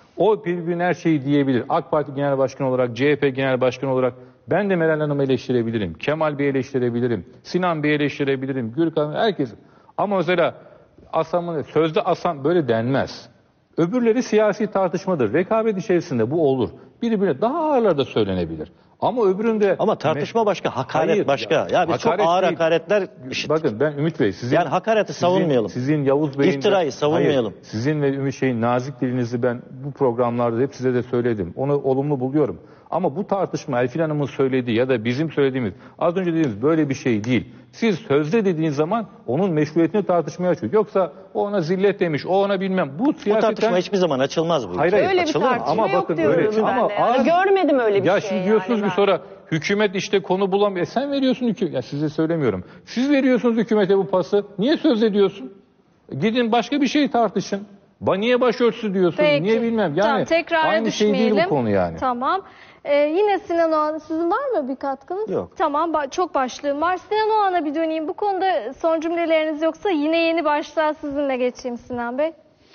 O birbirine her şeyi diyebilir. AK Parti Genel Başkanı olarak, C H P Genel Başkanı olarak ben de Meral Hanım'ı eleştirebilirim. Kemal Bey'i eleştirebilirim. Sinan Bey'i eleştirebilirim. Gürkan, herkes. Ama mesela Asam'ın sözde Asam böyle denmez. Öbürleri siyasi tartışmadır. Rekabet içerisinde bu olur. Birbirine daha ağırlarda söylenebilir. Ama öbüründe... Ama tartışma başka, hakaret Hayır, başka. Ya, ya, biz çok hakaret ağır değil. hakaretler işittik. Bakın ben Ümit Bey sizin... Yani hakareti sizin- savunmayalım. Sizin Yavuz Bey'in... İftirayı savunmayalım. Hayır, sizin ve Ümit Şey'in nazik dilinizi ben bu programlarda hep size de söyledim. Onu olumlu buluyorum. Ama bu tartışma Elfin Hanım'ın söylediği ya da bizim söylediğimiz az önce dediğimiz böyle bir şey değil. Siz sözde dediğiniz zaman onun meşruiyetini tartışmaya açıyor. Yoksa o ona zillet demiş, o ona bilmem. Bu Bu siyasetten... tartışma hiçbir zaman açılmaz bu. Hayır, ülkede. hayır. Öyle bir Açılır mı? tartışma Ama yok bakın diyorum öyle- ben ama de. Yani ağır- görmedim öyle bir ya şey. şimdi diyorsunuz yani ki ben. sonra hükümet işte konu bulamıyor. E sen veriyorsun hükümet. Ya size söylemiyorum. Siz veriyorsunuz hükümete bu pası. Niye söz ediyorsun? Gidin başka bir şey tartışın. Ba niye başörtüsü diyorsun? Peki. Niye bilmem. Yani tamam, tekrara aynı şey düşmeyelim. değil bu konu yani. Tamam. Ee, yine Sinan Oğan, sizin var mı bir katkınız? Yok. Tamam, ba- çok başlığım var. Sinan Oğan'a bir döneyim. Bu konuda son cümleleriniz yoksa yine yeni başlığa sizinle geçeyim Sinan Bey.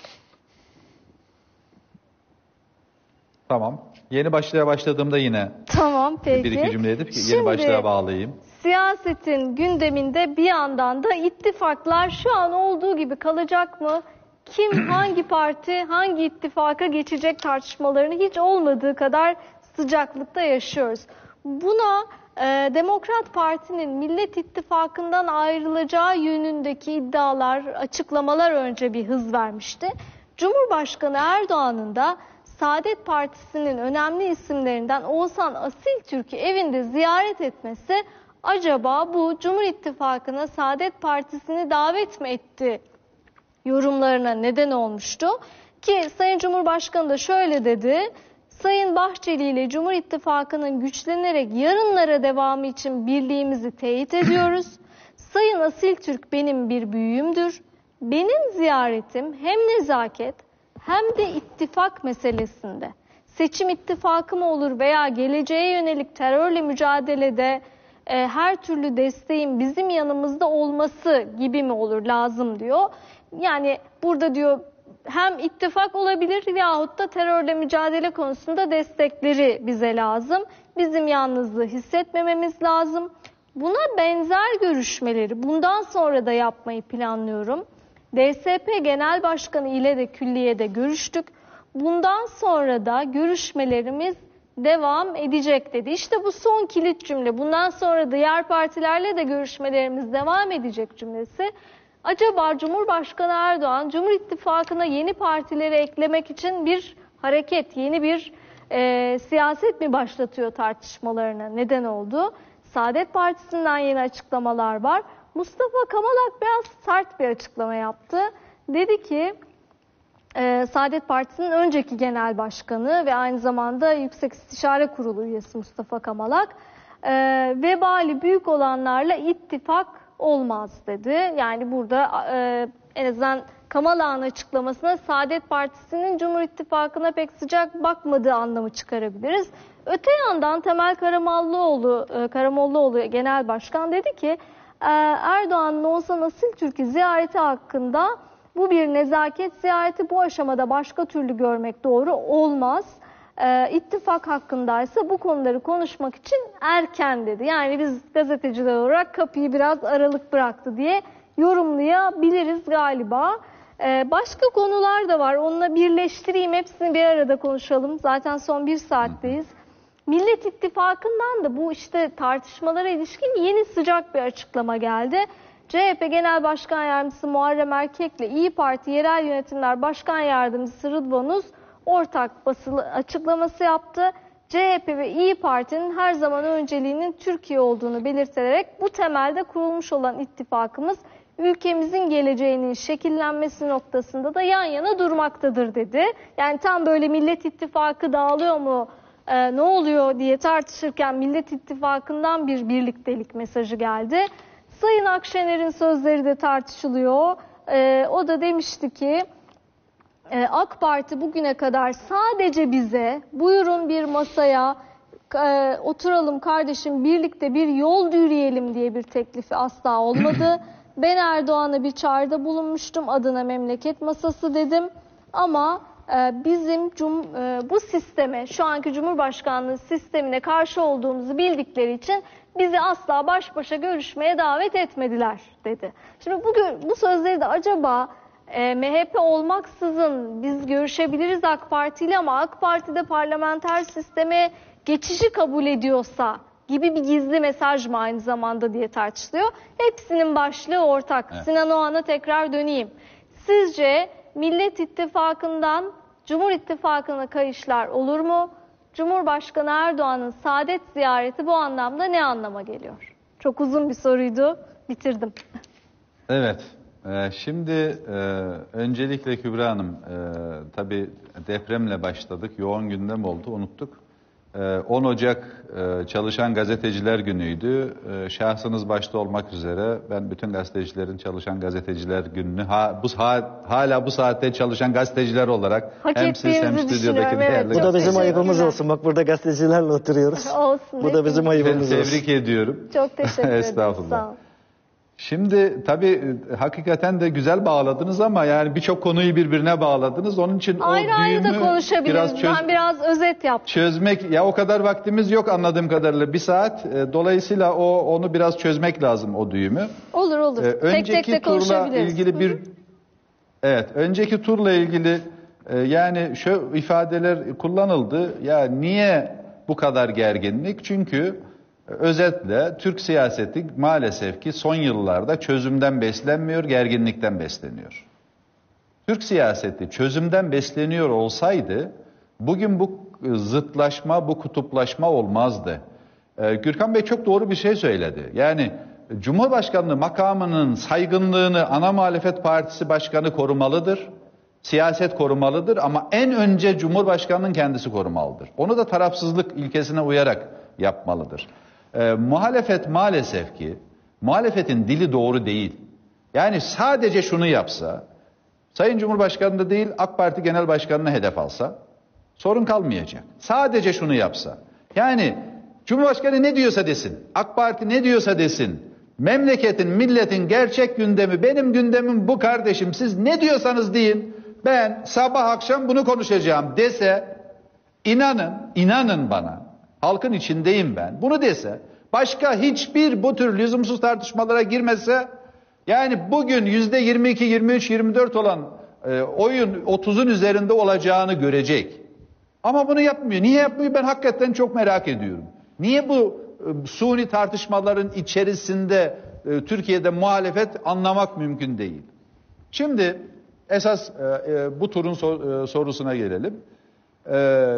Tamam. Yeni başlığa başladığımda yine Tamam, peki. bir iki cümle edip yeni Şimdi, başlığa bağlayayım. siyasetin gündeminde bir yandan da ittifaklar şu an olduğu gibi kalacak mı? Kim hangi parti hangi ittifaka geçecek tartışmalarını hiç olmadığı kadar sıcaklıkta yaşıyoruz. Buna e, Demokrat Parti'nin Millet İttifakı'ndan ayrılacağı yönündeki iddialar, açıklamalar önce bir hız vermişti. Cumhurbaşkanı Erdoğan'ın da Saadet Partisi'nin önemli isimlerinden Oğuzhan Asiltürk'ü evinde ziyaret etmesi acaba bu Cumhur İttifakı'na Saadet Partisi'ni davet mi etti yorumlarına neden olmuştu. Ki Sayın Cumhurbaşkanı da şöyle dedi: Sayın Bahçeli ile Cumhur İttifakı'nın güçlenerek yarınlara devamı için birliğimizi teyit ediyoruz. Sayın Asiltürk benim bir büyüğümdür. Benim ziyaretim hem nezaket hem de ittifak meselesinde. Seçim ittifakı mı olur veya geleceğe yönelik terörle mücadelede e, her türlü desteğin bizim yanımızda olması gibi mi olur, lazım diyor. Yani burada diyor hem ittifak olabilir yahut da terörle mücadele konusunda destekleri bize lazım. Bizim yalnızlığı hissetmememiz lazım. Buna benzer görüşmeleri bundan sonra da yapmayı planlıyorum. D S P Genel Başkanı ile de külliyede görüştük. Bundan sonra da görüşmelerimiz devam edecek dedi. İşte bu son kilit cümle. Bundan sonra diğer partilerle de görüşmelerimiz devam edecek cümlesi. Acaba Cumhurbaşkanı Erdoğan Cumhur İttifakı'na yeni partileri eklemek için bir hareket, yeni bir e, siyaset mi başlatıyor tartışmalarına neden oldu? Saadet Partisi'nden yeni açıklamalar var. Mustafa Kamalak biraz sert bir açıklama yaptı. Dedi ki e, Saadet Partisi'nin önceki genel başkanı ve aynı zamanda Yüksek İstişare Kurulu üyesi Mustafa Kamalak e, vebali büyük olanlarla ittifak olmaz dedi. Yani burada e, en azından Kamalak'ın açıklamasına Saadet Partisi'nin Cumhur İttifakı'na pek sıcak bakmadığı anlamı çıkarabiliriz. Öte yandan Temel Karamollaoğlu, e, Karamollaoğlu Genel Başkan dedi ki e, Erdoğan'ın Oğuzhan Asiltürk'ü ziyareti hakkında bu bir nezaket ziyareti, bu aşamada başka türlü görmek doğru olmaz. E, ittifak hakkındaysa bu konuları konuşmak için erken dedi. Yani biz gazeteciler olarak kapıyı biraz aralık bıraktı diye yorumlayabiliriz galiba. E, başka konular da var. Onunla birleştireyim, hepsini bir arada konuşalım. Zaten son bir saatteyiz. Millet İttifakı'ndan da bu işte tartışmalara ilişkin yeni sıcak bir açıklama geldi. C H P Genel Başkan Yardımcısı Muharrem Erkek'le İYİ Parti Yerel Yönetimler Başkan Yardımcısı Rıdvan Uz ortak basılı açıklaması yaptı. C H P ve İYİ Parti'nin her zaman önceliğinin Türkiye olduğunu belirterek bu temelde kurulmuş olan ittifakımız ülkemizin geleceğinin şekillenmesi noktasında da yan yana durmaktadır dedi. Yani tam böyle Millet İttifakı dağılıyor mu, e, ne oluyor diye tartışırken Millet İttifakı'ndan bir birliktelik mesajı geldi. Sayın Akşener'in sözleri de tartışılıyor. E, o da demişti ki e, AK Parti bugüne kadar sadece bize buyurun bir masaya e, oturalım kardeşim birlikte bir yol yürüyelim diye bir teklifi asla olmadı. Ben Erdoğan'a bir çağrıda bulunmuştum, adına memleket masası dedim ama e, bizim cum, e, bu sisteme, şu anki Cumhurbaşkanlığı sistemine karşı olduğumuzu bildikleri için bizi asla baş başa görüşmeye davet etmediler dedi. Şimdi bu, bu sözleri de acaba e, M H P olmaksızın biz görüşebiliriz AK Parti ile ama AK Parti'de parlamenter sisteme geçişi kabul ediyorsa gibi bir gizli mesaj mı aynı zamanda diye tartışılıyor. Hepsinin başlığı ortak. Evet. Sinan Oğan'a tekrar döneyim. Sizce Millet İttifakı'ndan Cumhur İttifakı'na kayışlar olur mu? Cumhurbaşkanı Erdoğan'ın Saadet ziyareti bu anlamda ne anlama geliyor? Çok uzun bir soruydu. Bitirdim. Evet. Şimdi öncelikle Kübra Hanım, tabii depremle başladık. Yoğun gündem oldu. Unuttuk. on Ocak Çalışan Gazeteciler Günü'ydü. Şahsınız başta olmak üzere ben bütün gazetecilerin Çalışan Gazeteciler Günü'nü ha, bu hala bu saatte çalışan gazeteciler olarak hak hem siz hem stüdyodaki değerli evet, bu da bizim ayıbımız olsun. Bak burada gazetecilerle oturuyoruz. Olsun. Bu da bizim ayıbımız olsun. Tebrik ediyorum. Çok teşekkür ederim. Estağfurullah. Sağ olun. Şimdi tabii hakikaten de güzel bağladınız ama yani birçok konuyu birbirine bağladınız. Onun için ayrı o ayrı da düğümü konuşabiliriz. biraz çöz, ben biraz özet yaptım. Çözmek ya o kadar vaktimiz yok anladığım kadarıyla bir saat. Dolayısıyla o onu biraz çözmek lazım o düğümü. Olur olur. Ee, önceki tek tek de turla konuşabiliriz. ilgili bir evet önceki turla ilgili e, yani şu ifadeler kullanıldı. Ya niye bu kadar gerginlik? Çünkü özetle Türk siyaseti maalesef ki son yıllarda çözümden beslenmiyor, gerginlikten besleniyor. Türk siyaseti çözümden besleniyor olsaydı bugün bu zıtlaşma, bu kutuplaşma olmazdı. Ee, Gürkan Bey çok doğru bir şey söyledi. Yani Cumhurbaşkanlığı makamının saygınlığını ana muhalefet partisi başkanı korumalıdır. Siyaset korumalıdır ama en önce Cumhurbaşkanının kendisi korumalıdır. Onu da tarafsızlık ilkesine uyarak yapmalıdır. Ee, muhalefet maalesef ki, muhalefetin dili doğru değil. Yani sadece şunu yapsa, Sayın Cumhurbaşkanı da değil AK Parti Genel Başkanı'na hedef alsa sorun kalmayacak. Sadece şunu yapsa. Yani Cumhurbaşkanı ne diyorsa desin, AK Parti ne diyorsa desin, memleketin, milletin gerçek gündemi, benim gündemim bu kardeşim, siz ne diyorsanız deyin, ben sabah akşam bunu konuşacağım dese, inanın, inanın bana, halkın içindeyim ben, bunu dese, başka hiçbir bu tür lüzumsuz tartışmalara girmese, yani bugün yüzde yirmi iki, yirmi üç, yirmi dört olan e, oyun otuzun üzerinde olacağını görecek. Ama bunu yapmıyor. Niye yapmıyor? Ben hakikaten çok merak ediyorum. Niye bu e, suni tartışmaların içerisinde e, Türkiye'de muhalefet anlamak mümkün değil. Şimdi esas e, e, bu turun sor, e, sorusuna gelelim. E,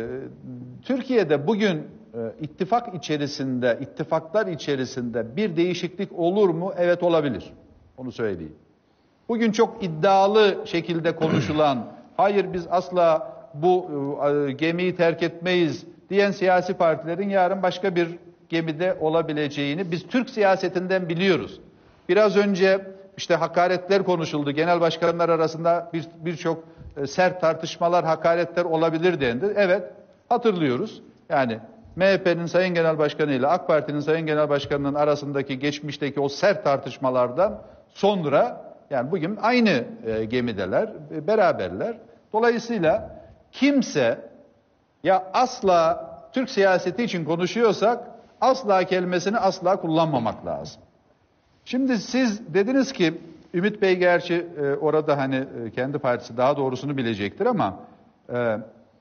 Türkiye'de bugün e, ittifak içerisinde, ittifaklar içerisinde bir değişiklik olur mu? Evet, olabilir. Onu söyleyeyim. Bugün çok iddialı şekilde konuşulan, hayır biz asla bu e, gemiyi terk etmeyiz diyen siyasi partilerin yarın başka bir gemide olabileceğini biz Türk siyasetinden biliyoruz. Biraz önce işte hakaretler konuşuldu. Genel başkanlar arasında bir birçok e, sert tartışmalar, hakaretler olabilir dendi. Evet, hatırlıyoruz. Yani M H P'nin Sayın Genel Başkanı ile AK Parti'nin Sayın Genel Başkanı'nın arasındaki geçmişteki o sert tartışmalardan sonra yani bugün aynı e, gemideler, e, beraberler. Dolayısıyla kimse ya asla Türk siyaseti için konuşuyorsak asla kelimesini asla kullanmamak lazım. Şimdi siz dediniz ki Ümit Bey gerçi e, orada hani e, kendi partisi daha doğrusunu bilecektir ama e,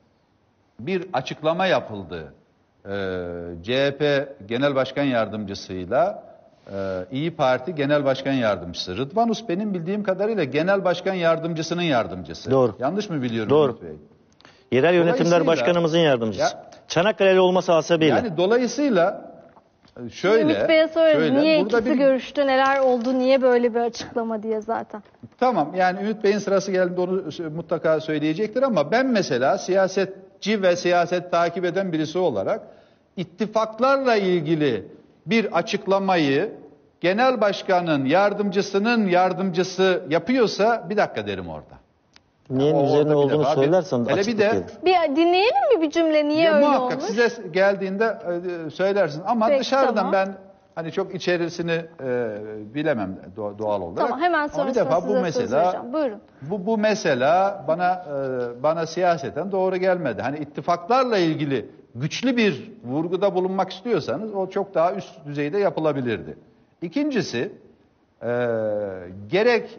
bir açıklama yapıldı. E, C H P Genel Başkan Yardımcısıyla e, İYİ Parti Genel Başkan Yardımcısı. Rıdvan Us benim bildiğim kadarıyla Genel Başkan Yardımcısının yardımcısı. Doğru. Yanlış mı biliyorum Doğru. Ümit Bey? Yerel Yönetimler Başkanımızın yardımcısı. Ya, Çanakkale'li olması hasebiyle. Yani dolayısıyla şöyle. Ümit Bey'e sorarız. şöyle, Niye burada ikisi bir... görüştü, neler oldu, niye böyle bir açıklama diye zaten. Tamam, yani Ümit Bey'in sırası geldiğinde onu mutlaka söyleyecektir ama ben mesela siyasetçi ve siyaset takip eden birisi olarak ittifaklarla ilgili bir açıklamayı genel başkanın yardımcısının yardımcısı yapıyorsa bir dakika derim orada. Niye O üzerine orada bir olduğunu defa bir- söylersen hele bir açıklık de- gelir. Bir dinleyelim mi bir cümle, niye Ya öyle muhakkak olmuş? size geldiğinde e, söylersin ama Peki, dışarıdan tamam. ben hani çok içerisini e, bilemem do- doğal olarak. Tamam, hemen Ama bir sonrasında defa bu size söz mesela vereceğim. Buyurun. bu bu mesela bana e, bana siyaseten doğru gelmedi. Hani ittifaklarla ilgili güçlü bir vurguda bulunmak istiyorsanız o çok daha üst düzeyde yapılabilirdi. İkincisi e, gerek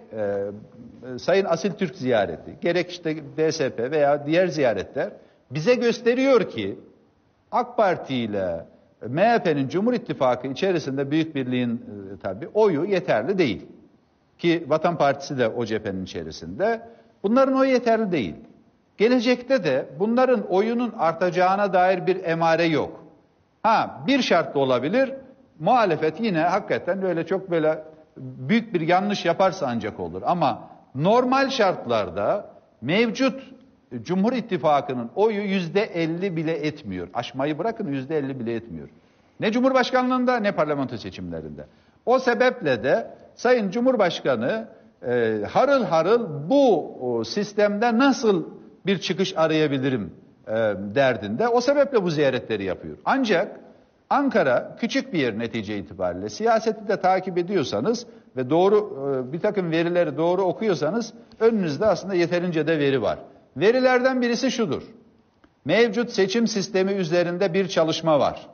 e, Sayın Asil Türk ziyareti, gerek işte D S P veya diğer ziyaretler bize gösteriyor ki AK Parti ile M H P'nin Cumhur İttifakı içerisinde Büyük Birliğin e, tabii oyu yeterli değil. Ki Vatan Partisi de o cephenin içerisinde. Bunların oyu yeterli değil. Gelecekte de bunların oyunun artacağına dair bir emare yok. Ha, bir şart da olabilir. Muhalefet yine hakikaten öyle çok böyle büyük bir yanlış yaparsa ancak olur. Ama normal şartlarda mevcut Cumhur İttifakı'nın oyu yüzde elli bile etmiyor. Aşmayı bırakın, yüzde elli bile etmiyor. Ne Cumhurbaşkanlığında ne parlamento seçimlerinde. O sebeple de Sayın Cumhurbaşkanı e, harıl harıl bu o, sistemde nasıl bir çıkış arayabilirim e, derdinde. O sebeple bu ziyaretleri yapıyor. Ancak Ankara küçük bir yer netice itibariyle. Siyaseti de takip ediyorsanız ve doğru e, bir takım verileri doğru okuyorsanız önünüzde aslında yeterince de veri var. Verilerden birisi şudur. Mevcut seçim sistemi üzerinde bir çalışma var.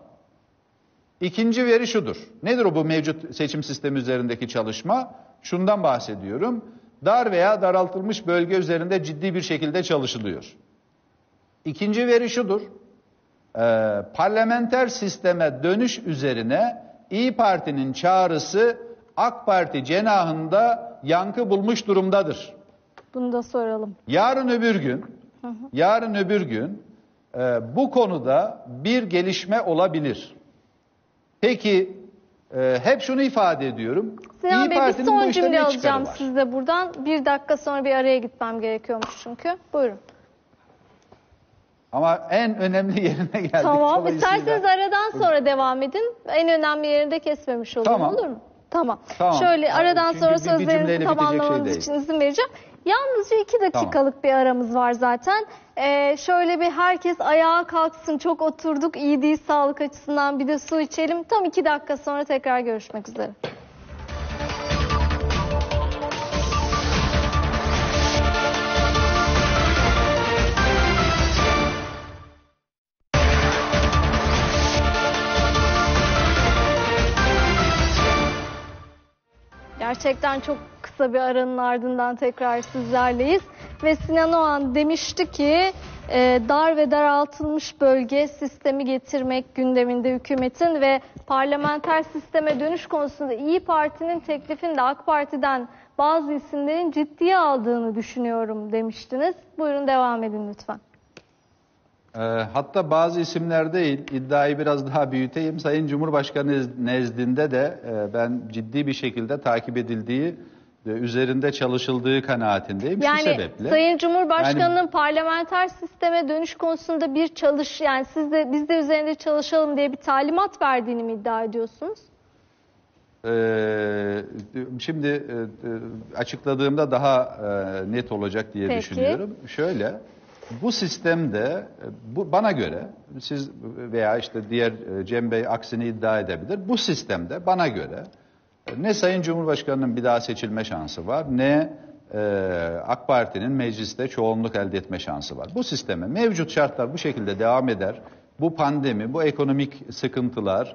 İkinci veri şudur. Nedir o bu mevcut seçim sistemi üzerindeki çalışma? Şundan bahsediyorum. Dar veya daraltılmış bölge üzerinde ciddi bir şekilde çalışılıyor. İkinci veri şudur. Ee, parlamenter sisteme dönüş üzerine İYİ Parti'nin çağrısı AK Parti cenahında yankı bulmuş durumdadır. Bunu da soralım. Yarın öbür gün, hı hı. yarın öbür gün e, bu konuda bir gelişme olabilir. Peki e, hep şunu ifade ediyorum. Sinan İYİ Bey, bir Parti'nin bu son işte cümle ne alacağım çıkarı var? sizde buradan. Bir dakika sonra bir araya gitmem gerekiyormuş çünkü. Buyurun. Ama en önemli yerine geldik. Tamam. Dolayısıyla- İsterseniz aradan sonra devam edin. En önemli yerinde kesmemiş olayım, Tamam. olur mu? Tamam. Tamam. Şöyle aradan Çünkü sonra bir- bir cümleyle sözlerinizi bitecek şey tamamlamanız değil. için izin vereceğim. Yalnızca iki dakikalık bir aramız var zaten. Ee, şöyle bir herkes ayağa kalksın. Çok oturduk, iyi değil sağlık açısından. Bir de su içelim. Tam iki dakika sonra tekrar görüşmek üzere. Gerçekten çok kısa bir aranın ardından tekrar sizlerleyiz. Ve Sinan Oğan demişti ki e, dar ve daraltılmış bölge sistemi getirmek gündeminde hükümetin ve parlamenter sisteme dönüş konusunda İyi Parti'nin teklifini de AK Parti'den bazı isimlerin ciddiye aldığını düşünüyorum demiştiniz. Buyurun devam edin lütfen. E, hatta bazı isimler değil, iddiayı biraz daha büyüteyim. Sayın Cumhurbaşkanı nezdinde de e, ben ciddi bir şekilde takip edildiği, e, üzerinde çalışıldığı kanaatindeyim. Yani Şu sebeple. Sayın Cumhurbaşkanı'nın Yani- parlamenter sisteme dönüş konusunda bir çalış, yani siz de biz de üzerinde çalışalım diye bir talimat verdiğini mi iddia ediyorsunuz? Ee, şimdi e, açıkladığımda daha e, net olacak diye Peki. düşünüyorum. Şöyle, bu sistemde e, bu bana göre, siz veya işte diğer e, Cem Bey aksini iddia edebilir. Bu sistemde bana göre e, ne Sayın Cumhurbaşkanı'nın bir daha seçilme şansı var, ne e, AK Parti'nin mecliste çoğunluk elde etme şansı var. Bu sisteme mevcut şartlar bu şekilde devam eder. Bu pandemi, bu ekonomik sıkıntılar,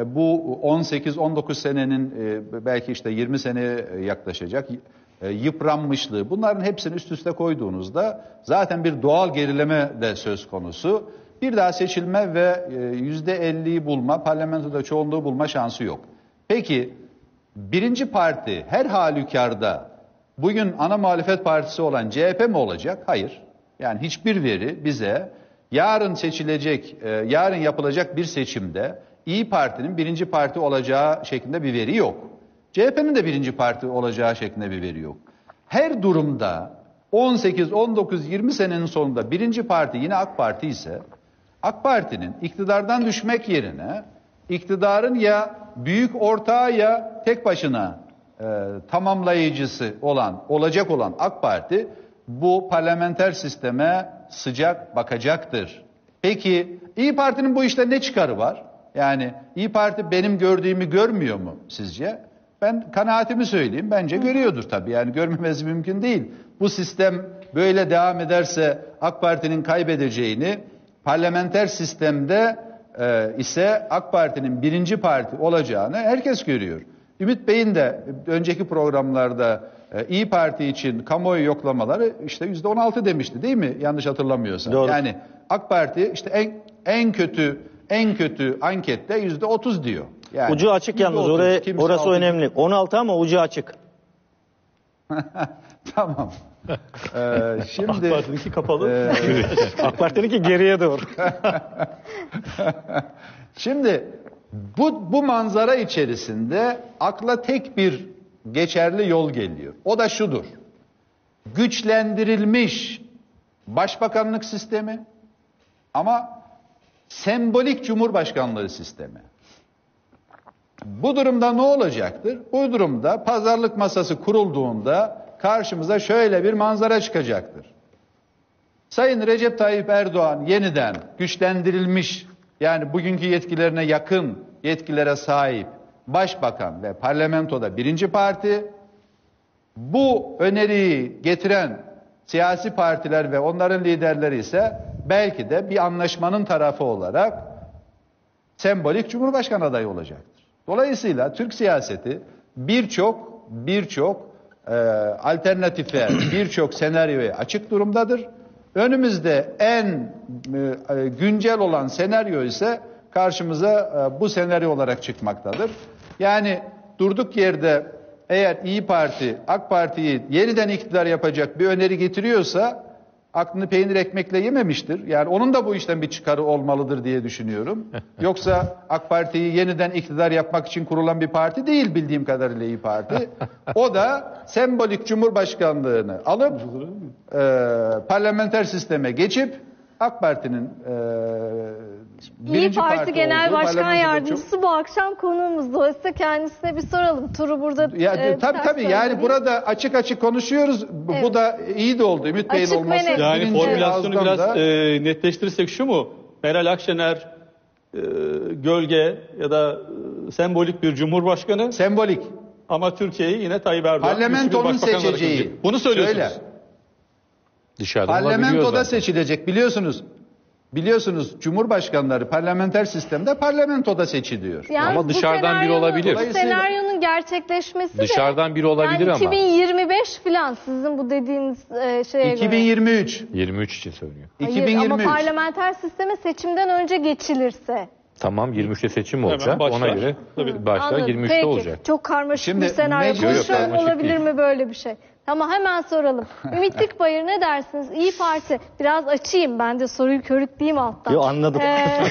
bu on sekiz on dokuz senenin belki işte yirmi seneye yaklaşacak yıpranmışlığı, bunların hepsini üst üste koyduğunuzda zaten bir doğal gerileme de söz konusu. Bir daha seçilme ve yüzde elliyi bulma, parlamentoda çoğunluğu bulma şansı yok. Peki birinci parti her halükarda bugün ana muhalefet partisi olan C H P mi olacak? Hayır. Yani hiçbir veri bize yarın seçilecek, yarın yapılacak bir seçimde İyi Parti'nin birinci parti olacağı şeklinde bir veri yok. C H P'nin de birinci parti olacağı şeklinde bir veri yok. Her durumda on sekiz, on dokuz, yirmi senenin sonunda birinci parti yine AK Parti ise AK Parti'nin iktidardan düşmek yerine iktidarın ya büyük ortağı ya tek başına e, tamamlayıcısı olan, olacak olan AK Parti bu parlamenter sisteme sıcak bakacaktır. Peki İyi Parti'nin bu işte ne çıkarı var? Yani İyi Parti benim gördüğümü görmüyor mu sizce? Ben kanaatimi söyleyeyim. Bence görüyordur tabii. Yani görmemesi mümkün değil. Bu sistem böyle devam ederse AK Parti'nin kaybedeceğini, parlamenter sistemde e, ise AK Parti'nin birinci parti olacağını herkes görüyor. Ümit Bey'in de önceki programlarda e, İyi Parti için kamuoyu yoklamaları işte yüzde on altı demişti değil mi? Yanlış hatırlamıyorsam. Doğru. Yani AK Parti işte en en kötü en kötü ankette yüzde otuz diyor. Yani Ucu açık yalnız yüzde otuz, oraya, kimse orası altı- önemli. on altı ama ucu açık. Tamam. Ee, şimdi AK Parti'ninki kapalı. e, AK Parti'ninki geriye doğru. şimdi bu bu manzara içerisinde akla tek bir geçerli yol geliyor. O da şudur. Güçlendirilmiş başbakanlık sistemi ama sembolik cumhurbaşkanlığı sistemi. Bu durumda ne olacaktır? Bu durumda pazarlık masası kurulduğunda karşımıza şöyle bir manzara çıkacaktır. Sayın Recep Tayyip Erdoğan yeniden güçlendirilmiş, yani bugünkü yetkilerine yakın yetkilere sahip başbakan ve parlamentoda birinci parti, bu öneriyi getiren siyasi partiler ve onların liderleri ise belki de bir anlaşmanın tarafı olarak sembolik cumhurbaşkanı adayı olacaktır. Dolayısıyla Türk siyaseti birçok birçok e, alternatife, birçok senaryoya açık durumdadır. Önümüzde en e, güncel olan senaryo ise karşımıza e, bu senaryo olarak çıkmaktadır. Yani durduk yerde eğer İyi Parti AK Parti'yi yeniden iktidar yapacak bir öneri getiriyorsa aklını peynir ekmekle yememiştir. Yani onun da bu işten bir çıkarı olmalıdır diye düşünüyorum. Yoksa AK Parti'yi yeniden iktidar yapmak için kurulan bir parti değil bildiğim kadarıyla İyi Parti. O da sembolik cumhurbaşkanlığını alıp e, parlamenter sisteme geçip AK Parti'nin e, İyi birinci Parti, parti Genel olduğu, Başkan parlamentoda Yardımcısı çok- bu akşam konuğumuz. Dolayısıyla kendisine bir soralım. Turu burada Ya, e, tabii ters tabii yani söylemeyeyim. burada açık açık konuşuyoruz. Bu, Evet. bu da iyi de oldu. Ümit Bey'in Açık ve olması. net. Yani birinci formülasyonu ağızdan biraz da- e, netleştirirsek şu mu? Meral Akşener e, gölge ya da e, sembolik bir cumhurbaşkanı sembolik. ama Türkiye'yi yine Tayyip Erdoğan güçlü bir Parlamentonun başbakan olarak seçeceği. görecek. Bunu söylüyorsunuz. Şöyle, Dışarıdan olabiliyor parlamentoda zaten. seçilecek biliyorsunuz. Biliyorsunuz Cumhurbaşkanları parlamenter sistemde parlamentoda seçiliyor. Yalnız Ama bu dışarıdan biri senaryonun- olabilir. Bu senaryonun gerçekleşmesi de Dışarıdan biri olabilir yani ama. iki bin yirmi beş falan sizin bu dediğiniz e, şeye göre. iki bin yirmi üç. yirmi üç için söylüyor. Hayır, iki bin yirmi üç. ama parlamenter sisteme seçimden önce geçilirse. Tamam yirmi üçte seçim Hemen olacak. başlar. Ona göre Tabii. başlar Anladım. yirmi üçte Peki. olacak. Çok karmaşık Şimdi bir senaryo. meclis- Konuşuyoruz, Yok, karmaşık olabilir değil. mi böyle bir şey? Tamam, hemen soralım. Ümit Dikbayır ne dersiniz? İyi Parti. Biraz açayım ben de soruyu körükleyeyim alttan. Yo, anladım. Ee,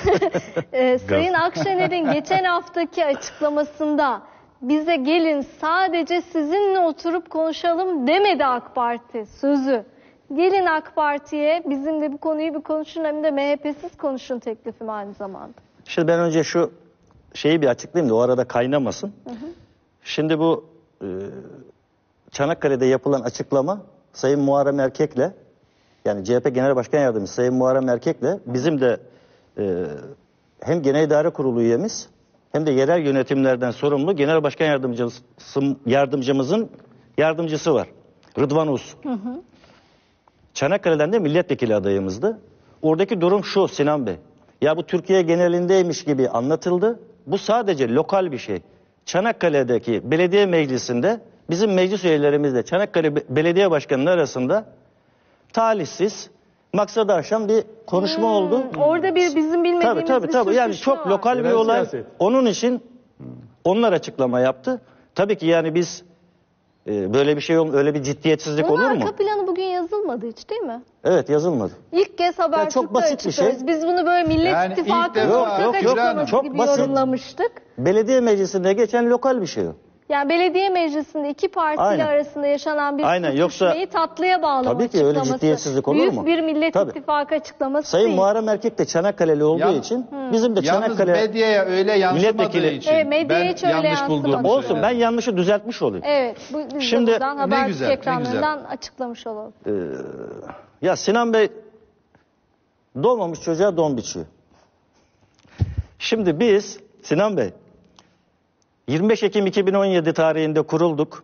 e, Sayın Akşener'in geçen haftaki açıklamasında bize gelin sadece sizinle oturup konuşalım demedi AK Parti sözü. Gelin AK Parti'ye bizimle bu konuyu bir konuşun, hem de M H P'siz konuşun teklifim aynı zamanda. Şimdi ben önce şu şeyi bir açıklayayım da o arada kaynamasın. Şimdi bu e, Çanakkale'de yapılan açıklama Sayın Muharrem Erkek'le, yani C H P Genel Başkan Yardımcısı Sayın Muharrem Erkek'le bizim de e, hem Genel İdare Kurulu üyemiz hem de yerel yönetimlerden sorumlu Genel Başkan Yardımcısı, yardımcımızın yardımcısı var. Rıdvan Uz. Çanakkale'den de milletvekili adayımızdı. Oradaki durum şu Sinan Bey. Ya bu Türkiye genelindeymiş gibi anlatıldı. Bu sadece lokal bir şey. Çanakkale'deki belediye meclisinde bizim meclis üyelerimizle Çanakkale Be- Belediye Başkanı'nın arasında talihsiz, maksadı aşan bir konuşma oldu. Orada bir bizim bilmediğimiz Tabii tabii bir tabii. Yani sürtüşme çok var. lokal bir Yerel olay. siyaset. Onun için onlar açıklama yaptı. Tabii ki yani biz e, böyle bir şey ol- öyle bir ciddiyetsizlik Bunun olur mu? arka planı bugün yazılmadı hiç, değil mi? Evet, yazılmadı. İlk kez Habertürk'te çok basit bir şey. açıklıyoruz. Biz bunu böyle Millet Yani ilk İttifakı'nın defa- ortak Yok, yok, yok. açıklaması Çok gibi basit. yorumlamıştık. Belediye meclisinde geçen lokal bir şey o. Yani belediye meclisinde iki partiyle Aynen. arasında yaşanan bir Aynen, yoksa- sürtüşmeyi tatlıya bağlama Tabii ki öyle açıklaması. ciddiyetsizlik olur Büyük mu? bir Millet Tabii. İttifakı açıklaması Sayın değil. Muharrem Erkek de Çanakkale'li olduğu Ya- için bizim de Yalnız Çanakkale medyaya öyle yansımadığı Milletvekili- için Evet, medyaya ben hiç öyle yanlış bulduğumu yansımadı. olsun, söyledim. ben yanlışı düzeltmiş olayım. Evet, bu, biz Şimdi- de buradan Ne Habertürk güzel, ne ekranlarından açıklamış olalım. Ya Sinan Bey doğmamış çocuğa don biçiyor. Şimdi biz Sinan Bey yirmi beş Ekim iki bin on yedi tarihinde kurulduk.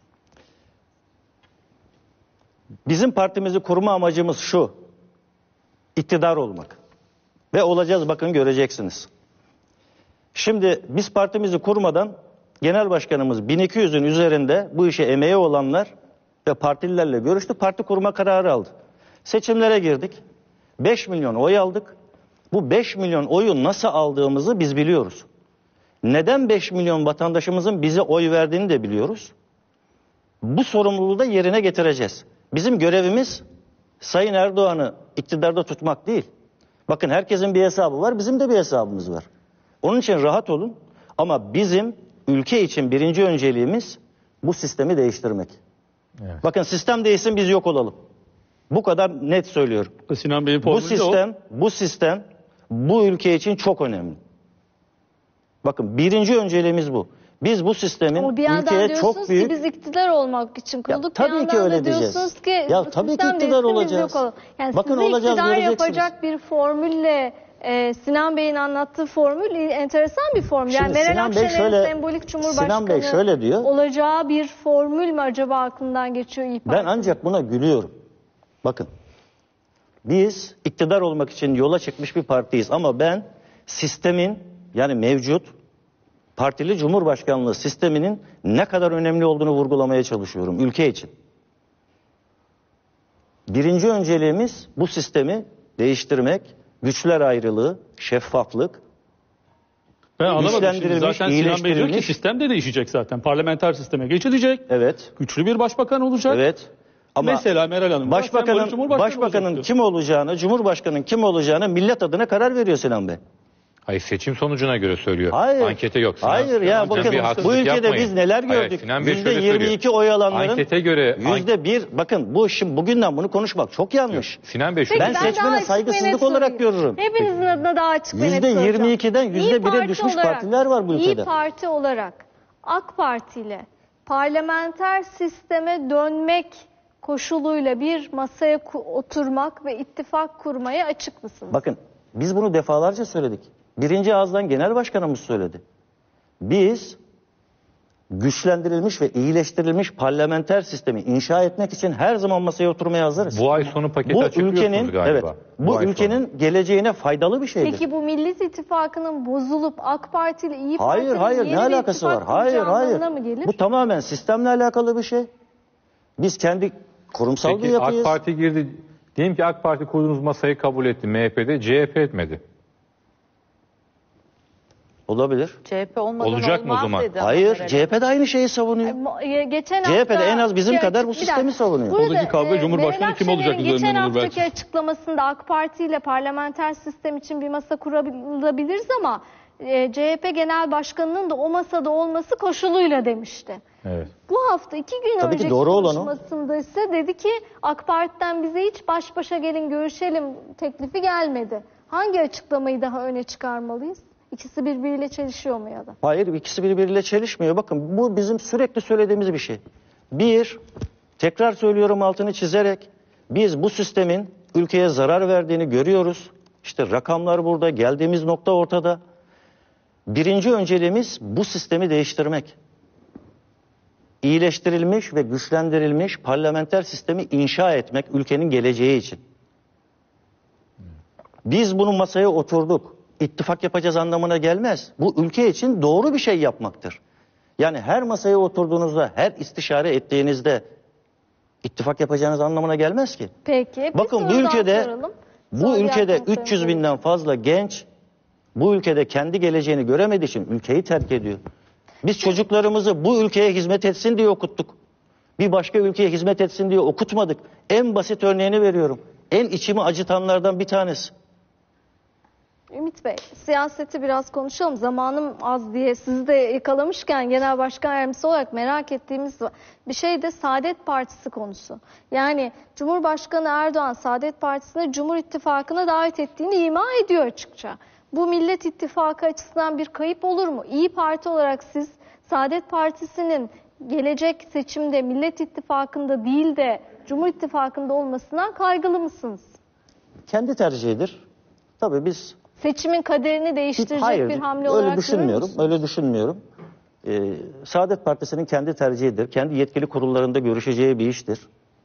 Bizim partimizi kurma amacımız şu: iktidar olmak. Ve olacağız, bakın göreceksiniz. Şimdi biz partimizi kurmadan genel başkanımız bin iki yüzün üzerinde bu işe emeği olanlar ve partililerle görüştü. Parti kurma kararı aldı. Seçimlere girdik. beş milyon oy aldık. Bu beş milyon oyu nasıl aldığımızı biz biliyoruz. Neden beş milyon vatandaşımızın bize oy verdiğini de biliyoruz. Bu sorumluluğu da yerine getireceğiz. Bizim görevimiz Sayın Erdoğan'ı iktidarda tutmak değil. Bakın, herkesin bir hesabı var, bizim de bir hesabımız var. Onun için rahat olun, ama bizim ülke için birinci önceliğimiz bu sistemi değiştirmek. Evet. Bakın, sistem değişsin, biz yok olalım. Bu kadar net söylüyorum. Sinan Bey'in Bu formülü de o. sistem, bu sistem bu ülke için çok önemli. Bakın, birinci önceliğimiz bu. Biz bu sistemin Ama bir yandan ülkeye diyorsunuz çok büyük... ki biz iktidar olmak için Ya, kurulduk. tabii bir yandan ki öyle da diyeceğiz. diyorsunuz ki Ya, bu tabii ki sistem iktidar değişsin, biz olacağız. yok olalım. Yani Bakın, sizi olacağız, iktidar göreceksiniz. yapacak bir formülle e, Sinan Bey'in anlattığı formül enteresan bir formül. Yani Şimdi Meral Sinan Bey Akşener'in şöyle- sembolik cumhurbaşkanı Sinan Bey şöyle diyor. olacağı bir formül mü acaba aklından geçiyor İYİ Parti? Ben ancak buna gülüyorum. Bakın, biz iktidar olmak için yola çıkmış bir partiyiz, ama ben sistemin, yani mevcut partili cumhurbaşkanlığı sisteminin ne kadar önemli olduğunu vurgulamaya çalışıyorum ülke için. Birinci önceliğimiz bu sistemi değiştirmek, güçler ayrılığı, şeffaflık. Ben anlamadım şimdi. güçlendirilmiş, Zaten Sinan Bey diyor ki iyileştirilmiş. sistem de değişecek zaten. Parlamenter sisteme geçilecek. Evet, Güçlü bir başbakan olacak. evet. Ama Mesela Meral Hanım. da sembolik başbakanın, cumhurbaşkanı başbakanın olacak diyor. kim olacağını, cumhurbaşkanının kim olacağını millet adına karar veriyor Sinan Bey. Hayır, seçim sonucuna göre söylüyor. Hayır. Ankete yok. Sinan, Hayır ya Sinan bakın bir bu haksızlık ülkede yapmayın. biz neler Hayır, gördük. Sinan Bey yüzde şöyle yirmi iki oy alanların Ankete göre yüzde bir bakın bu şimdi bugünden bunu konuşmak çok yanlış. Sinan Bey Peki, Ben daha seçmene açık ve saygısızlık net olarak sorayım. görürüm. Hepinizin adına daha açık ve net Yüzde soracağım. yirmi ikiden yüzde İYİ bire Parti düşmüş olarak- partiler var bu İYİ ülkede. Parti olarak AK Parti ile parlamenter sisteme dönmek koşuluyla bir masaya ku- oturmak ve ittifak kurmaya açık mısınız? Bakın biz bunu defalarca söyledik. Birinci ağızdan genel başkanımız söyledi. Biz güçlendirilmiş ve iyileştirilmiş parlamenter sistemi inşa etmek için her zaman masaya oturmaya hazırız. bu ay sonu paketi Bu açıklıyorsunuz ülkenin galiba. evet bu ay ülkenin sonu. geleceğine faydalı bir şeydir. Peki bu Millet İttifakı'nın bozulup AK Parti ile İYİ Hayır Parti'nin hayır yeni ne bir alakası var? ittifak Hayır kuracağı hayır. anlamına mı gelir? Bu tamamen sistemle alakalı bir şey. Biz kendi kurumsal bir Peki yapıyız. AK Parti girdi. Diyelim ki AK Parti kurduğunuz masayı kabul etti. M H P'de C H P etmedi. Olabilir. C H P olmadan Olacak mı o olmaz zaman? dedi ama Hayır, herhalde. C H P de aynı şeyi savunuyor. Mo- e, Geçen C H P'de hafta- en az bizim Ya, kadar bu bir sistemi dakika. savunuyor. Burada, Oradaki kavga e, Cumhurbaşkanı Meral kim olacak Akşener'in üzerinden geçen olur haftaki belki. açıklamasında AK Parti ile parlamenter sistem için bir masa kurabiliriz ama e, C H P Genel Başkanı'nın da o masada olması koşuluyla demişti. Evet. Bu hafta iki gün Tabii ki önceki doğru olan o. konuşmasında ise dedi ki AK Parti'den bize hiç baş başa gelin görüşelim teklifi gelmedi. Hangi açıklamayı daha öne çıkarmalıyız? İkisi birbiriyle çelişiyor mu ya da? Hayır, ikisi birbiriyle çelişmiyor. Bakın bu bizim sürekli söylediğimiz bir şey. Bir, tekrar söylüyorum altını çizerek, biz bu sistemin ülkeye zarar verdiğini görüyoruz. İşte rakamlar burada, geldiğimiz nokta ortada. Birinci önceliğimiz bu sistemi değiştirmek. İyileştirilmiş ve güçlendirilmiş parlamenter sistemi inşa etmek ülkenin geleceği için. Biz bunu masaya oturduk. İttifak yapacağız anlamına gelmez. Bu ülke için doğru bir şey yapmaktır. Yani her masaya oturduğunuzda, her istişare ettiğinizde ittifak yapacağınız anlamına gelmez ki. Peki. bir Bakın bu soru daha ülkede soralım. bu Sonra ülkede diğer üç yüz konuklarımıza binden fazla genç bu ülkede kendi geleceğini göremediği için ülkeyi terk ediyor. Biz çocuklarımızı bu ülkeye hizmet etsin diye okuttuk. Bir başka ülkeye hizmet etsin diye okutmadık. En basit örneğini veriyorum. En içimi acıtanlardan bir tanesi. Ümit Bey, siyaseti biraz konuşalım. Zamanım az diye sizi de yakalamışken Genel Başkan Yardımcısı olarak merak ettiğimiz bir şey de Saadet Partisi konusu. Yani Cumhurbaşkanı Erdoğan Saadet Partisi'ni Cumhur İttifakı'na davet ettiğini ima ediyor açıkça. Bu Millet İttifakı açısından bir kayıp olur mu? İYİ Parti olarak siz Saadet Partisi'nin gelecek seçimde Millet İttifakı'nda değil de Cumhur İttifakı'nda olmasından kaygılı mısınız? Kendi tercihidir. Tabii biz Seçimin kaderini değiştirecek hayır, bir hamle öyle olarak görüyor düşünmüyorum. musunuz? Öyle düşünmüyorum. Ee, Saadet Partisi'nin kendi tercihidir. Kendi yetkili kurullarında görüşeceği bir iştir.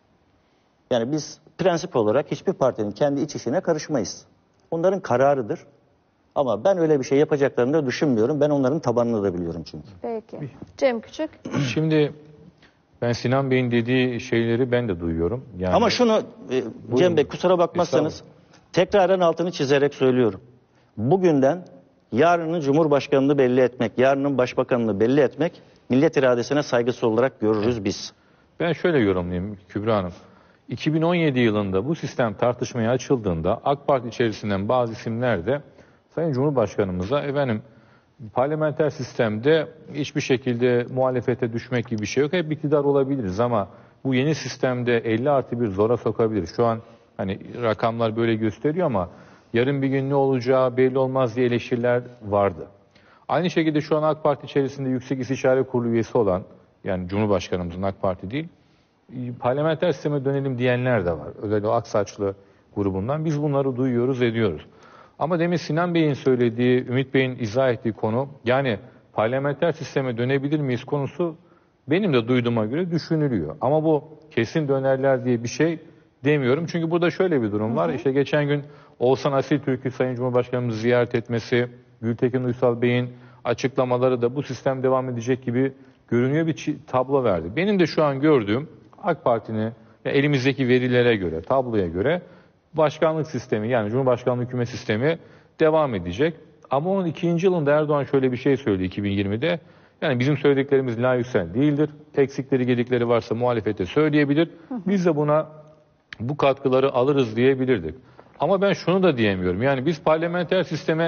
Yani biz prensip olarak hiçbir partinin kendi iç işine karışmayız. Onların kararıdır. Ama ben öyle bir şey yapacaklarını da düşünmüyorum. Ben onların tabanını da biliyorum çünkü. Peki. Cem Küçük. Şimdi ben Sinan Bey'in dediği şeyleri ben de duyuyorum. Yani Ama şunu e, Cem Bey kusura bakmazsanız tekraren altını çizerek söylüyorum. Bugünden yarının Cumhurbaşkanını belli etmek, yarının Başbakanını belli etmek millet iradesine saygısı olarak görürüz biz. Ben şöyle yorumlayayım Kübra Hanım. iki bin on yedi yılında bu sistem tartışmaya açıldığında AK Parti içerisinden bazı isimler de Sayın Cumhurbaşkanımıza efendim parlamenter sistemde hiçbir şekilde muhalefete düşmek gibi bir şey yok. Hep iktidar olabiliriz ama bu yeni sistemde elli artı bir zora sokabilir. Şu an hani rakamlar böyle gösteriyor ama yarın bir gün ne olacağı belli olmaz diye eleştiriler vardı. Aynı şekilde şu an AK Parti içerisinde Yüksek İstişare Kurulu üyesi olan, yani Cumhurbaşkanımızın AK Parti değil, parlamenter sisteme dönelim diyenler de var. Özellikle o Aksaçlı grubundan. Biz bunları duyuyoruz, ediyoruz. Ama demin Sinan Bey'in söylediği, Ümit Bey'in izah ettiği konu, yani parlamenter sisteme dönebilir miyiz konusu benim de duyduğuma göre düşünülüyor. Ama bu kesin dönerler diye bir şey demiyorum. Çünkü burada şöyle bir durum var. Hı hı. İşte geçen gün Oğuzhan Asiltürk'ü Sayın Cumhurbaşkanımız ziyaret etmesi, Gültekin Uysal Bey'in açıklamaları da bu sistem devam edecek gibi görünüyor, bir tablo verdi. Benim de şu an gördüğüm AK Parti'nin elimizdeki verilere göre, tabloya göre başkanlık sistemi, yani Cumhurbaşkanlığı hükümet sistemi devam edecek. Ama onun ikinci yılında Erdoğan şöyle bir şey söyledi iki bin yirmide. Yani bizim söylediklerimiz layıksel değildir. Eksikleri gedikleri varsa muhalefete söyleyebilir. Biz de buna bu katkıları alırız diyebilirdik. Ama ben şunu da diyemiyorum. Yani biz parlamenter sisteme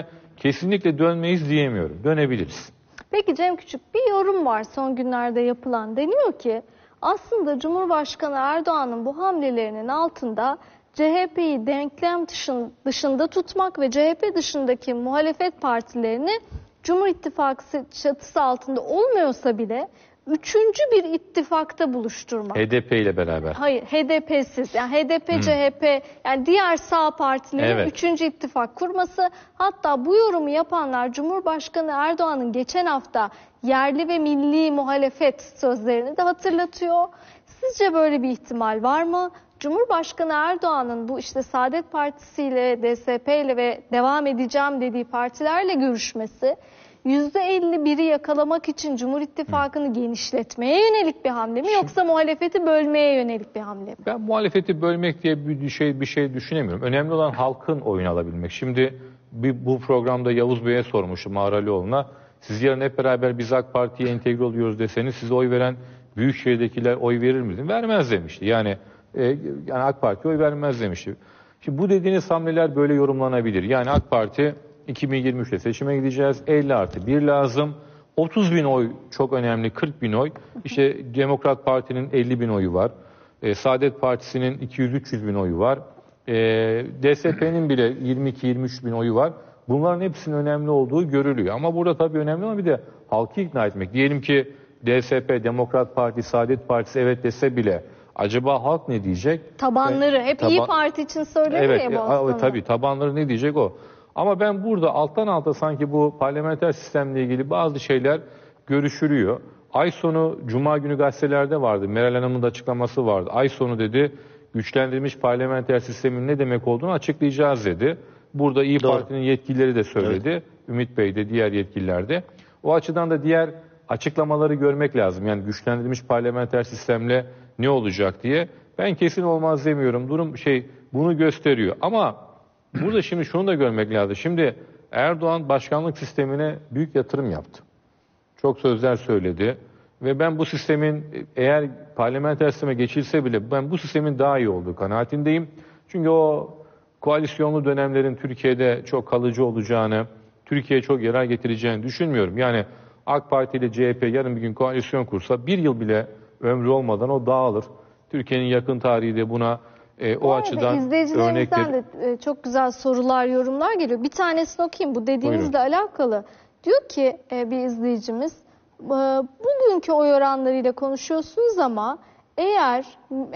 kesinlikle dönmeyiz diyemiyorum. Dönebiliriz. Peki Cem Küçük, bir yorum var son günlerde yapılan. Deniyor ki aslında Cumhurbaşkanı Erdoğan'ın bu hamlelerinin altında C H P'yi denklem dışında tutmak ve C H P dışındaki muhalefet partilerini Cumhur İttifakı çatısı altında olmuyorsa bile üçüncü bir ittifakta buluşturmak. H D P ile beraber. Hayır, H D P'siz. Yani H D P, hmm. C H P, yani diğer sağ partilerin evet. üçüncü ittifak kurması. Hatta bu yorumu yapanlar Cumhurbaşkanı Erdoğan'ın geçen hafta yerli ve milli muhalefet sözlerini de hatırlatıyor. Sizce böyle bir ihtimal var mı? Cumhurbaşkanı Erdoğan'ın bu işte Saadet Partisi ile, D S P ile ve devam edeceğim dediği partilerle görüşmesi yüzde elli biri yakalamak için Cumhur İttifakı'nı hmm. genişletmeye yönelik bir hamle mi yoksa Şimdi, muhalefeti bölmeye yönelik bir hamle mi? Ben muhalefeti bölmek diye bir şey bir şey düşünemiyorum. Önemli olan halkın oyunu alabilmek. Şimdi bir, bu programda Yavuz Bey'e sormuşum, Ağralioğlu'na. Siz yarın hep beraber biz AK Parti'ye entegre oluyoruz deseniz size oy veren Büyükşehir'dekiler oy verir mi? Vermez demişti. Yani, e, yani AK Parti'ye oy vermez demişti. Şimdi bu dediğiniz hamleler böyle yorumlanabilir. Yani AK Parti iki bin yirmi üçte seçime gideceğiz. elli artı bir lazım. otuz bin oy çok önemli. kırk bin oy. İşte Demokrat Parti'nin elli bin oyu var. E, Saadet Partisi'nin iki yüz üç yüz bin oyu var. E, D S P'nin bile yirmi iki yirmi üç bin oyu var. Bunların hepsinin önemli olduğu görülüyor. Ama burada tabii önemli olan bir de halkı ikna etmek. Diyelim ki D S P, Demokrat Parti, Saadet Partisi evet dese bile acaba halk ne diyecek? Tabanları. Hep Taba- İyi Parti için söyleniyor evet, ya bu e, aslında. Tabii tabanları ne diyecek o. Ama ben burada alttan alta sanki bu parlamenter sistemle ilgili bazı şeyler görüşülüyor. Ay sonu Cuma günü gazetelerde vardı. Meral Hanım'ın da açıklaması vardı. Ay sonu dedi güçlendirilmiş parlamenter sistemin ne demek olduğunu açıklayacağız dedi. Burada İyi Parti'nin yetkilileri de söyledi. Evet. Ümit Bey de diğer yetkililer de. O açıdan da diğer açıklamaları görmek lazım. Yani güçlendirilmiş parlamenter sistemle ne olacak diye. Ben kesin olmaz demiyorum. Durum şey bunu gösteriyor. Ama burada şimdi şunu da görmek lazım. Şimdi Erdoğan başkanlık sistemine büyük yatırım yaptı. Çok sözler söyledi. Ve ben bu sistemin eğer parlamenter sisteme geçilse bile ben bu sistemin daha iyi olduğu kanaatindeyim. Çünkü o koalisyonlu dönemlerin Türkiye'de çok kalıcı olacağını, Türkiye'ye çok yarar getireceğini düşünmüyorum. Yani AK Parti ile C H P yarın bir gün koalisyon kursa bir yıl bile ömrü olmadan o dağılır. Türkiye'nin yakın tarihi de buna e, o açıdan izleyicilerimizden de e, çok güzel sorular, yorumlar geliyor. Bir tanesini okuyayım bu dediğinizle Buyurun. alakalı. Diyor ki e, bir izleyicimiz, e, bugünkü oy oranlarıyla konuşuyorsunuz ama eğer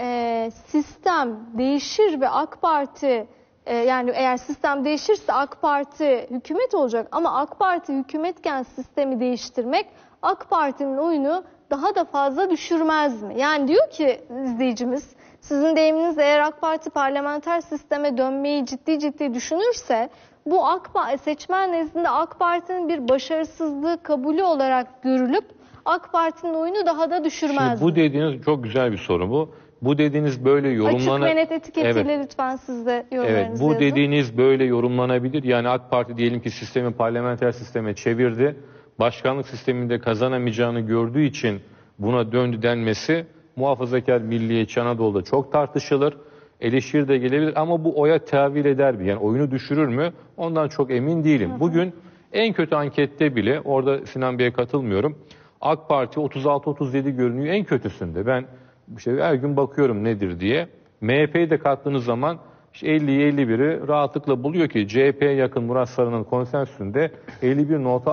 e, sistem değişir ve AK Parti e, yani eğer sistem değişirse AK Parti hükümet olacak ama AK Parti hükümetken sistemi değiştirmek AK Parti'nin oyunu daha da fazla düşürmez mi? Yani diyor ki izleyicimiz, sizin deyiminiz eğer AK Parti parlamenter sisteme dönmeyi ciddi ciddi düşünürse bu AK Parti seçmen nezdinde AK Parti'nin bir başarısızlığı kabulü olarak görülüp AK Parti'nin oyunu daha da düşürmez Şimdi bu mi? dediğiniz çok güzel bir soru bu. Bu dediğiniz böyle yorumlanabilir. Açık ve net etiketiyle evet. lütfen siz de yorumlarınızı Evet, bu yazın. dediğiniz böyle yorumlanabilir. Yani AK Parti diyelim ki sistemi parlamenter sisteme çevirdi. Başkanlık sisteminde kazanamayacağını gördüğü için buna döndü denmesi muhafazakar Milliyetçi Anadolu'da çok tartışılır. Eleştiri de gelebilir ama bu oya tevil eder mi? Yani oyunu düşürür mü? Ondan çok emin değilim. Hı hı. Bugün en kötü ankette bile, orada Sinan Bey'e katılmıyorum, AK Parti otuz altı otuz yedi görünüyor en kötüsünde. Ben işte her gün bakıyorum nedir diye. M H P'yi de kattığınız zaman işte elli elli biri rahatlıkla buluyor ki C H P'ye yakın Murat Sarı'nın konsensüsünde elli bir nokta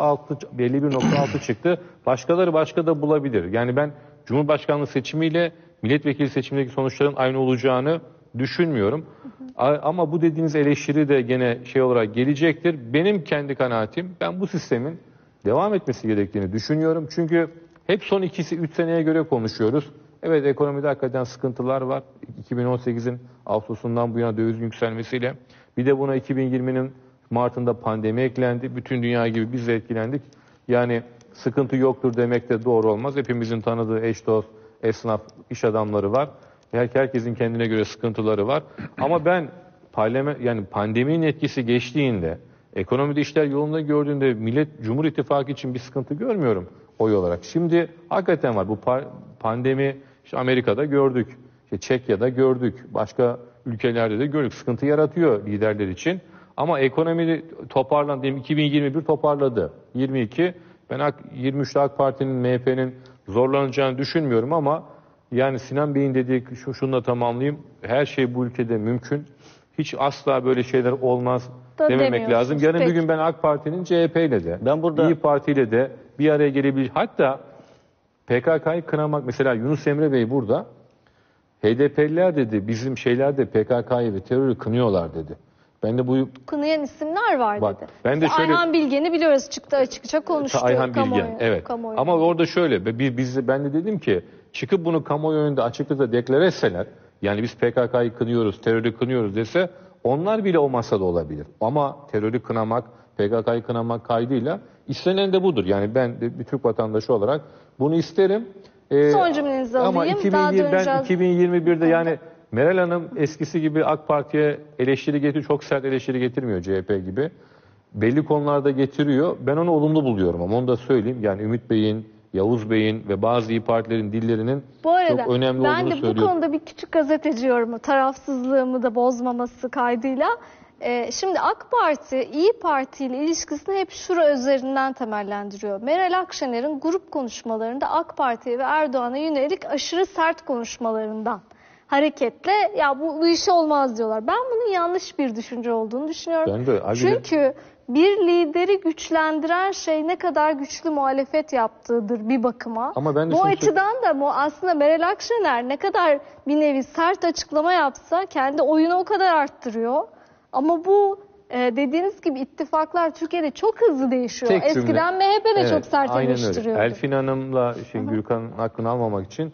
altı çıktı. Başkaları başka da bulabilir. Yani ben Cumhurbaşkanlığı seçimiyle milletvekili seçimindeki sonuçların aynı olacağını düşünmüyorum. Hı hı. Ama bu dediğiniz eleştiri de gene şey olarak gelecektir. Benim kendi kanaatim, ben bu sistemin devam etmesi gerektiğini düşünüyorum. Çünkü hep son ikisi üç seneye göre konuşuyoruz. Evet, ekonomide hakikaten sıkıntılar var. iki bin on sekizin Ağustos'undan bu yana dövizin yükselmesiyle. Bir de buna iki bin yirminin Mart'ında pandemi eklendi. Bütün dünya gibi biz de etkilendik. Yani sıkıntı yoktur demek de doğru olmaz. Hepimizin tanıdığı eş dost, esnaf, iş adamları var. Herkesin kendine göre sıkıntıları var. Ama ben parlament, yani pandeminin etkisi geçtiğinde, ekonomide işler yolunda gördüğünde Millet Cumhur İttifakı için bir sıkıntı görmüyorum oy olarak. Şimdi hakikaten var. Bu pandemi işte Amerika'da gördük, işte Çekya'da gördük, başka ülkelerde de gördük. Sıkıntı yaratıyor liderler için. Ama ekonomi toparlandı. Diyelim iki bin yirmi bir toparladı. yirmi iki. Ben AK, yirmi üçte AK Parti'nin, M H P'nin zorlanacağını düşünmüyorum ama yani Sinan Bey'in dediği, şu, şunu da tamamlayayım. Her şey bu ülkede mümkün. Hiç asla böyle şeyler olmaz Da dememek lazım. Yarın Peki. bir gün ben AK Parti'nin C H P ile de, Ben burada- İYİ Parti ile de bir araya gelebilir. Hatta P K K'yı kınamak, mesela Yunus Emre Bey burada, H D P'liler dedi, bizim şeyler de P K K'yı ve terörü kınıyorlar dedi. Ben de bu Kınayan isimler var Bak, dedi. ben de İşte şöyle- Ayhan Bilgen'i biliyoruz, çıktı açıkça konuştu. Ayhan kamuoyu- Bilgen, evet. kamuoyu. Ama orada şöyle, biz, biz ben de dedim ki çıkıp bunu kamuoyu önünde açıklıkla deklare etseler, yani biz P K K'yı kınıyoruz, terörü kınıyoruz dese, onlar bile o masada olabilir. Ama terörü kınamak, P K K'yı kınamak kaydıyla istenen de budur. Yani ben de bir Türk vatandaşı olarak bunu isterim. Ee, Son cümlenizi ama alayım, iki bin daha yirmi, ben döneceğiz. iki bin yirmi birde yani Meral Hanım eskisi gibi AK Parti'ye eleştiri getiriyor, çok sert eleştiri getirmiyor C H P gibi. Belli konularda getiriyor. Ben onu olumlu buluyorum ama onu da söyleyeyim. Yani Ümit Bey'in, Yavuz Bey'in ve bazı iyi partilerin dillerinin Bu arada çok önemli ben olduğunu de bu söylüyorum. konuda bir küçük gazeteci yorumu, tarafsızlığımı da bozmaması kaydıyla. Ee, şimdi AK Parti, İyi Parti ile ilişkisini hep şura üzerinden temellendiriyor. Meral Akşener'in grup konuşmalarında AK Parti'ye ve Erdoğan'a yönelik aşırı sert konuşmalarından hareketle ya bu, bu iş olmaz diyorlar. Ben bunun yanlış bir düşünce olduğunu düşünüyorum. Ben de, abi- Çünkü bir lideri güçlendiren şey ne kadar güçlü muhalefet yaptığıdır bir bakıma. Ama ben de bu şunu- açıdan da mu- aslında Meral Akşener ne kadar bir nevi sert açıklama yapsa kendi oyunu o kadar arttırıyor. Ama bu e, dediğiniz gibi ittifaklar Türkiye'de çok hızlı değişiyor. Tek cümle. Eskiden M H P de Evet, çok sert aynen öyle. eleştiriyordu. Elfin Hanım'la şey, Gürkan'ın hakkını almamak için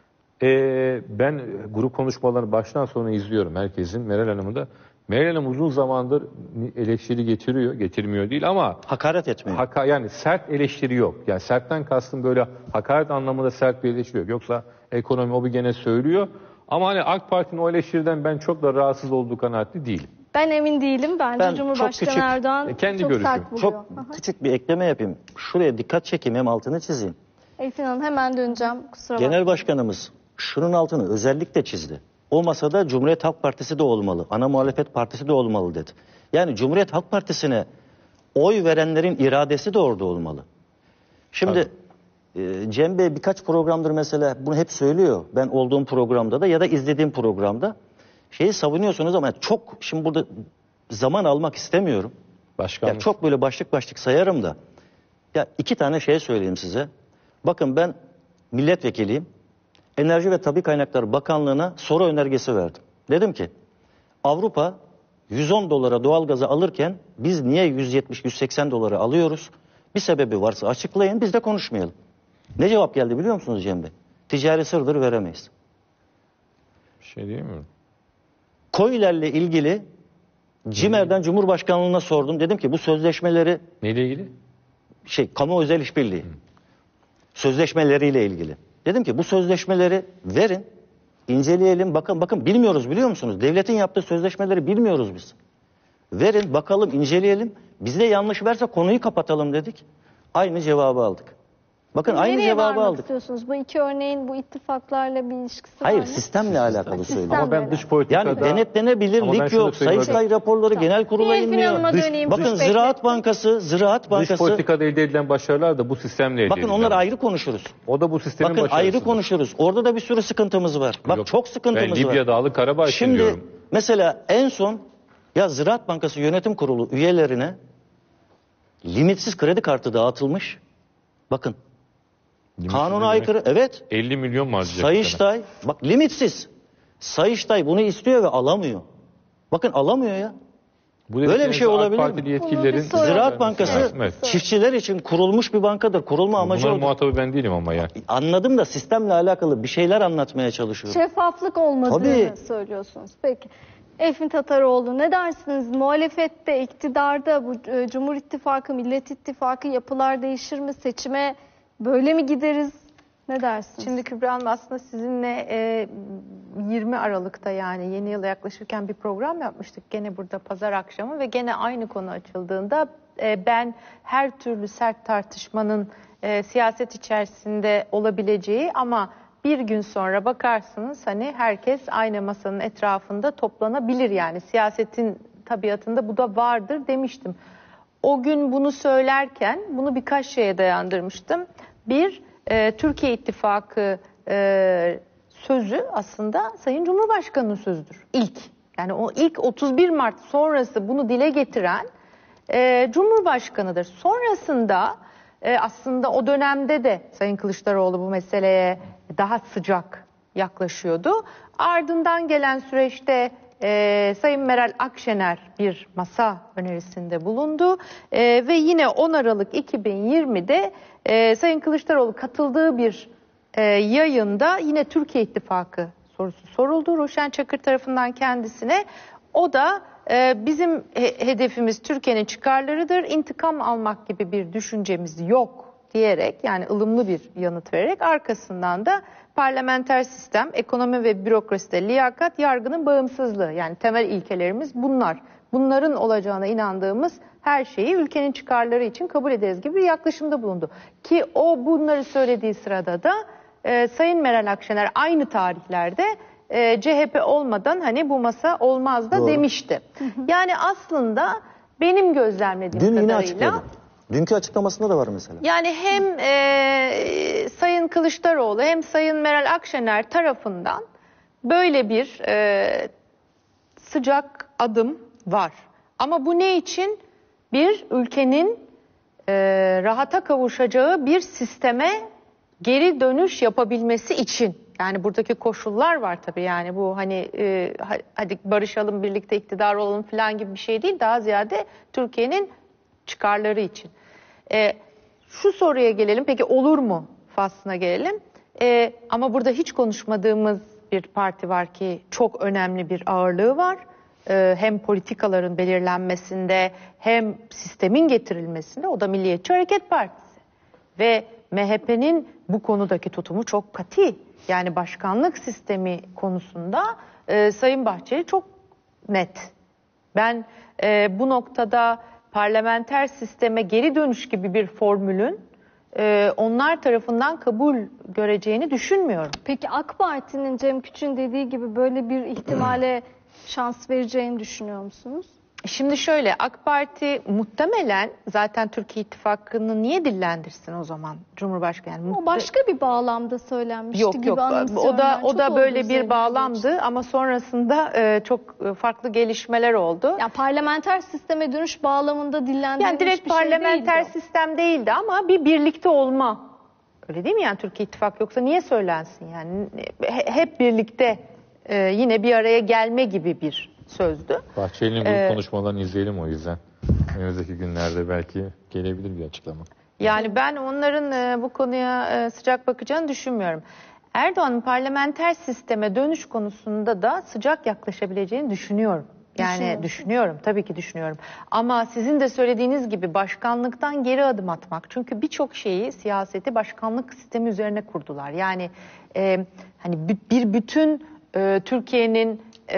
eee, ben grup konuşmalarını baştan sona izliyorum herkesin. Meral Hanım'ı da. Meral Hanım uzun zamandır eleştiri getiriyor, getirmiyor değil ama Hakaret etmiyor. haka, yani sert eleştiri yok. Yani sertten kastım böyle hakaret anlamında sert bir eleştiri yok. Yoksa ekonomi o bir gene söylüyor. Ama hani AK Parti'nin o eleştiriden ben çok da rahatsız olduğu kanaatli değilim. Ben emin değilim. Bence Ben çok Cumhurbaşkanı küçük, Erdoğan e, kendi çok görüşüm. sert buluyor. Çok Aha. küçük bir ekleme yapayım. Şuraya dikkat çekeyim, hem altını çizeyim. Elfin Hanım hemen döneceğim. Kusura bakmayın. Genel Başkanımız şunun altını özellikle çizdi. O masada Cumhuriyet Halk Partisi de olmalı, ana muhalefet partisi de olmalı dedi. Yani Cumhuriyet Halk Partisi'ne oy verenlerin iradesi de orada olmalı. Şimdi e, Cem Bey birkaç programdır mesela bunu hep söylüyor. Ben olduğum programda da ya da izlediğim programda şeyi savunuyorsunuz ama çok, şimdi burada zaman almak istemiyorum. Başkanlık. Ya çok böyle başlık başlık sayarım da. Ya iki tane şey söyleyeyim size. Bakın ben milletvekiliyim. Enerji ve Tabii Kaynaklar Bakanlığı'na soru önergesi verdim. Dedim ki Avrupa yüz on dolara doğalgazı alırken biz niye yüz yetmiş yüz seksen dolara alıyoruz? Bir sebebi varsa açıklayın, biz de konuşmayalım. Ne cevap geldi biliyor musunuz Cem Bey? Ticari sırdır, veremeyiz. Bir şey değil mi? KOİ'lerle ilgili CİMER'den Cumhurbaşkanlığına sordum. Dedim ki bu sözleşmeleri Neyle ilgili? şey kamu özel işbirliği sözleşmeleriyle ilgili. Dedim ki bu sözleşmeleri verin, inceleyelim. Bakın bakın bilmiyoruz biliyor musunuz? Devletin yaptığı sözleşmeleri bilmiyoruz biz. Verin, bakalım, inceleyelim. Bizde yanlış verse konuyu kapatalım dedik. Aynı cevabı aldık. Bakın aynı Nereye cevabı varmak aldık. istiyorsunuz? Bu iki örneğin bu ittifaklarla bir ilişkisi var Hayır, mı? sistemle alakalı söylüyorum. Ama ben dış politikada... Yani Ama ben denetlenebilirlik şunu yok. söyleyeyim, Sayıştay raporları Tamam. genel kurula Elfin inmiyor. Hanım'a Dış- döneyim, bakın çok Ziraat beklettim. Bankası, Ziraat Dış Bankası. politikada elde edilen başarılar da bu sistemle elde Bakın edilen. onlar ayrı konuşuruz. O da bu sistemin Bakın başarısı. ayrı konuşuruz. Orada da bir sürü sıkıntımız var. Bak Yok, çok sıkıntımız ben var. Libya Dağlı Karabağ için Şimdi diyorum. mesela en son ya Ziraat Bankası Yönetim Kurulu üyelerine limitsiz kredi kartı dağıtılmış. Bakın Limitsiz kanuna ne demek? aykırı. Evet. elli milyon mu harcayacak? Sayıştay bak limitsiz. Sayıştay bunu istiyor ve alamıyor. Bakın alamıyor ya. Bu Böyle bir dediğiniz şey AK olabilir mi? Partili yetkililerin... Bunu bir soralım. Ziraat Bankası Evet. çiftçiler için kurulmuş bir bankadır. Kurulma amacı Bunların odur. muhatabı ben değilim ama ya. Anladım da sistemle alakalı bir şeyler anlatmaya çalışıyorum. Şeffaflık olmadığını Tabii. söylüyorsunuz. Peki. Elfin Tataroğlu, ne dersiniz? Muhalefette, iktidarda bu e, Cumhur İttifakı, Millet İttifakı yapılar değişir mi? Seçime böyle mi gideriz? Ne dersiniz? Şimdi Kübra Hanım aslında sizinle e, yirmi Aralık'ta yani yeni yıla yaklaşırken bir program yapmıştık. Gene burada pazar akşamı ve gene aynı konu açıldığında e, ben her türlü sert tartışmanın e, siyaset içerisinde olabileceği ama bir gün sonra bakarsınız hani herkes aynı masanın etrafında toplanabilir yani siyasetin tabiatında bu da vardır demiştim. O gün bunu söylerken bunu birkaç şeye dayandırmıştım. Bir, e, Türkiye İttifakı e, sözü aslında Sayın Cumhurbaşkanı'nın sözüdür. İlk. Yani o ilk otuz bir Mart sonrası bunu dile getiren e, Cumhurbaşkanı'dır. Sonrasında e, aslında o dönemde de Sayın Kılıçdaroğlu bu meseleye daha sıcak yaklaşıyordu. Ardından gelen süreçte e, Sayın Meral Akşener bir masa önerisinde bulundu. E, ve yine on Aralık iki bin yirmide e, Sayın Kılıçdaroğlu katıldığı bir e, yayında yine Türkiye İttifakı sorusu soruldu Ruşen Çakır tarafından kendisine. O da e, bizim he- hedefimiz Türkiye'nin çıkarlarıdır, intikam almak gibi bir düşüncemiz yok diyerek, yani ılımlı bir yanıt vererek, arkasından da parlamenter sistem, ekonomi ve bürokraside liyakat, yargının bağımsızlığı, yani temel ilkelerimiz bunlar. Bunların olacağına inandığımız her şeyi ülkenin çıkarları için kabul ederiz gibi bir yaklaşımda bulundu. Ki o bunları söylediği sırada da e, Sayın Meral Akşener aynı tarihlerde e, C H P olmadan hani bu masa olmaz da Doğru. demişti. Hı hı. Yani aslında benim gözlemlediğim Dün yine kadarıyla... açıkladı. Dünkü açıklamasında da var mesela. Yani hem e, Sayın Kılıçdaroğlu hem Sayın Meral Akşener tarafından böyle bir e, sıcak adım var. Ama bu ne için? Bir, ülkenin e, rahata kavuşacağı bir sisteme geri dönüş yapabilmesi için. Yani buradaki koşullar var tabii, yani bu hani e, hadi barışalım, birlikte iktidar olalım falan gibi bir şey değil. Daha ziyade Türkiye'nin çıkarları için. E, şu soruya gelelim, peki olur mu faslına gelelim. E, ama burada hiç konuşmadığımız bir parti var ki çok önemli bir ağırlığı var. E, hem politikaların belirlenmesinde hem sistemin getirilmesinde, o da Milliyetçi Hareket Partisi. Ve M H P'nin bu konudaki tutumu çok katı. Yani başkanlık sistemi konusunda e, Sayın Bahçeli çok net. Ben e, bu noktada parlamenter sisteme geri dönüş gibi bir formülün e, onlar tarafından kabul göreceğini düşünmüyorum. Peki AK Parti'nin Cem Küçük'ün dediği gibi böyle bir ihtimale şans vereceğini düşünüyor musunuz? Şimdi şöyle, AK Parti muhtemelen zaten Türkiye İttifakı'nı niye dillendirsin o zaman Cumhurbaşkanı? Yani o başka bir bağlamda söylenmişti yok, gibi yok. anımsıyorum. O da o da böyle bir bir bağlamdı ama sonrasında e, çok farklı gelişmeler oldu. Yani parlamenter sisteme dönüş bağlamında dillendirilmiş Yani direkt bir şey parlamenter değildi. sistem değildi ama bir birlikte olma. Öyle değil mi yani Türkiye İttifakı, yoksa niye söylensin yani? Hep birlikte e, yine bir araya gelme gibi bir sözdü. Bahçeli'nin bu Ee, konuşmalarını izleyelim o yüzden. Önümüzdeki günlerde belki gelebilir bir açıklama. Yani ben onların e, bu konuya e, sıcak bakacağını düşünmüyorum. Erdoğan'ın parlamenter sisteme dönüş konusunda da sıcak yaklaşabileceğini düşünüyorum. Yani düşünüyorum, tabii ki düşünüyorum. Ama sizin de söylediğiniz gibi başkanlıktan geri adım atmak. Çünkü birçok şeyi, siyaseti başkanlık sistemi üzerine kurdular. Yani e, hani bir bütün e, Türkiye'nin e,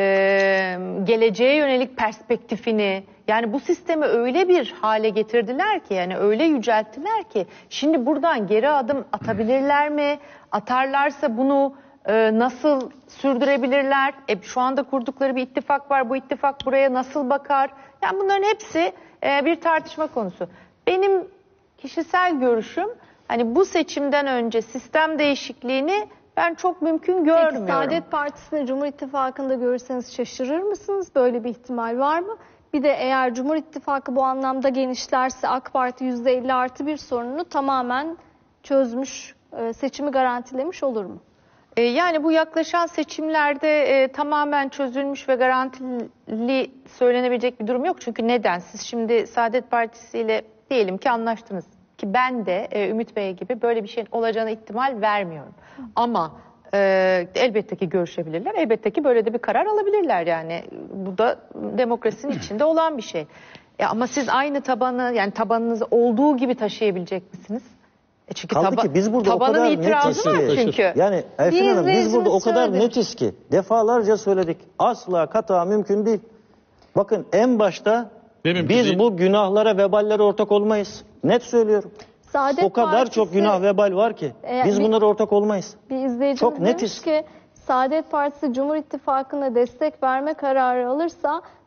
geleceğe yönelik perspektifini, yani bu sistemi öyle bir hale getirdiler ki, yani öyle yücelttiler ki şimdi buradan geri adım atabilirler mi? Atarlarsa bunu e, nasıl sürdürebilirler? E, şu anda kurdukları bir ittifak var. Bu ittifak buraya nasıl bakar? Yani bunların hepsi e, bir tartışma konusu. Benim kişisel görüşüm, hani bu seçimden önce sistem değişikliğini ben çok mümkün görmüyorum. Peki Saadet Partisi'ni Cumhur İttifakı'nda görürseniz şaşırır mısınız? Böyle bir ihtimal var mı? Bir de eğer Cumhur İttifakı bu anlamda genişlerse AK Parti yüzde elli artı bir sorununu tamamen çözmüş, seçimi garantilemiş olur mu? E, yani bu yaklaşan seçimlerde e, tamamen çözülmüş ve garantili söylenebilecek bir durum yok. Çünkü neden? Siz şimdi Saadet Partisi ile diyelim ki anlaştınız. Ki ben de e, Ümit Bey gibi böyle bir şeyin olacağına ihtimal vermiyorum. Ama e, elbette ki görüşebilirler. Elbette ki böyle de bir karar alabilirler yani. Bu da demokrasinin içinde olan bir şey. E, ama siz aynı tabanı, yani tabanınızı olduğu gibi taşıyabilecek misiniz? E çünkü Kaldı taba, ki biz burada o tabanın kadar itirazı var netiz ki. çünkü. Yani Elfin Hanım, biz burada o kadar söyledi. netiz ki defalarca söyledik. Asla kata mümkün değil. Bakın en başta Benim biz değil. bu günahlara, veballere ortak olmayız. Net söylüyorum. Saadet O kadar Partisi, çok günah, vebal var ki Eğer biz bir- bunlara ortak olmayız. Bir izleyicimiz Çok demiş netiz. ki Saadet Partisi Cumhur İttifakı'na destek verme kararı alırsa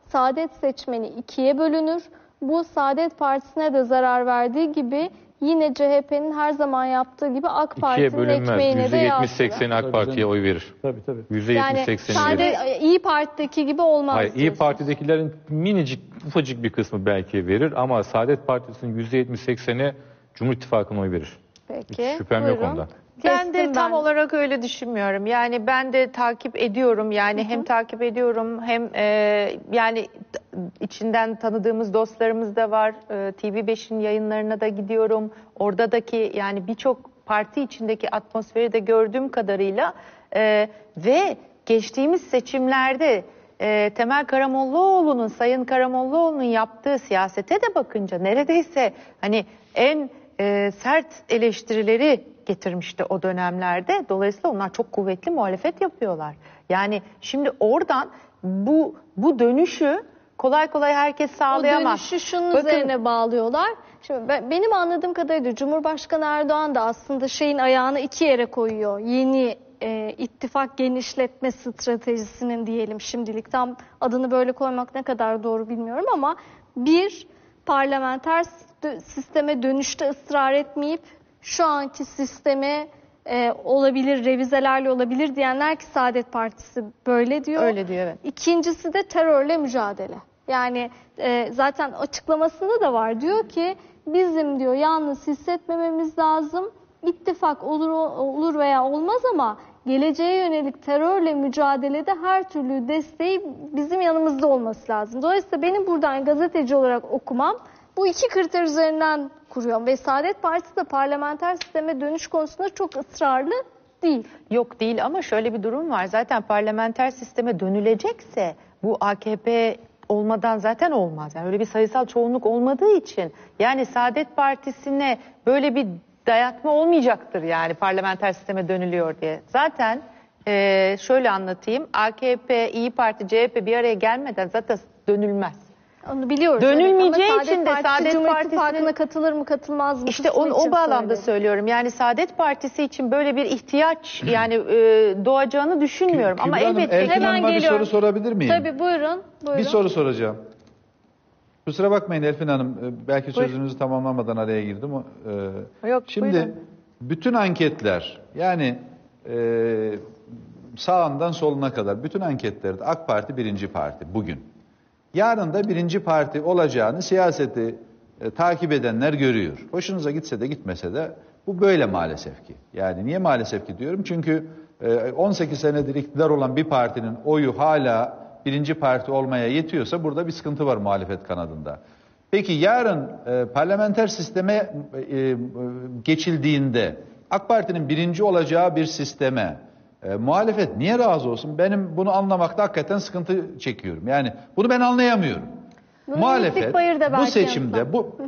Saadet seçmeni ikiye bölünür. Bu Saadet Partisi'ne de zarar verdiği gibi yine C H P'nin her zaman yaptığı gibi AK İkiye Parti'nin bölünmez. ekmeğine de yüzde yetmiş yağ sekseni sürer. AK Parti'ye oy verir. Tabii tabii. yüzde Yani yetmiş sekseni Saadet, verir. İyi Parti'deki gibi olmaz Hayır, İyi diyorsunuz. Parti'dekilerin minicik, ufacık bir kısmı belki verir ama Saadet Partisi'nin yüzde yetmiş sekseni Cumhur İttifakı'na oy verir. Peki. Hiç şüphem buyurun. yok ondan. Ben de Kestim tam ben. olarak öyle düşünmüyorum. Yani ben de takip ediyorum. Yani hem takip ediyorum hem e, yani t- içinden tanıdığımız dostlarımız da var. E, T V beşin yayınlarına da gidiyorum. Oradaki yani birçok parti içindeki atmosferi de gördüğüm kadarıyla e, ve geçtiğimiz seçimlerde e, Temel Karamollaoğlu'nun, Sayın Karamollaoğlu'nun yaptığı siyasete de bakınca neredeyse hani en e, sert eleştirileri getirmişti o dönemlerde. Dolayısıyla onlar çok kuvvetli muhalefet yapıyorlar. Yani şimdi oradan bu bu dönüşü kolay kolay herkes O sağlayamaz. dönüşü şunun Bakın- üzerine bağlıyorlar. Şimdi ben- benim anladığım kadarıyla Cumhurbaşkanı Erdoğan da aslında şeyin ayağını iki yere koyuyor. Yeni e, ittifak genişletme stratejisinin diyelim şimdilik, tam adını böyle koymak ne kadar doğru bilmiyorum ama bir, parlamenter s- sisteme dönüşte ısrar etmeyip şu anki sisteme e, olabilir, revizelerle olabilir diyenler ki Saadet Partisi böyle diyor. Öyle diyor, evet. İkincisi de terörle mücadele. Yani e, zaten açıklamasında da var, diyor ki bizim diyor yalnız hissetmememiz lazım. İttifak olur olur veya olmaz ama geleceğe yönelik terörle mücadelede her türlü desteği bizim yanımızda olması lazım. Dolayısıyla benim buradan gazeteci olarak okumam bu iki kriter üzerinden kuruyor ve Saadet Partisi de parlamenter sisteme dönüş konusunda çok ısrarlı değil. Yok değil ama şöyle bir durum var. Zaten parlamenter sisteme dönülecekse bu A K P olmadan zaten olmaz. Yani öyle bir sayısal çoğunluk olmadığı için yani Saadet Partisi'ne böyle bir dayatma olmayacaktır yani parlamenter sisteme dönülüyor diye. Zaten e, şöyle anlatayım. A K P, İyi Parti, C H P bir araya gelmeden zaten dönülmez. Onu biliyoruz. Dönülmeyeceği evet. Ama için de Partisi Saadet Cumhur Partisi'nin- İttifakı'na katılır mı katılmaz mı? İşte kısmı o, o için bağlamda söyledim. söylüyorum. Yani Saadet Partisi için böyle bir ihtiyaç yani e, doğacağını düşünmüyorum. Ama Kübra Hanım, elbette Elfin Hemen Hanım'a bir geliyorum. soru sorabilir miyim? Tabii buyurun. buyurun. Bir soru soracağım. Kusura bakmayın Elfin Hanım, e, belki Buyur. sözünüzü tamamlamadan araya girdim. E, Yok, Şimdi buyurun. bütün anketler, yani e, sağından soluna kadar bütün anketlerde AK Parti birinci parti bugün. Yarın da birinci parti olacağını siyaseti e, takip edenler görüyor. Hoşunuza gitse de gitmese de bu böyle maalesef ki. Yani niye maalesef ki diyorum? Çünkü e, on sekiz senedir iktidar olan bir partinin oyu hala birinci parti olmaya yetiyorsa burada bir sıkıntı var muhalefet kanadında. Peki yarın e, parlamenter sisteme e, e, geçildiğinde AK Parti'nin birinci olacağı bir sisteme e, muhalefet niye razı olsun? Benim bunu anlamakta hakikaten sıkıntı çekiyorum. Yani bunu ben anlayamıyorum. Bunu Muhalefet Müfit Bayır da bu belki seçimde yanıtlar. bu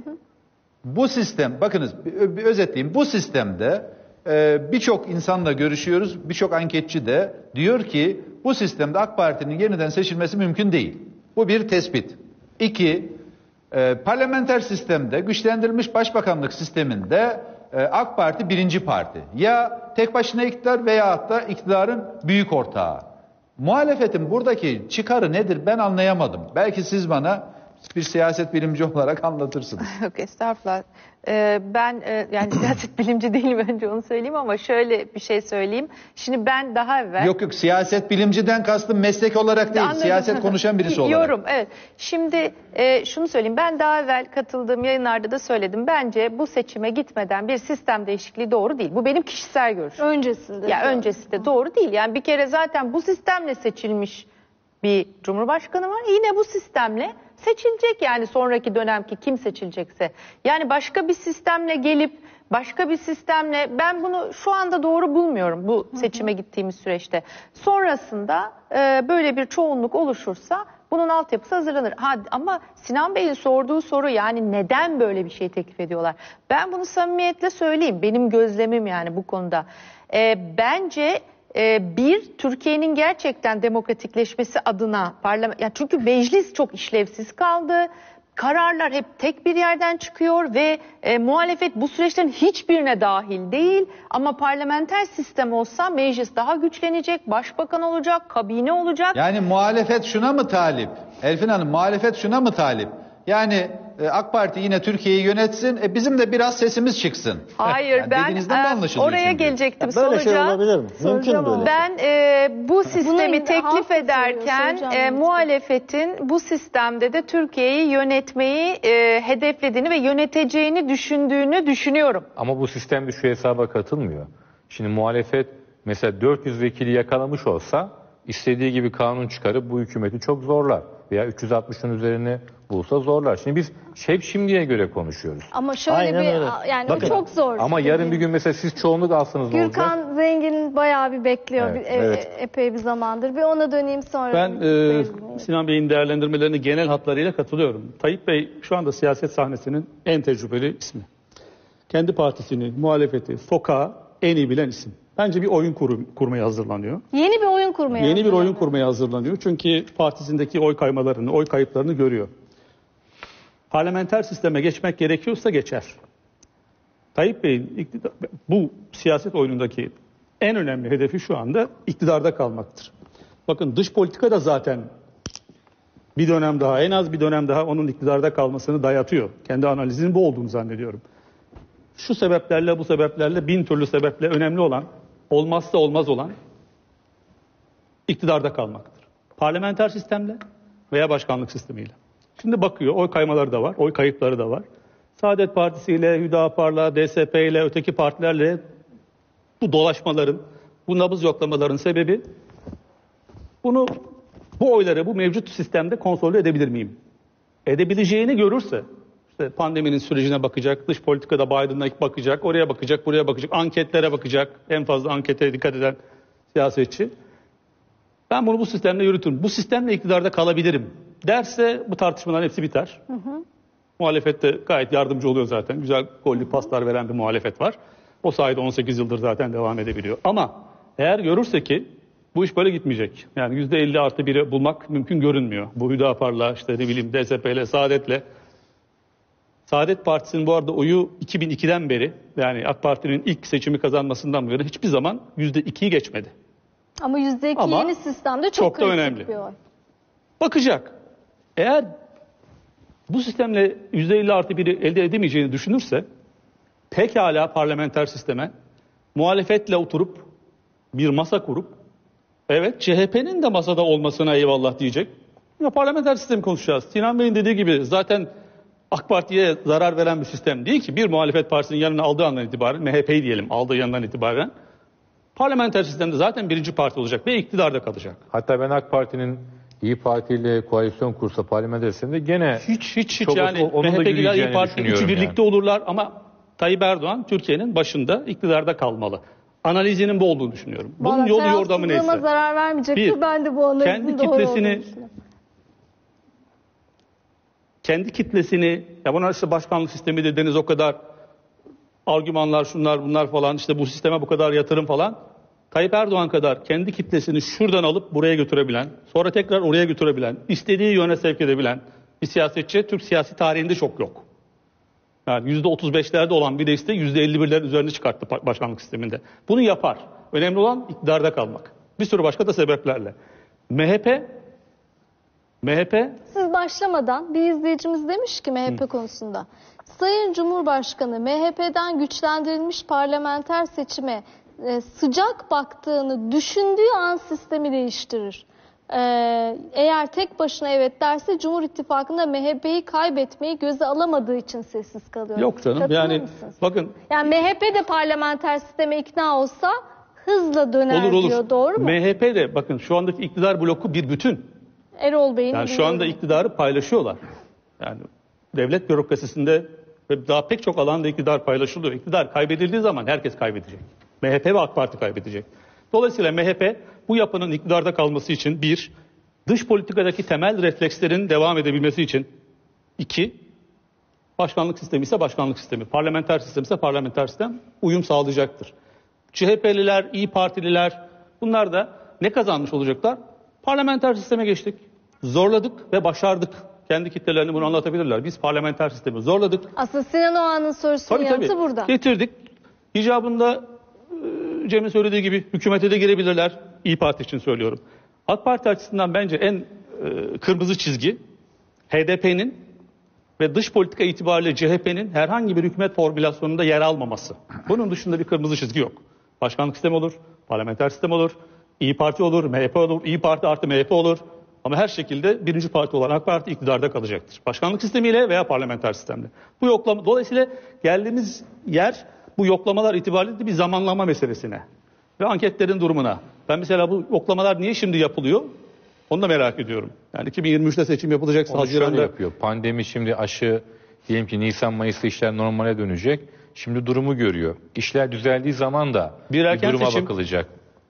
bu sistem, bakınız bir, bir özetleyeyim, bu sistemde e, birçok insanla görüşüyoruz, birçok anketçi de diyor ki bu sistemde AK Parti'nin yeniden seçilmesi mümkün değil. Bu bir tespit. İki, e, parlamenter sistemde, güçlendirilmiş başbakanlık sisteminde e, AK Parti birinci parti. Ya tek başına iktidar veya da iktidarın büyük ortağı. Muhalefetin buradaki çıkarı nedir ben anlayamadım. Belki siz bana bir siyaset bilimci olarak anlatırsınız. Yok estağfurullah. Ee, ben e, yani siyaset bilimci değilim, önce onu söyleyeyim ama şöyle bir şey söyleyeyim. Şimdi ben daha evvel... Yok yok, siyaset bilimciden kastım meslek olarak değil, Anladım. siyaset konuşan birisi olarak. Yorum, evet. Şimdi e, şunu söyleyeyim. Ben daha evvel katıldığım yayınlarda da söyledim. Bence bu seçime gitmeden bir sistem değişikliği doğru değil. Bu benim kişisel görüşüm. Öncesinde. Ya öncesinde doğru değil. Yani bir kere zaten bu sistemle seçilmiş bir cumhurbaşkanı var. Yine bu sistemle seçilecek, yani sonraki dönemki kim seçilecekse. Yani başka bir sistemle gelip başka bir sistemle, ben bunu şu anda doğru bulmuyorum bu seçime gittiğimiz süreçte. Sonrasında e, böyle bir çoğunluk oluşursa bunun altyapısı hazırlanır. Ha, ama Sinan Bey'in sorduğu soru, yani neden böyle bir şey teklif ediyorlar? Ben bunu samimiyetle söyleyeyim. Benim gözlemim yani bu konuda. E, bence e, bir, Türkiye'nin gerçekten demokratikleşmesi adına parlament, yani çünkü meclis çok işlevsiz kaldı. Kararlar hep tek bir yerden çıkıyor ve e, muhalefet bu süreçlerin hiçbirine dahil değil. Ama parlamenter sistem olsa meclis daha güçlenecek, başbakan olacak, kabine olacak. Yani muhalefet şuna mı talip? Elfin Hanım, muhalefet şuna mı talip? Yani e, AK Parti yine Türkiye'yi yönetsin, e, bizim de biraz sesimiz çıksın. Hayır Yani ben dediğinizden bu e, anlaşılıyor oraya çünkü. gelecektim. Böyle Sonuca, şey olabilir mi? Mümkün Soracağım böyle. ama. Ben e, bu sistemi Bunu teklif halk da ederken soruyor, e, soracağım. muhalefetin bu sistemde de Türkiye'yi yönetmeyi e, hedeflediğini ve yöneteceğini düşündüğünü düşünüyorum. Ama bu sistemde şu hesaba katılmıyor. Şimdi muhalefet mesela dört yüz vekili yakalamış olsa istediği gibi kanun çıkarıp bu hükümeti çok zorlar. Veya üç yüz altmışın üzerine bulsa zorlar. Şimdi biz hep şimdiye göre konuşuyoruz. Ama şöyle Aynen bir öyle. yani Bakın, o çok zor. Ama yarın bir gün mesela siz çoğunluk alsanız ne olacak? Gürkan Zengin bayağı bir bekliyor Evet, bir- e- evet. e- epey bir zamandır. Bir ona döneyim sonra. Ben e, Sevgili- Sinan Bey'in değerlendirmelerine genel hatlarıyla katılıyorum. Tayyip Bey şu anda siyaset sahnesinin en tecrübeli ismi. Kendi partisini, muhalefeti, sokağı en iyi bilen isim. Bence bir oyun kur, kurmaya hazırlanıyor. Yeni bir oyun kurmaya Yeni bir hazırlanıyor. oyun kurmaya hazırlanıyor. Çünkü partisindeki oy kaymalarını, oy kayıplarını görüyor. Parlamenter sisteme geçmek gerekiyorsa geçer. Tayyip Bey'in iktidar, bu siyaset oyunundaki en önemli hedefi şu anda iktidarda kalmaktır. Bakın dış politika da zaten bir dönem daha, en az bir dönem daha onun iktidarda kalmasını dayatıyor. Kendi analizinin bu olduğunu zannediyorum. Şu sebeplerle, bu sebeplerle, bin türlü sebeple önemli olan, olmazsa olmaz olan iktidarda kalmaktır. Parlamenter sistemle veya başkanlık sistemiyle. Şimdi bakıyor, oy kaymaları da var, oy kayıpları da var. Saadet Partisi ile, Hüdapar'la, D S P ile, öteki partilerle bu dolaşmaların, bu nabız yoklamaların sebebi bunu, bu oyları bu mevcut sistemde konsolide edebilir miyim? Edebileceğini görürse, işte pandeminin sürecine bakacak, dış politikada Biden'a bakacak, oraya bakacak, buraya bakacak, anketlere bakacak, en fazla ankete dikkat eden siyasetçi. Ben bunu bu sistemle yürütürüm. Bu sistemle iktidarda kalabilirim derse bu tartışmaların hepsi biter. Hı hı. Muhalefet de gayet yardımcı oluyor zaten. Güzel gollü paslar veren bir muhalefet var. O sayede on sekiz yıldır zaten devam edebiliyor. Ama eğer görürse ki bu iş böyle gitmeyecek. Yani yüzde elli artı biri bulmak mümkün görünmüyor. Bu Hüdapar'la, işte ne bileyim D S P'yle, Saadet'le. Saadet Partisi'nin bu arada oyu iki bin ikiden beri, yani AK Parti'nin ilk seçimi kazanmasından beri hiçbir zaman yüzde ikiyi geçmedi. Ama yüzde iki Ama yeni sistemde çok, çok da kritik önemli. bir oy. Bakacak. Eğer bu sistemle yüzde elli artı biri elde edemeyeceğini düşünürse pekala parlamenter sisteme muhalefetle oturup bir masa kurup evet C H P'nin de masada olmasına eyvallah diyecek. Ya parlamenter sistemi konuşacağız. Sinan Bey'in dediği gibi zaten AK Parti'ye zarar veren bir sistem değil ki. Bir muhalefet partisinin yanına aldığı andan itibaren, M H P'yi diyelim aldığı yandan itibaren parlamenter sistemde zaten birinci parti olacak ve iktidarda kalacak. Hatta ben AK Parti'nin İyi Parti ile koalisyon kursa parlamenter sistemde gene Hiç hiç hiç çok yani onun da M H P ile İYİ yürüyeceğini Parti üçü düşünüyorum birlikte olurlar ama Tayyip Erdoğan Türkiye'nin başında iktidarda kalmalı. Analizinin bu olduğunu düşünüyorum. Bunun Vallahi yolu yordamı tarafsızlığıma neyse. zarar vermeyecektir. Bir, Ben de bu analizin kendi doğru kitlesini- olduğunu düşünüyorum. Kendi kitlesini, ya buna işte başkanlık sistemi dediniz, o kadar argümanlar, şunlar bunlar falan, işte bu sisteme bu kadar yatırım falan. Tayyip Erdoğan kadar kendi kitlesini şuradan alıp buraya götürebilen, sonra tekrar oraya götürebilen, istediği yöne sevk edebilen bir siyasetçi Türk siyasi tarihinde çok yok. Yani yüzde otuz beşlerde olan bir reis de yüzde elli birlerin üzerine çıkarttı başkanlık sisteminde. Bunu yapar. Önemli olan iktidarda kalmak. Bir sürü başka da sebeplerle. M H P M H P Siz başlamadan bir izleyicimiz demiş ki M H P konusunda. Sayın Cumhurbaşkanı M H P'den güçlendirilmiş parlamenter seçime e, sıcak baktığını düşündüğü an sistemi değiştirir. E, eğer tek başına evet derse Cumhur İttifakı'nda M H P'yi kaybetmeyi göze alamadığı için sessiz kalıyor. yok canım. Katılır Yani mısınız? bakın, Yani M H P de parlamenter sisteme ikna olsa hızla döner olur olur. diyor. Doğru mu? M H P de bakın şu andaki iktidar bloku bir bütün. Erol Bey'in Yani şu biliyorum. anda iktidarı paylaşıyorlar. Yani devlet bürokrasisinde ve daha pek çok alanda iktidar paylaşılıyor. İktidar kaybedildiği zaman herkes kaybedecek. M H P ve AK Parti kaybedecek. Dolayısıyla M H P bu yapının iktidarda kalması için bir, dış politikadaki temel reflekslerin devam edebilmesi için iki, başkanlık sistemi ise başkanlık sistemi, parlamenter sistem ise parlamenter sistem uyum sağlayacaktır. C H P'liler, İyi Partililer bunlar da ne kazanmış olacaklar? Parlamenter sisteme geçtik. Zorladık ve başardık. kendi kitlelerine bunu anlatabilirler. Biz parlamenter sistemi zorladık. Aslında Sinan Oğan'ın sorusunun Tabii tabii. yanıtı burada. Getirdik. İcabında e, Cem'in söylediği gibi hükümete de girebilirler. İYİ Parti için söylüyorum. AK Parti açısından bence en e, kırmızı çizgi H D P'nin ve dış politika itibariyle C H P'nin herhangi bir hükümet formülasyonunda yer almaması. Bunun dışında bir kırmızı çizgi yok. Başkanlık sistemi olur, parlamenter sistem olur, İYİ Parti olur, M H P olur, İYİ Parti artı M H P olur. Ama her şekilde birinci parti olan AK Parti iktidarda kalacaktır. Başkanlık sistemiyle veya parlamenter sistemle. Bu yoklama, dolayısıyla geldiğimiz yer bu yoklamalar itibariyle bir zamanlama meselesine ve anketlerin durumuna. Ben mesela bu yoklamalar niye şimdi yapılıyor? Onu da merak ediyorum. Yani iki bin yirmi üçte seçim yapılacaksa Onu şöyle Haziran'da yapıyor. Pandemi şimdi aşı, diyelim ki Nisan Mayıs'ta işler normale dönecek. Şimdi durumu görüyor. İşler düzeldiği zaman da Bir erken duruma seçim- bakılacak.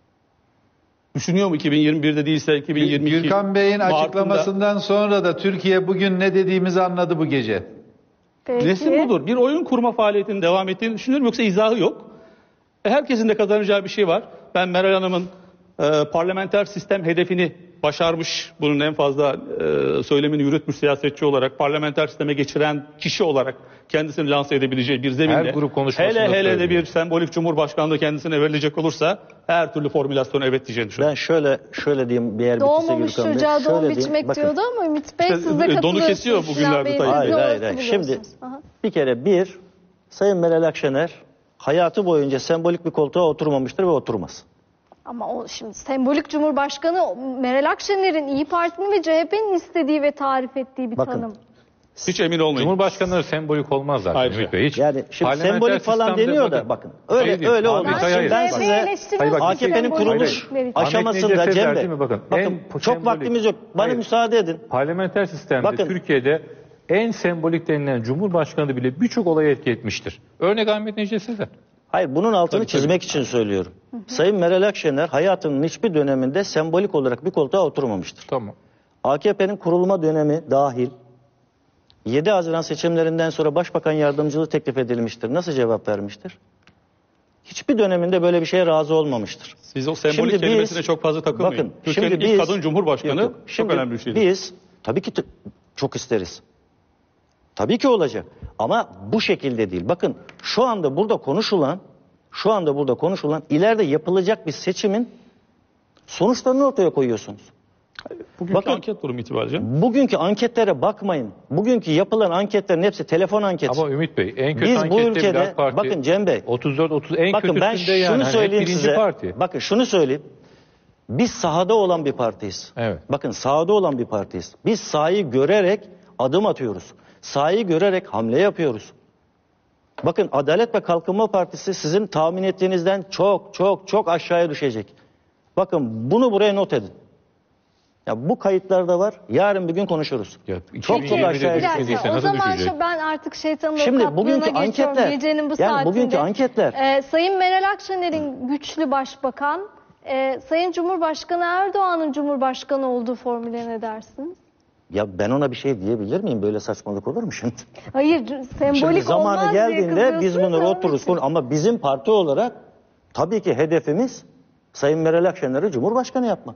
düşünüyor mu iki bin yirmi birde değilse iki bin yirmi iki Gürkan Bey'in Mart'ında? açıklamasından sonra da Türkiye bugün ne dediğimizi anladı bu gece. Peki. Resim budur. Bir oyun kurma faaliyetinin devam ettiğini düşünüyorum. Yoksa izahı yok. E, herkesin de kazanacağı bir şey var. Ben Meral Hanım'ın e, parlamenter sistem hedefini başarmış, bunun en fazla e, söylemini yürütmüş siyasetçi olarak, parlamenter sisteme geçiren kişi olarak kendisini lanse edebileceği bir zeminde. Her grup konuşmasında hele hele de söylüyor. bir sembolik cumhurbaşkanlığı kendisine verilecek olursa her türlü formülasyona evet diyeceğini düşünüyorum. Ben şöyle şöyle diyeyim bir yer bitse Doğmamış Gürkan Bey. çocuğa doğum Şöyle diyeyim, biçmek bakın. diyordu ama Ümit Bey İşte, siz de e, donu katılıyorsunuz. kesiyor bugünlerde Sinan Bey, tabii. siz Hayır de hayır orası hayır. Şimdi buluyorsunuz. Aha. bir kere bir Sayın Meral Akşener hayatı boyunca sembolik bir koltuğa oturmamıştır ve oturmaz. Ama o şimdi sembolik cumhurbaşkanı Meral Akşener'in İYİ Parti'nin ve C H P'nin istediği ve tarif ettiği bir Bakın, tanım. Hiç emin olmayın. Cumhurbaşkanları sembolik olmaz zaten Ayrıca. Ümit Bey. Hiç. Yani şimdi Parlamenter sembolik falan sistemde deniyor da bakın. Öyle Hayır değil. öyle Ahmet olmaz. Hayır, Şimdi ben hayır. size Hayır, bak, A K P'nin sembolik kuruluş dedikleri için. aşamasında Ahmet Cem Necdet Bey. değil mi? Bakın, Bakın en çok sembolik- vaktimiz yok. Bana Hayır. müsaade edin. Parlamenter sistemde Bakın. Türkiye'de en sembolik denilen Cumhurbaşkanı bile birçok olaya etki etmiştir. Örnek Ahmet Necdet Sezer. Hayır, bunun altını çizmek için söylüyorum. Sayın Meral Akşener hayatının hiçbir döneminde sembolik olarak bir koltuğa oturmamıştır. Tamam. A K P'nin kurulma dönemi dahil yedi Haziran seçimlerinden sonra Başbakan yardımcılığı teklif edilmiştir. Nasıl cevap vermiştir? Hiçbir döneminde böyle bir şeye razı olmamıştır. Siz o sembolik Şimdi biz- kelimesine çok fazla takılmayın. Bakın, Türkiye'nin şimdi ilk biz- kadın cumhurbaşkanı Yok, yok. çok Şimdi önemli bir şeydir. Biz tabii ki t- çok isteriz. Tabii ki olacak. Ama bu şekilde değil. Bakın şu anda burada konuşulan, şu anda burada konuşulan ileride yapılacak bir seçimin sonuçlarını ortaya koyuyorsunuz. Bugünkü bakın- anket durumu itibariyle. Bugünkü anketlere bakmayın. Bugünkü yapılan anketlerin hepsi telefon anketi. Ama Ümit Bey en kötü Biz bu ankette bile ülkede, AK Parti bakın Cem Bey, otuz dört otuz en bakın ben kötüsünde şunu yani. Hani hep söyleyeyim birinci size. parti. Bakın şunu söyleyeyim. Biz sahada olan bir partiyiz. Evet. Bakın sahada olan bir partiyiz. Biz sahayı görerek adım atıyoruz. Sahayı görerek hamle yapıyoruz. Bakın Adalet ve Kalkınma Partisi sizin tahmin ettiğinizden çok çok çok aşağıya düşecek. Bakın bunu buraya not edin. Ya bu kayıtlarda var. Yarın bir gün konuşuruz. Ya, Çok çok iki bin yirmide aşağıya Bir dakika, düşmediyse o nasıl zaman düşecek? şu, ben artık şeytanın Şimdi avukatlığına bugünkü geçiyorum anketler, gecenin bu yani saatinde. bugünkü anketler. Ee, Sayın Meral Akşener'in güçlü başbakan, e, Sayın Cumhurbaşkanı Erdoğan'ın Cumhurbaşkanı olduğu formüle ne dersiniz? Ya ben ona bir şey diyebilir miyim? Böyle saçmalık olur mu şimdi? Hayır, sembolik Şimdi zamanı olmaz diye geldiğinde biz kızıyorsunuz bunları da onun otururuz. için. Ama bizim parti olarak tabii ki hedefimiz Sayın Meral Akşener'i Cumhurbaşkanı yapmak.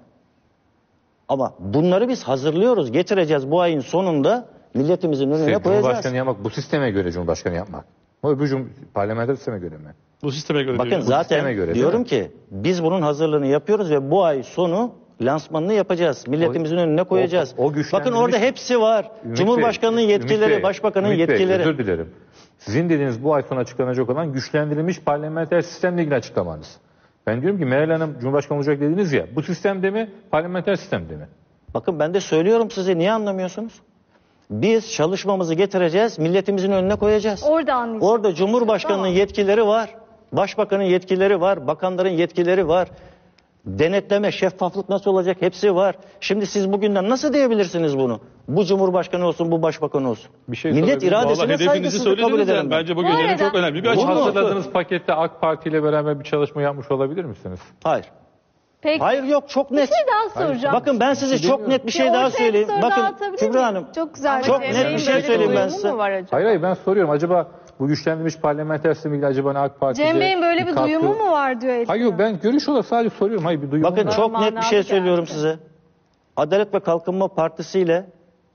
Ama bunları biz hazırlıyoruz. Getireceğiz bu ayın sonunda milletimizin önüne Şey, koyacağız. Cumhurbaşkanı yapmak bu sisteme göre Cumhurbaşkanı yapmak. O öbür cum parlamenter sisteme göre mi? Bu sisteme göre Bakın değil. sisteme zaten göre, değil diyorum mi? ki biz bunun hazırlığını yapıyoruz ve bu ay sonu lansmanını yapacağız. Milletimizin önüne koyacağız. o güçlendirilmiş- Bakın orada hepsi var. Ümit Cumhurbaşkanının Bey, yetkileri, Ümit Bey, başbakanın Ümit Bey, yetkileri. özür dilerim. Sizin dediğiniz bu ay sonu açıklanacak olan güçlendirilmiş parlamenter sistemle ilgili açıklamanız. Ben diyorum ki Meral Hanım Cumhurbaşkanı olacak dediniz ya. Bu sistemde mi? Parlamenter sistemde mi? Bakın ben de söylüyorum size, niye anlamıyorsunuz? Biz çalışmamızı getireceğiz, milletimizin önüne koyacağız. Orada anlayacağız. Orada Cumhurbaşkanı'nın Tamam. yetkileri var. Başbakanın yetkileri var. Bakanların yetkileri var. Denetleme, şeffaflık nasıl olacak hepsi var. Şimdi siz bugünden nasıl diyebilirsiniz bunu? Bu Cumhurbaşkanı olsun, bu başbakan olsun. Bir şey Millet sorabilir miyim? Vallahi iradesine hedefinizi saygısızlık kabul söylediniz ederim. yani. ben. Bence bu Bu gecenin arada- çok önemli bir Bu açıklaması. hazırladığınız pakette AK Parti ile beraber bir çalışma yapmış olabilir misiniz? Hayır. Peki. Hayır yok, çok Bir net. şey daha soracağım. Bakın ben size şey çok demiyorum. net bir şey Bir daha ortaya söyleyeyim. bir soru daha Bakın atabilir Kübra miyim? Hanım. Çok güzel. Çok Cem net Bey'in bir şey böyle söyleyeyim ben durumu size. mu var acaba? Hayır hayır ben soruyorum. Acaba bu güçlendirilmiş parlamenter sistemle ilgili acaba ne AK Parti'de... Cem Bey'in böyle bir katkı- duyumu mu var diyor Elif. Hayır ben görüş olarak sadece soruyorum. Hayır bir duyumu Bakın var. çok net bir şey manalı söylüyorum geldi. size. Adalet ve Kalkınma Partisi ile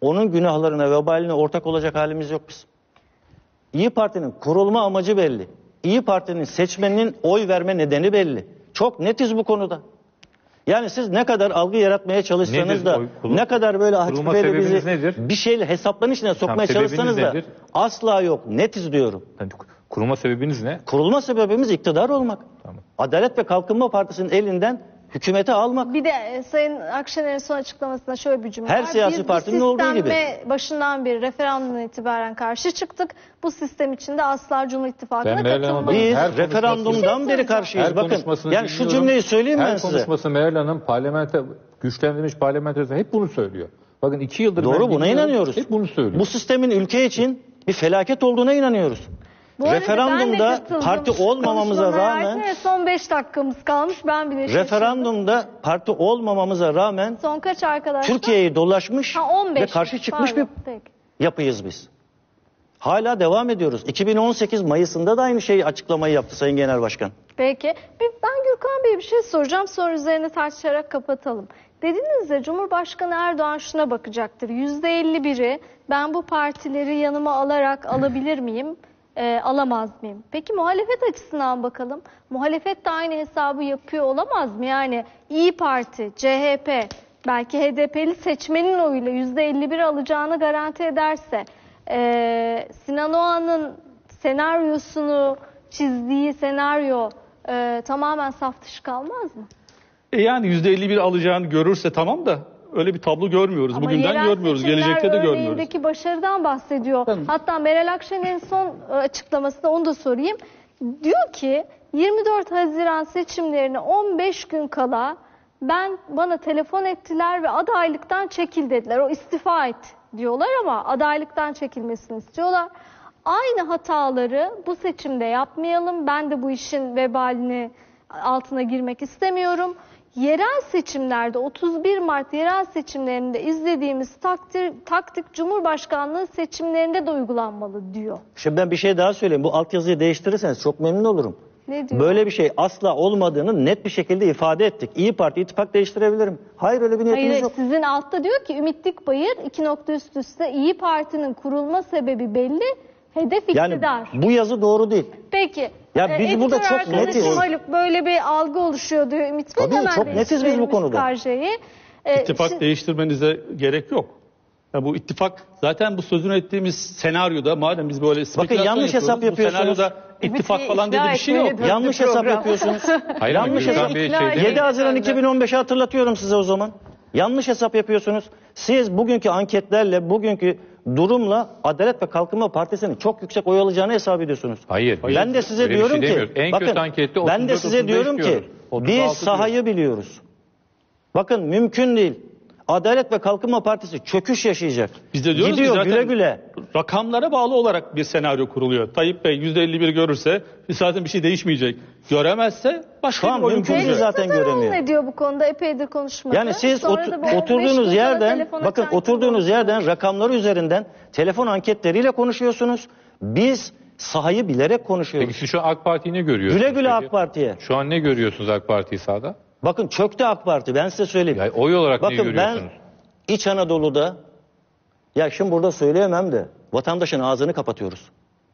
Onun günahlarına, vebaline ortak olacak halimiz yok biz. İyi Parti'nin kurulma amacı belli. İyi Parti'nin seçmeninin oy verme nedeni belli. Çok netiz bu konuda. Yani siz ne kadar algı yaratmaya çalışsanız Nedir da, oy kurul- ne kadar böyle açık kurulma böyle sebebiniz bizi nedir? bir şeyle hesapların içine sokmaya sebebiniz çalışsanız da nedir? asla yok. Netiz diyorum. Yani kurulma sebebiniz ne? Kurulma sebebimiz iktidar olmak. Tamam. Adalet ve Kalkınma Partisi'nin elinden hükümeti almak. Bir de e, Sayın Akşener'in son açıklamasında şöyle bir cümle Her var. siyasi Biz bu partinin olduğu gibi. sisteme başından beri referandumdan itibaren karşı çıktık. Bu sistem içinde asla Cumhur İttifakı'na Ben Meral Hanım'a katılmayız. Biz Her konuşması- referandumdan beri karşıyız. Her Bakın konuşmasını yani şu dinliyorum. cümleyi söyleyeyim Her ben size. konuşması Meral Hanım parlamenter, güçlendirilmiş parlamenter hep bunu söylüyor. Bakın iki yıldır Doğru, ben buna dinliyorum, inanıyoruz. Hep bunu söylüyor. Bu sistemin ülke için bir felaket olduğuna inanıyoruz. Bu arada ben de Referandumda katıldım. parti olmamamıza Konuşmama rağmen erken, son beş dakikamız kalmış. Ben bile şaşırdım. referandumda parti olmamamıza rağmen Son kaç arkadaşlar? Türkiye'yi dolaşmış Ha, on beş. ve karşı çıkmış Pardon, bir peki. yapıyız biz. Hala devam ediyoruz. iki bin on sekiz Mayıs'ında da aynı şeyi açıklamayı yaptı Sayın Genel Başkan. Peki. Bir, ben Gürkan Bey'e bir şey soracağım. Sonra üzerine tartışarak kapatalım. Dediniz ya Cumhurbaşkanı Erdoğan şuna bakacaktır. yüzde elli biri ben bu partileri yanıma alarak alabilir miyim? E, alamaz mıyım? Peki muhalefet açısından bakalım. Muhalefet de aynı hesabı yapıyor olamaz mı? Yani İyi Parti, C H P, belki H D P'li seçmenin oyuyla yüzde elli bir alacağını garanti ederse e, Sinan Oğan'ın senaryosunu çizdiği senaryo e, tamamen saf dışı kalmaz mı? E yani yüzde elli bir alacağını görürse tamam da öyle bir tablo görmüyoruz. Ama Bugünden yerel görmüyoruz. seçimler Gelecekte de görmüyoruz. örneğindeki başarıdan bahsediyor. Tabii. Hatta Meral Akşener'in son e, açıklamasında onu da sorayım. Diyor ki yirmi dört Haziran seçimlerine on beş gün kala ben bana telefon ettiler ve adaylıktan çekil dediler. O istifa et diyorlar ama adaylıktan çekilmesini istiyorlar. Aynı hataları bu seçimde yapmayalım. Ben de bu işin vebalini altına girmek istemiyorum. Yerel seçimlerde otuz bir Mart yerel seçimlerinde izlediğimiz takdir, taktik Cumhurbaşkanlığı seçimlerinde de uygulanmalı diyor. Şimdi ben bir şey daha söyleyeyim. Bu altyazıyı değiştirirseniz çok memnun olurum. Ne diyor? Böyle bir şey asla olmadığını net bir şekilde ifade ettik. İyi Parti ittifak değiştirebilirim. Hayır, öyle bir niyetimiz Hayır, yok. sizin altta diyor ki Ümit Dikbayır iki nokta üst üste İyi Parti'nin kurulma sebebi belli. Hedef Yani iktidar. bu yazı doğru değil. Peki. Ya e, biz burada editör çok netiz. arkadaşım Haluk böyle bir algı oluşuyor diyor Ümit Bey. Tabii, Hemen çok netiz biz bu değiştirelim konuda. Karşıyı. E, İttifak şimdi- değiştirmenize gerek yok. Ya bu ittifak zaten bu sözünü ettiğimiz senaryoda madem biz böyle spekülasyon yanlış hesap yapıyoruz, yapıyorsunuz. Bu senaryoda ittifak falan diye bir şey yok. Yanlış hesap yapıyorsunuz. Hayır, Yanlış Gürkan hesap. Bey şey değil mi? yedi Haziran iki bin on beşi hatırlatıyorum size o zaman. Yanlış hesap yapıyorsunuz. Siz bugünkü anketlerle, bugünkü durumla Adalet ve Kalkınma Partisi'nin çok yüksek oy alacağını hesap ediyorsunuz. Hayır. Ben de size Öyle bir diyorum şey ki, demiyoruz. En bakın kötü ankette ben de otuz dört, size otuz beş diyorum ki, diyoruz. otuz biz altı sahayı biliyoruz. Bakın mümkün değil. Adalet ve Kalkınma Partisi çöküş yaşayacak. Biz de diyoruz Gidiyor ki zaten güle güle. rakamlara bağlı olarak bir senaryo kuruluyor. Tayyip Bey yüzde elli bir görürse zaten bir şey değişmeyecek. Göremezse başka Şu an bir oyun mümkün değil kuracak. zaten Seferoğlu göremiyor. ne diyor bu konuda? Epeydir konuşmadı. Yani siz Sonra otu- da bu on beş oturduğunuz gün yerden, sonra telefona bakın şahit oturduğunuz olduk. yerden rakamları üzerinden telefon anketleriyle konuşuyorsunuz. Biz sahayı bilerek konuşuyoruz. Peki siz şu an AK Parti'yi ne görüyorsunuz? Güle güle peki? AK Parti'ye. Şu an ne görüyorsunuz AK Parti'yi sahada? Bakın çöktü AK Parti, ben size söyleyeyim. Ya oy olarak ne Bakın ben görüyorsunuz? İç Anadolu'da, ya şimdi burada söyleyemem de, vatandaşın ağzını kapatıyoruz.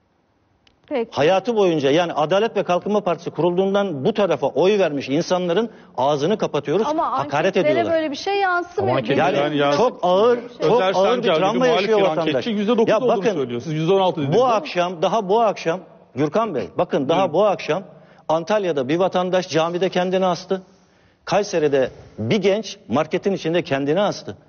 Peki. Hayatı boyunca, yani Adalet ve Kalkınma Partisi kurulduğundan bu tarafa oy vermiş insanların ağzını kapatıyoruz, Ama hakaret anketlere ediyorlar. böyle bir şey yansımıyor. Ama anket- Yani, Yani ya- çok ağır, çok Özer ağır bir Sancar gibi travma muhalif yaşıyor bir vatandaş. anketçi yüzde dokuz Ya olduğunu bakın, söylüyor. Siz yüzde on altı dediniz. bu ama akşam, daha bu akşam, Gürkan Bey, bakın daha bu akşam Antalya'da bir vatandaş camide kendini astı. Kayseri'de bir genç marketin içinde kendini astı.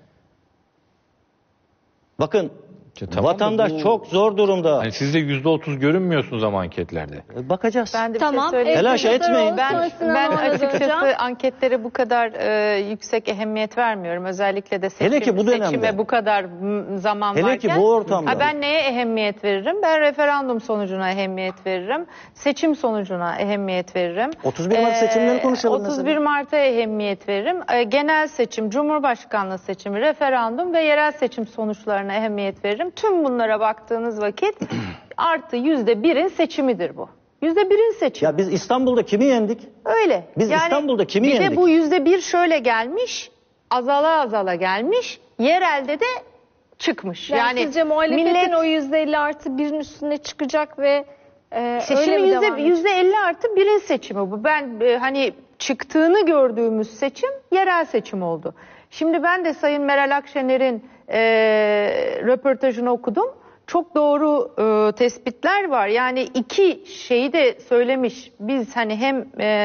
Bakın Ya tamam da vatandaş bu- çok zor durumda. Hani siz de yüzde otuz görünmüyorsunuz ama anketlerde. E, Bakacağız. Ben de bir Tamam. şey söyleyeyim. Telaş Epey etmeyin. Seferoğlu, sonra Ben, Sinan ben Oğan'a açıkçası döneceğim. anketlere bu kadar e, yüksek ehemmiyet vermiyorum. Özellikle de seçim, Hele ki bu dönemde. seçime bu kadar m, zaman Hele varken. ki bu ortamda. Ha, ben neye ehemmiyet veririm? Ben referandum sonucuna ehemmiyet veririm. Seçim sonucuna ehemmiyet veririm. otuz bir Mart seçimleri konuşalım otuz bir mesela. Mart'a ehemmiyet veririm. E, genel seçim, Cumhurbaşkanlığı seçimi, referandum ve yerel seçim sonuçlarına ehemmiyet veririm. Tüm bunlara baktığınız vakit artı yüzde birin seçimidir bu. Yüzde birin seçimi. Ya biz İstanbul'da kimi yendik? Öyle. Biz İstanbul'da kimi bir yendik? de bu yüzde bir şöyle gelmiş, azala azala gelmiş. Yerelde de çıkmış. Yani, Yani sizce muhalefetin millet o yüzde elli artı birin üstüne çıkacak ve e, seçimi öyle mi yüzde, devam edecek? yüzde elli artı birin seçimi bu. Ben e, hani çıktığını gördüğümüz seçim yerel seçim oldu. Şimdi ben de Sayın Meral Akşener'in e, röportajını okudum. Çok doğru e, tespitler var. Yani iki şeyi de söylemiş. Biz hani hem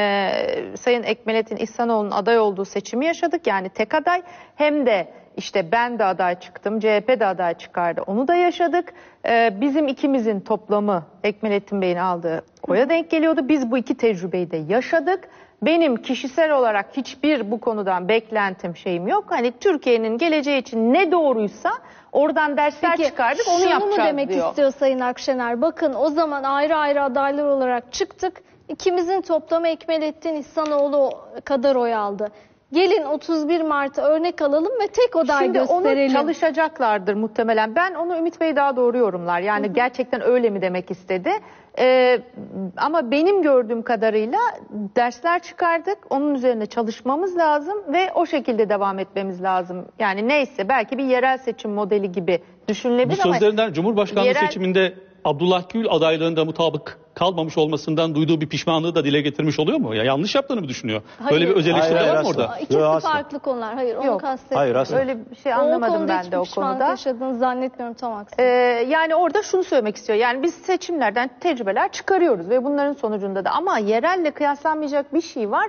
e, Sayın Ekmelettin İhsanoğlu'nun aday olduğu seçimi yaşadık. Yani tek aday, hem de işte ben de aday çıktım, C H P de aday çıkardı. Onu da yaşadık. E, bizim ikimizin toplamı Ekmelettin Bey'in aldığı oya denk geliyordu. Biz bu iki tecrübeyi de yaşadık. Benim kişisel olarak hiçbir bu konudan beklentim şeyim yok. Hani Türkiye'nin geleceği için ne doğruysa oradan dersler Peki, çıkardık, onu şunu yapacağız mu demek diyor. istiyor Sayın Akşener? Bakın o zaman ayrı ayrı adaylar olarak çıktık. İkimizin toplamı Ekmelettin İhsanoğlu kadar oy aldı. Gelin otuz bir Mart'ı örnek alalım ve tek aday Şimdi gösterelim. onu çalışacaklardır muhtemelen. Ben onu Ümit Bey daha doğru yorumlar. Yani hı hı. Gerçekten öyle mi demek istedi? Ee, ama benim gördüğüm kadarıyla dersler çıkardık. Onun üzerine çalışmamız lazım ve o şekilde devam etmemiz lazım. Yani neyse, belki bir yerel seçim modeli gibi düşünülebilir Bu ama... sözlerinden Cumhurbaşkanlığı yerel... seçiminde Abdullah Gül adaylığında mutabık kalmamış olmasından duyduğu bir pişmanlığı da dile getirmiş oluyor mu? Ya yanlış yaptığını mı düşünüyor? Hayır. Böyle bir öz eleştiri Hayır, var hayır, mı orada? asla. İkisi Yok, asla. farklı konular. Hayır, onu Yok. kastetmiyorum. Hayır, asla. Öyle bir şey anlamadım ben de o konuda. yaşadığını zannetmiyorum tam aksine. Ee, yani orada şunu söylemek istiyor. Yani biz seçimlerden tecrübeler çıkarıyoruz ve bunların sonucunda da, ama yerelle kıyaslanmayacak bir şey var.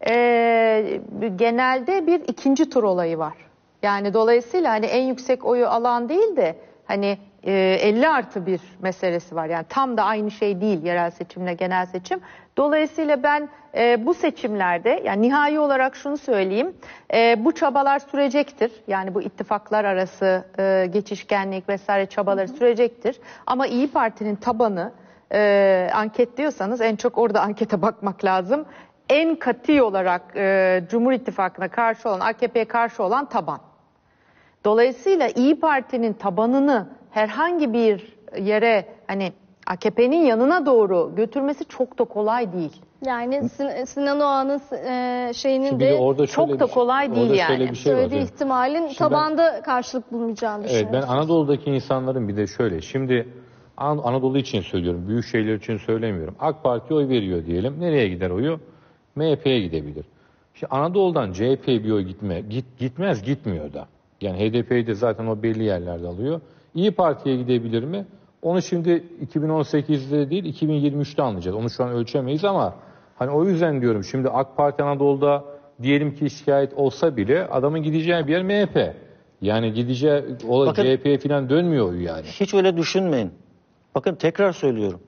Ee, genelde bir ikinci tur olayı var. Yani dolayısıyla hani en yüksek oyu alan değil de hani e, elli artı bir meselesi var. Yani tam da aynı şey değil yerel seçimle genel seçim. Dolayısıyla ben e, bu seçimlerde, yani nihai olarak şunu söyleyeyim, e, bu çabalar sürecektir. Yani bu ittifaklar arası e, geçişkenlik vesaire çabaları hı hı. sürecektir. Ama İyi Parti'nin tabanı, e, anket diyorsanız en çok orada ankete bakmak lazım. En katı olarak e, Cumhur İttifakı'na karşı olan, A K P'ye karşı olan taban. Dolayısıyla İyi Parti'nin tabanını herhangi bir yere, hani A K P'nin yanına doğru götürmesi çok da kolay değil. Yani Sin Sinan Oğan'ın e, şeyinin Şimdi de orada çok da bir, kolay değil yani. Bir şey söylediği var, ihtimalin Şimdi tabanda ben, karşılık bulmayacağını evet, düşünüyorum. ben Anadolu'daki insanların bir de şöyle, şimdi An Anadolu için söylüyorum, büyük şeyler için söylemiyorum. AK Parti oy veriyor diyelim, nereye gider oyu? M H P'ye gidebilir. Şimdi Anadolu'dan C H P'ye bir oy gitme, git, gitmez, gitmiyor da. Yani H D P'yi de zaten o belli yerlerde alıyor. İyi Parti'ye gidebilir mi? Onu şimdi iki bin on sekizde değil iki bin yirmi üçte anlayacağız. Onu şu an ölçemeyiz ama hani o yüzden diyorum, şimdi AK Parti Anadolu'da diyelim ki şikayet olsa bile adamın gideceği bir yer M H P. Yani gideceği o C H P'ye falan dönmüyor oyu yani. Hiç öyle düşünmeyin. Bakın tekrar söylüyorum.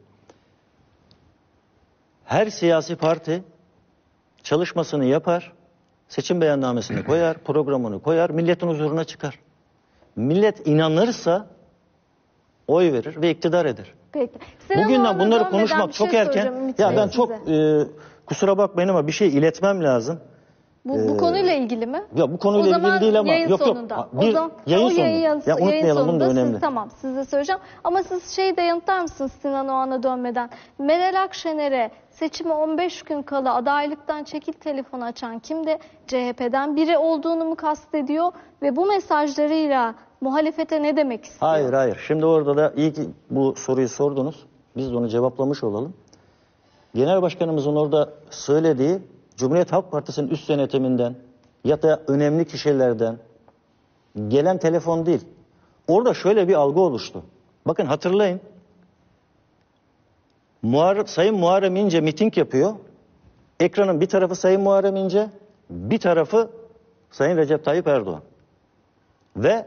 Her siyasi parti çalışmasını yapar, seçim beyannamesini koyar, programını koyar, milletin huzuruna çıkar. Millet inanırsa oy verir ve iktidar eder. Peki. Sinan Bugünden Oğan'a bunları dönmeden konuşmak bir şey çok erken. soracağım Ümit Ya Bey ben size. çok e, kusura bakmayın ama bir şey iletmem lazım. Bu, bu Ee, konuyla ilgili mi? Ya bu konuyla O zaman ilgili değil ama yayın yok yok. sonunda. Bir o zaman, yayın o sonunda. yayın, Ya unutmayalım, yayın bunu da sonunda önemli. Siz, tamam, size söyleyeceğim. Ama siz şeyi de yanıtlar mısınız Sinan Oğan'a dönmeden? Meral Akşener'e seçime on beş gün kala adaylıktan çekil telefonu açan kimdi? C H P'den biri olduğunu mu kastediyor? Ve bu mesajlarıyla muhalefete ne demek istiyor? Hayır hayır. Şimdi orada da iyi ki bu soruyu sordunuz. Biz de onu cevaplamış olalım. Genel Başkanımızın orada söylediği Cumhuriyet Halk Partisi'nin üst yönetiminden ya da önemli kişilerden gelen telefon değil. Orada şöyle bir algı oluştu. Bakın hatırlayın. Muharrem, Sayın Muharrem İnce miting yapıyor. Ekranın bir tarafı Sayın Muharrem İnce, bir tarafı Sayın Recep Tayyip Erdoğan. Ve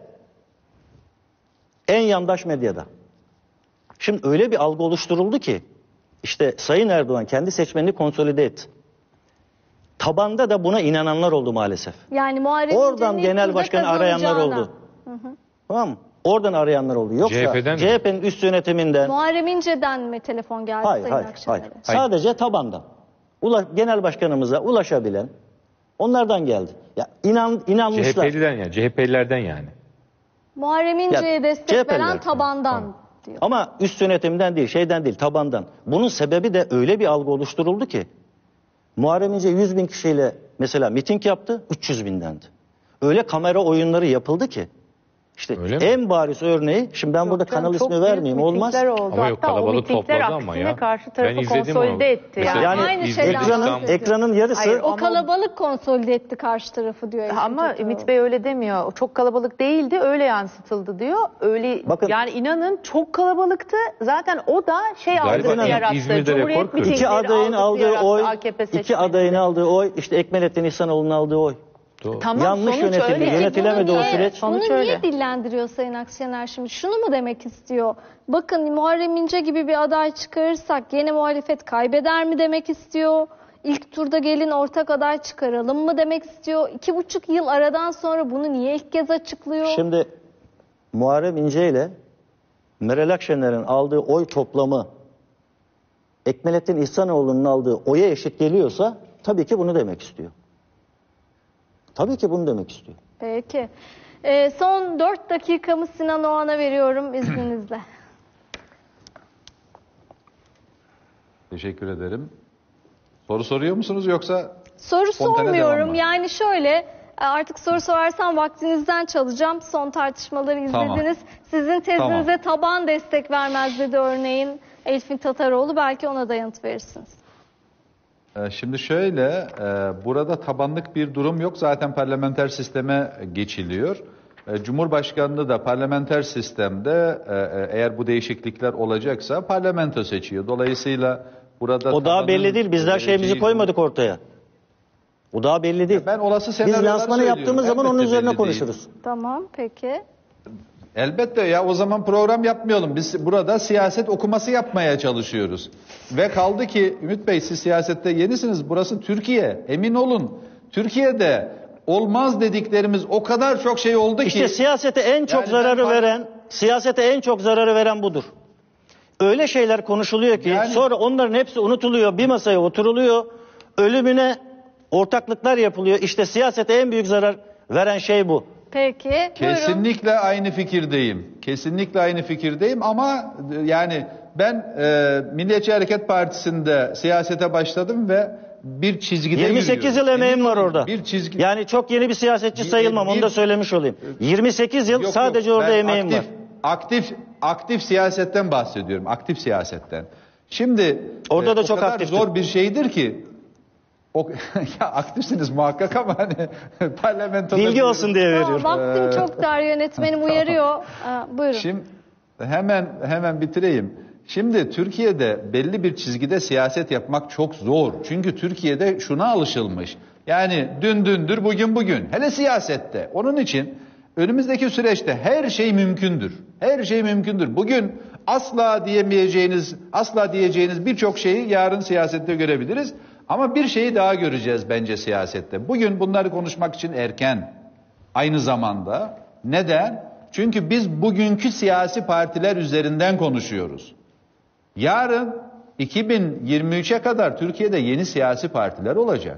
en yandaş medyada. Şimdi öyle bir algı oluşturuldu ki işte Sayın Erdoğan kendi seçmenini konsolide etti. Tabanda da buna inananlar oldu maalesef. Yani Muharrem Oradan İnce'nin genel ilk başkanı turda arayanlar kazanacağına. oldu. Hı hı. Tamam mı? Oradan arayanlar oldu. Yoksa C H P'den C H P'nin üst yönetiminden. Muharrem İnce'den mi telefon geldi Hayır, Sayın hayır, Akşener'e? hayır. Sadece tabandan. Ula, genel başkanımıza ulaşabilen onlardan geldi. Ya inan inanmışlar. C H P'liden yani, C H P'lilerden yani. Muharrem İnce'ye Ya, destek C H P'liler. veren tabandan diyor. Ama üst yönetimden değil, şeyden değil, tabandan. Bunun sebebi de öyle bir algı oluşturuldu ki Muharrem İnce yüz bin kişiyle mesela miting yaptı, üç yüz bindendi. Öyle kamera oyunları yapıldı ki İşte Öyle mi? en bariz örneği, şimdi ben burada Yok canım, kanal çok ismi büyük vermeyeyim, olmaz. mitingler oldu. Ama yok, Hatta o kalabalık mitingler topladı ama aksine ya. karşı Ben tarafı izledim konsolide onu. etti. Mesela- Yani. Yani Aynı şeyden ekranın, bahsediyorum. ekranın yarısı Hayır, O Ama- kalabalık konsolide etti karşı tarafı diyor. Elif'in Ama Tataroğlu. Ümit Bey öyle demiyor. O çok kalabalık değildi, öyle yansıtıldı diyor. Öyle Bakın- yani inanın çok kalabalıktı. Zaten o da şey Galiba algısı yarattı. İzmir'de rekor Cumhuriyet kırıyor. İki mitingleri adayın algısı aldığı yarattı oy, A K P iki seçmeninde. adayın aldığı oy, işte Ekmelettin İhsanoğlu'nun aldığı oy. Doğru. Tamam, Yanlış sonuç yönetildi, öyle. yönetilemedi Bunu o niye- süreç. Sonuç Bunu öyle. niye dillendiriyor Sayın Akşener şimdi? Şunu mu demek istiyor? Bakın Muharrem İnce gibi bir aday çıkarırsak yeni muhalefet kaybeder mi demek istiyor? İlk turda gelin ortak aday çıkaralım mı demek istiyor? İki buçuk yıl aradan sonra bunu niye ilk kez açıklıyor? Şimdi Muharrem İnce ile Meral Akşener'in aldığı oy toplamı Ekmelettin İhsanoğlu'nun aldığı oya eşit geliyorsa tabii ki bunu demek istiyor. Tabii ki bunu demek istiyor. Peki. Ee, son dört dakikamı Sinan Oğan'a veriyorum izninizle. Teşekkür ederim. Soru soruyor musunuz yoksa? Soru Spontane devam sormuyorum. mı? Yani şöyle artık soru sorarsam vaktinizden çalacağım. Son tartışmaları Tamam. izlediniz. Sizin tezinize taban destek vermez dedi örneğin Elif'in Tataroğlu. Belki ona da yanıt verirsiniz. Ee, Şimdi şöyle, e, burada tabanlık bir durum yok. Zaten parlamenter sisteme geçiliyor. E, Cumhurbaşkanlığı da parlamenter sistemde e, e, eğer bu değişiklikler olacaksa parlamento seçiyor. Dolayısıyla burada O daha tabanın belli değil. Biz daha şeyimizi geleceği- koymadık ortaya. O daha belli değil. Ben olası Biz senaryoları lansmanı söylüyorum. yaptığımız zaman onun Elbette üzerine belli değil. konuşuruz. Tamam peki. Elbette ya, o zaman program yapmayalım. Biz burada siyaset okuması yapmaya çalışıyoruz. Ve kaldı ki Ümit Bey, siz siyasette yenisiniz. Burası Türkiye. Emin olun. Türkiye'de olmaz dediklerimiz o kadar çok şey oldu ki. İşte siyasete en çok Yani zararı ben- veren, siyasete en çok zararı veren budur. Öyle şeyler konuşuluyor ki Yani- sonra onların hepsi unutuluyor. Bir masaya oturuluyor. Ölümüne ortaklıklar yapılıyor. İşte siyasete en büyük zarar veren şey bu. Peki. Buyurun. Kesinlikle aynı fikirdeyim. Kesinlikle aynı fikirdeyim ama e, yani ben e, Milliyetçi Hareket Partisi'nde siyasete başladım ve bir çizgide yirmi sekiz yürüyorum. yıl emeğim Emin var olun, orada. Bir çizgi. Yani çok yeni bir siyasetçi Bir- sayılmam, onu bir- da söylemiş olayım. yirmi sekiz yıl Yok, sadece yok, orada ben emeğim aktif, var. Aktif aktif siyasetten bahsediyorum. Aktif siyasetten. Şimdi Orada da o çok kadar aktiftim. zor bir şeydir ki o, ya aktifsiniz muhakkak ama hani parlamentoda Bilgi olsun diye Tamam, veriyorum. vaktim çok dar, yönetmenim uyarıyor. Aa, buyurun. Şimdi hemen hemen bitireyim. Şimdi Türkiye'de belli bir çizgide siyaset yapmak çok zor. Çünkü Türkiye'de şuna alışılmış. Yani dün dündür, bugün bugün. Hele siyasette. Onun için önümüzdeki süreçte her şey mümkündür. Her şey mümkündür. Bugün asla diyemeyeceğiniz, asla diyeceğiniz birçok şeyi yarın siyasette görebiliriz. Ama bir şeyi daha göreceğiz bence siyasette. Bugün bunları konuşmak için erken. Aynı zamanda. Neden? Çünkü biz bugünkü siyasi partiler üzerinden konuşuyoruz. Yarın iki bin yirmi üçe kadar Türkiye'de yeni siyasi partiler olacak.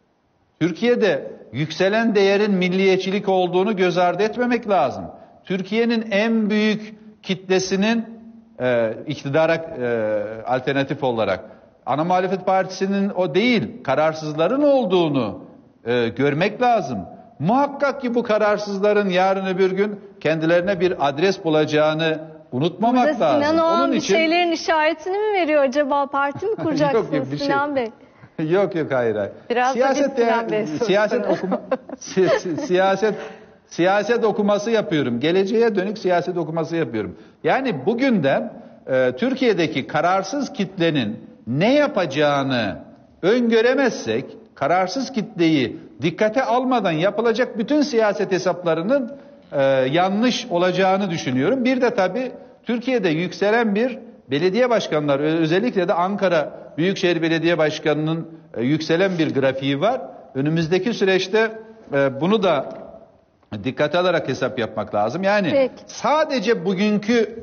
Türkiye'de yükselen değerin milliyetçilik olduğunu göz ardı etmemek lazım. Türkiye'nin en büyük kitlesinin e, iktidara e, alternatif olarak ana muhalefet partisinin o değil, kararsızların olduğunu e, görmek lazım. Muhakkak ki bu kararsızların yarın öbür gün kendilerine bir adres bulacağını unutmamak Burada lazım. Sinan Oğan Onun bir için şeylerin işaretini mi veriyor acaba? Parti mi kuracaksınız Yok, yok, bir şey- Sinan Bey? yok yok hayır hayır. Biraz da biz siyaset Sinan Bey siyaset sorusunu. okuma si- si- siyaset siyaset okuması yapıyorum. Geleceğe dönük siyaset okuması yapıyorum. Yani bugünden e, Türkiye'deki kararsız kitlenin ne yapacağını öngöremezsek, kararsız kitleyi dikkate almadan yapılacak bütün siyaset hesaplarının e, yanlış olacağını düşünüyorum. Bir de tabii Türkiye'de yükselen bir belediye başkanları, özellikle de Ankara Büyükşehir Belediye Başkanı'nın e, yükselen bir grafiği var. Önümüzdeki süreçte e, bunu da dikkate alarak hesap yapmak lazım. Yani Peki. sadece bugünkü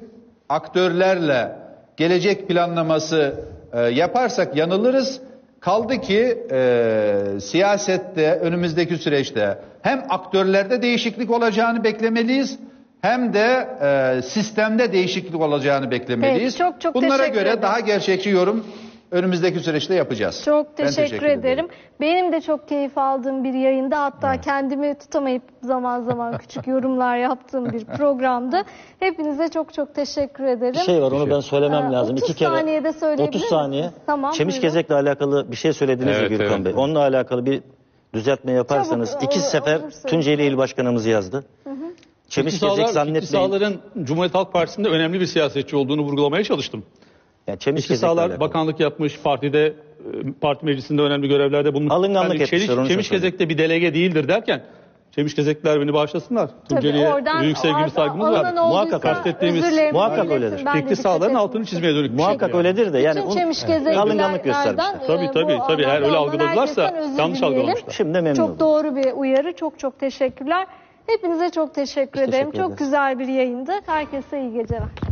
aktörlerle gelecek planlaması e, yaparsak yanılırız. Kaldı ki e, siyasette önümüzdeki süreçte hem aktörlerde değişiklik olacağını beklemeliyiz, hem de e, sistemde değişiklik olacağını beklemeliyiz. Peki, çok çok Bunlara teşekkür göre ederim. daha gerçekçi yorum önümüzdeki süreçte yapacağız. Çok Ben teşekkür, ederim. Benim de çok keyif aldığım bir yayında, hatta evet. kendimi tutamayıp zaman zaman küçük yorumlar yaptığım bir programdı. Hepinize çok çok teşekkür ederim. Bir şey var, onu ben söylemem ee, lazım. İki kere saniyede söyleyebilir otuz saniye. Tamam, Çemişgezek'le alakalı bir şey söylediniz evet, ya Gürkan evet. Bey. Onunla alakalı bir düzeltme yaparsanız. Çabuk, iki olur, sefer olur, Tunceli İl Başkanımız yazdı. Hı hı. Çemişgezek zannetmeyin. İktisaların Cumhuriyet Halk Partisi'nde önemli bir siyasetçi olduğunu vurgulamaya çalıştım. Yani İktisalar bakanlık yapmış, partide, parti meclisinde önemli görevlerde bulunmuş. Alınganlık yani etmişler, onu Çemişgezek'te bir delege değildir derken, Çemişgezekler beni bağışlasınlar. Tunceli'ye büyük sevgimiz, saygımız var. Muhakkak kastettiğimiz muhakkak öyledir. İktisaların altını çizmeye dönük bir şey. Muhakkak öyledir de yani un, alınganlık göstermişler. Tabii tabii tabii eğer öyle algıladılarsa yanlış algılamışlar. Şimdi memnun Çok oldum. doğru bir uyarı. Çok çok teşekkürler. Hepinize çok teşekkür Biz ederim. teşekkür Çok güzel bir yayındı. Herkese iyi geceler.